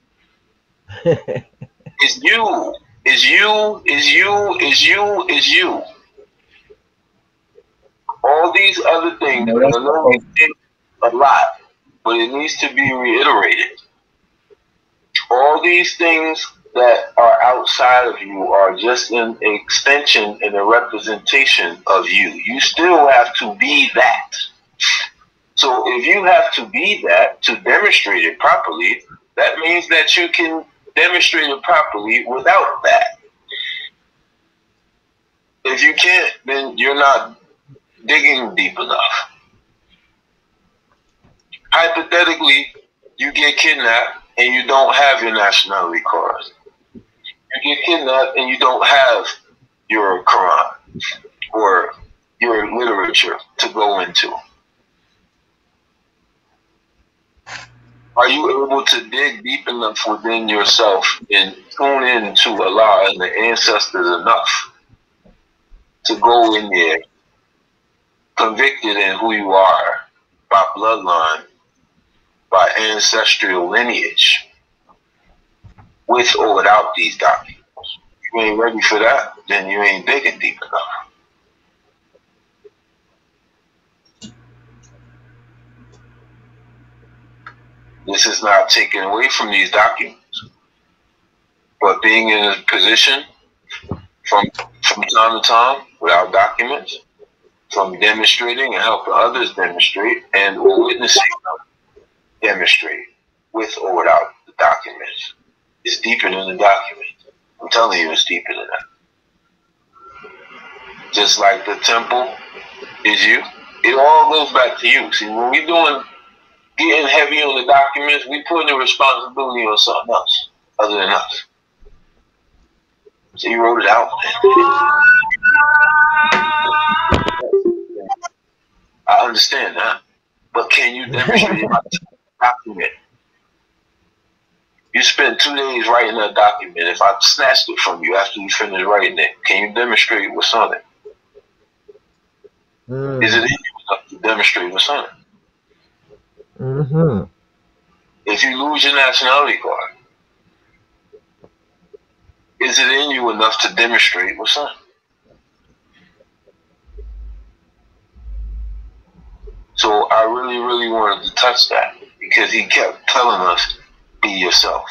It's you. It's you. It's you. It's you. It's you. All these other things, No, I that's know we think a lot, but it needs to be reiterated. All these things that are outside of you are just an extension and a representation of you. You still have to be that. So if you have to be that to demonstrate it properly, that means that you can demonstrate it properly without that. If you can't, then you're not digging deep enough. Hypothetically, you get kidnapped and you don't have your nationality card. You get kidnapped and you don't have your Quran or your literature to go into. Are you able to dig deep enough within yourself and tune in to Allah and the ancestors enough to go in there convicted in who you are by bloodline, by ancestral lineage, with or without these documents? If you ain't ready for that, then you ain't digging deep enough. This is not taken away from these documents, but being in a position from from time to time without documents, from demonstrating and helping others demonstrate, and or witnessing them demonstrate with or without the documents. It's deeper than the documents. I'm telling you, it's deeper than that. Just like the temple is you, it all goes back to you. See, when we're doing getting heavy on the documents, we putting the responsibility on something else other than us. So you wrote it out. I understand that, but can you demonstrate it by the document? You spent two days writing that document. If I snatched it from you after you finished writing it, can you demonstrate what's on it? Mm. Is it in you enough to demonstrate what's on it? Mm-hmm. If you lose your nationality card, is it in you enough to demonstrate what's on it? So I really, really wanted to touch that because he kept telling us, be yourself.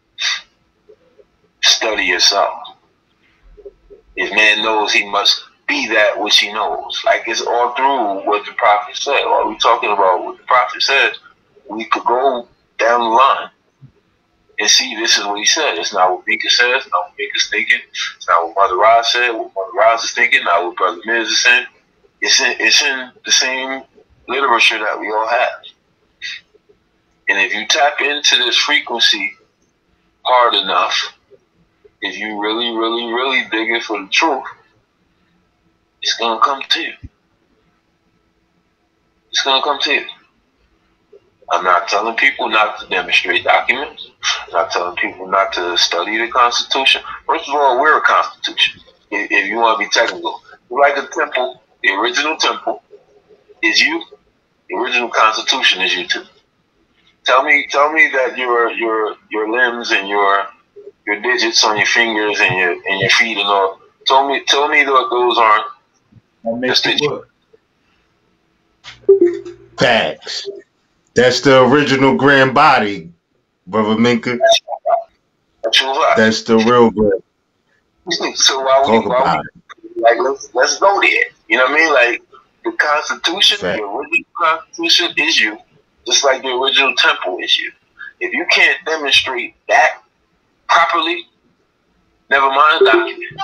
Study yourself. If man knows, he must be that which he knows. Like it's all through what the prophet said. While we're talking about what the prophet said, we could go down the line and see this is what he said. It's not what Mika says, it's not what Mika's thinking. It's not what Mother Roz said, what Mother Roz is thinking, not what Brother Miz is saying. It's in, it's in the same literature that we all have. And if you tap into this frequency hard enough, if you really, really, really digging for the truth, it's going to come to you. It's going to come to you. I'm not telling people not to demonstrate documents. I'm not telling people not to study the Constitution. First of all, we're a Constitution, if, if you want to be technical. Like the temple, the original temple is you. The original Constitution is you too. Tell me, tell me that your your your limbs and your your digits on your fingers and your and your feet and all. Tell me, tell me that those aren't just digits. Facts. That's the original grand body, Brother Minka. That's right. That's the real good. So why we, Talk why about we like let's let's go there. You know what I mean? Like the Constitution, Fact. the original Constitution is you, just like the original temple is you. If you can't demonstrate that properly, never mind the document.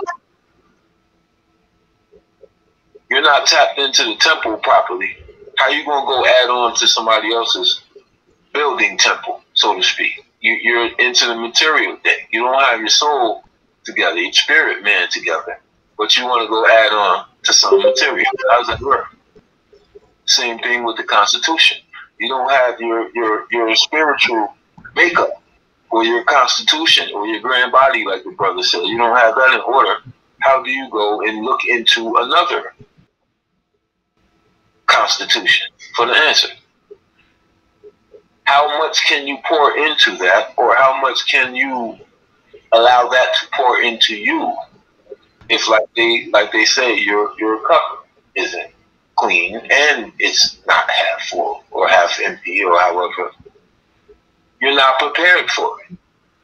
You're not tapped into the temple properly. How you gonna go add on to somebody else's building temple, so to speak? You, you're into the material thing. You don't have your soul together, your spirit man together, but you want to go add on to some material. How does that work? Same thing with the Constitution. You don't have your your your spiritual makeup or your Constitution or your grand body, like the brother said. You don't have that in order. How do you go and look into another Constitution for the answer? How much can you pour into that, or how much can you allow that to pour into you? If, like they like they say, your your cup isn't clean and it's not half full or half empty or however, you're not prepared for it.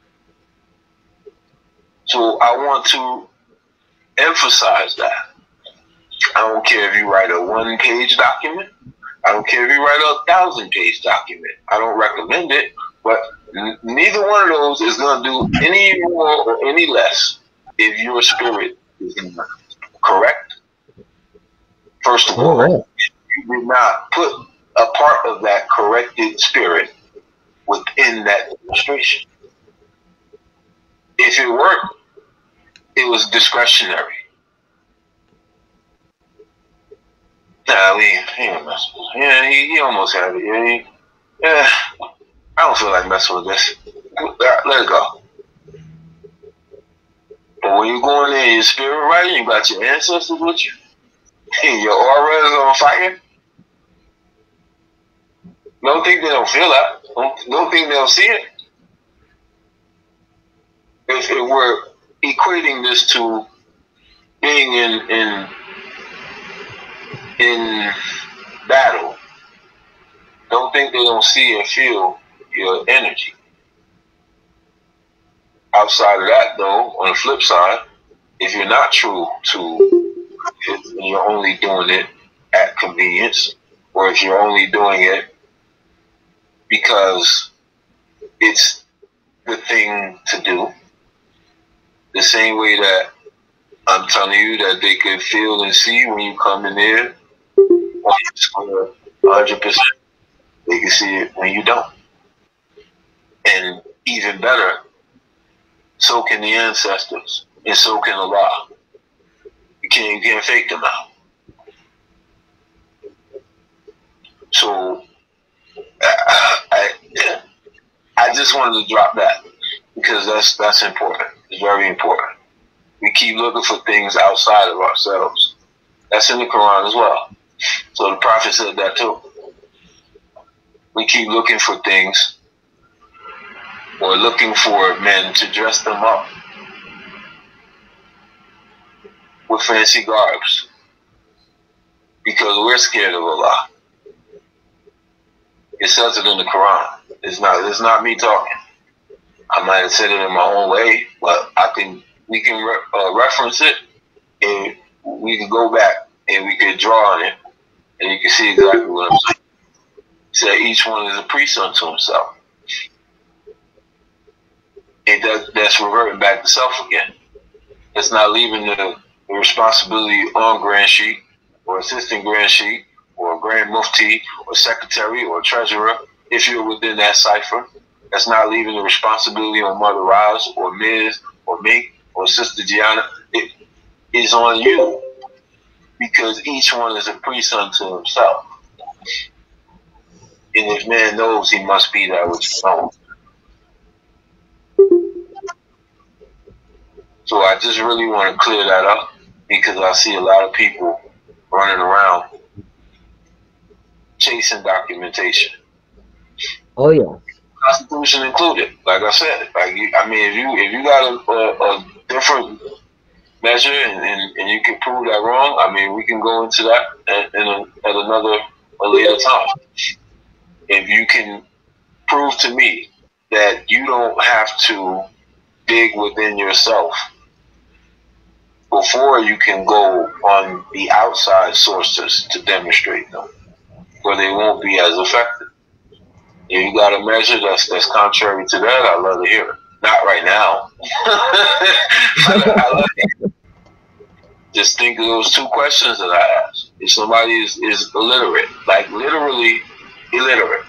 So I want to emphasize that. I don't care if you write a one-page document. I don't care if you write a thousand-page document. I don't recommend it, but n- neither one of those is going to do any more or any less if your spirit is correct. First of all, Alright. you did not put a part of that corrected spirit within that demonstration. If it worked, it was discretionary. Nah, he, he, almost, yeah, he, he almost had it. Yeah, he, yeah. All I don't feel like messing with this. Let let it go. But when you're going in your spirit right, you got your ancestors with you, and your aura is on fire. Don't think they don't feel that. Don't, don't think they don't see it. If, if we're equating this to being in in in battle, don't think they don't see and feel your energy. Outside of that, though, on the flip side, if you're not true to, if you're only doing it at convenience, or if you're only doing it because it's the thing to do, the same way that I'm telling you that they can feel and see when you come in there, one hundred percent, they can see it when you don't. And even better, so can the ancestors, and so can Allah. You can't, you can't fake them out. So, I, I, I just wanted to drop that because that's that's important. It's very important. We keep looking for things outside of ourselves. That's in the Quran as well. So the Prophet said that too. We keep looking for things, or looking for men to dress them up with fancy garbs because we're scared of Allah. It says it in the Quran. It's not. It's not me talking. I might have said it in my own way, but I can. We can re uh, reference it, and we can go back and we can draw on it, and you can see exactly what I'm saying. So each one is a priest unto himself. And that, that's reverting back to self again. It's not leaving the, the responsibility on Grand Sheikh or assistant Grand Sheikh or Grand Mufti or secretary or treasurer if you're within that cipher. That's not leaving the responsibility on Mother Roz or Miz or me or Sister Gianna. It is on you because each one is a priest unto himself. And if man knows, he must be that which he knows. So I just really want to clear that up because I see a lot of people running around chasing documentation. Oh yeah. Constitution included, like I said. Like you, I mean, if you if you got a, a, a different measure and, and, and you can prove that wrong, I mean, we can go into that at, in a, at another a later time. If you can prove to me that you don't have to dig within yourself before you can go on the outside sources to demonstrate them, or they won't be as effective. If you got a measure that's that's contrary to that, I'd love to hear it. Not right now. I, I love it. Just think of those two questions that I asked. If somebody is, is illiterate, like literally illiterate,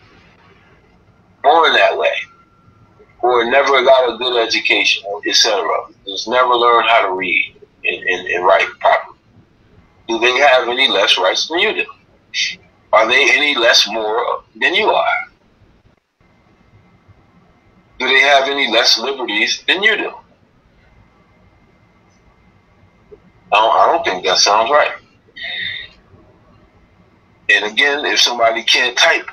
born that way, or never got a good education, et cetera, just never learned how to read and, and, and write properly, do they have any less rights than you do? Are they any less more than you are? Do they have any less liberties than you do? I don't, I don't think that sounds right. And again, if somebody can't type,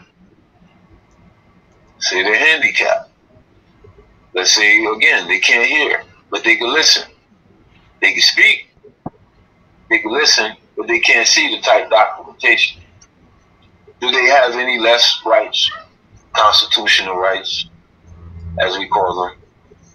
say they're handicapped. Let's say, again, they can't hear, but they can listen. They can speak, they can listen, but they can't see the type documentation. Do they have any less rights, constitutional rights, as we call them,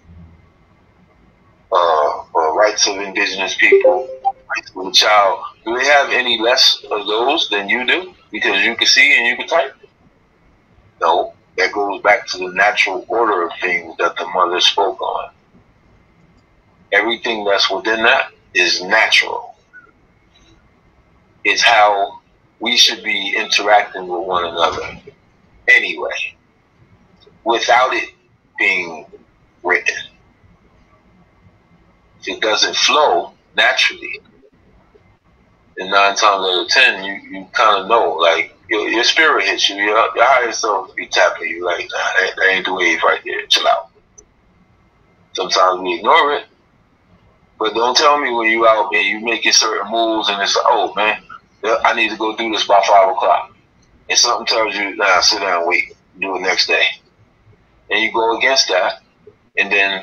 uh, or rights of indigenous people, rights of the child? Do they have any less of those than you do because you can see and you can type? No. That goes back to the natural order of things that the mother spoke on. Everything that's within that is natural. It's how we should be interacting with one another anyway, without it being written. If it doesn't flow naturally, then nine times out of ten, you, you kind of know, like, your, your spirit hits you. Your, your higher self be tapping you like, nah, that, that ain't the wave right there. Chill out. Sometimes we ignore it, but don't tell me when you out and you making certain moves and it's like, oh man, I need to go do this by five o'clock. And something tells you, nah, sit down, wait, do it next day. And you go against that, and then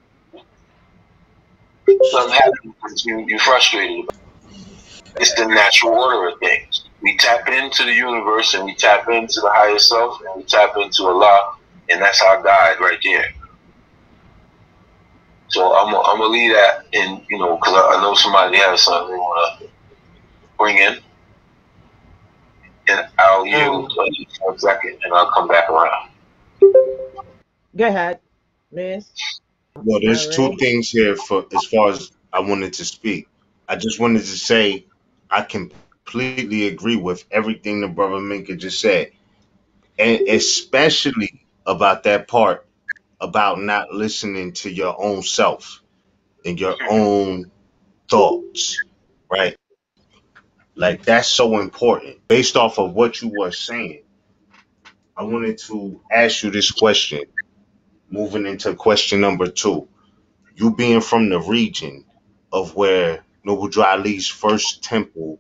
something happens because you, you're frustrated. It's the natural order of things. We tap into the universe and we tap into the higher self and we tap into Allah, and that's our guide right there. So I'm I'm gonna leave that in, you know, because I, I know somebody has something they want to bring in, and I'll yield Um, for a second, and I'll come back around. go ahead, Miss. Well, there's All two right. things here for as far as I wanted to speak. I just wanted to say I completely agree with everything the brother Minka just said, and especially about that part about not listening to your own self and your own thoughts, right? Like that's so important. Based off of what you were saying, I wanted to ask you this question. Moving into question number two, you being from the region of where Noble Drew Ali's first temple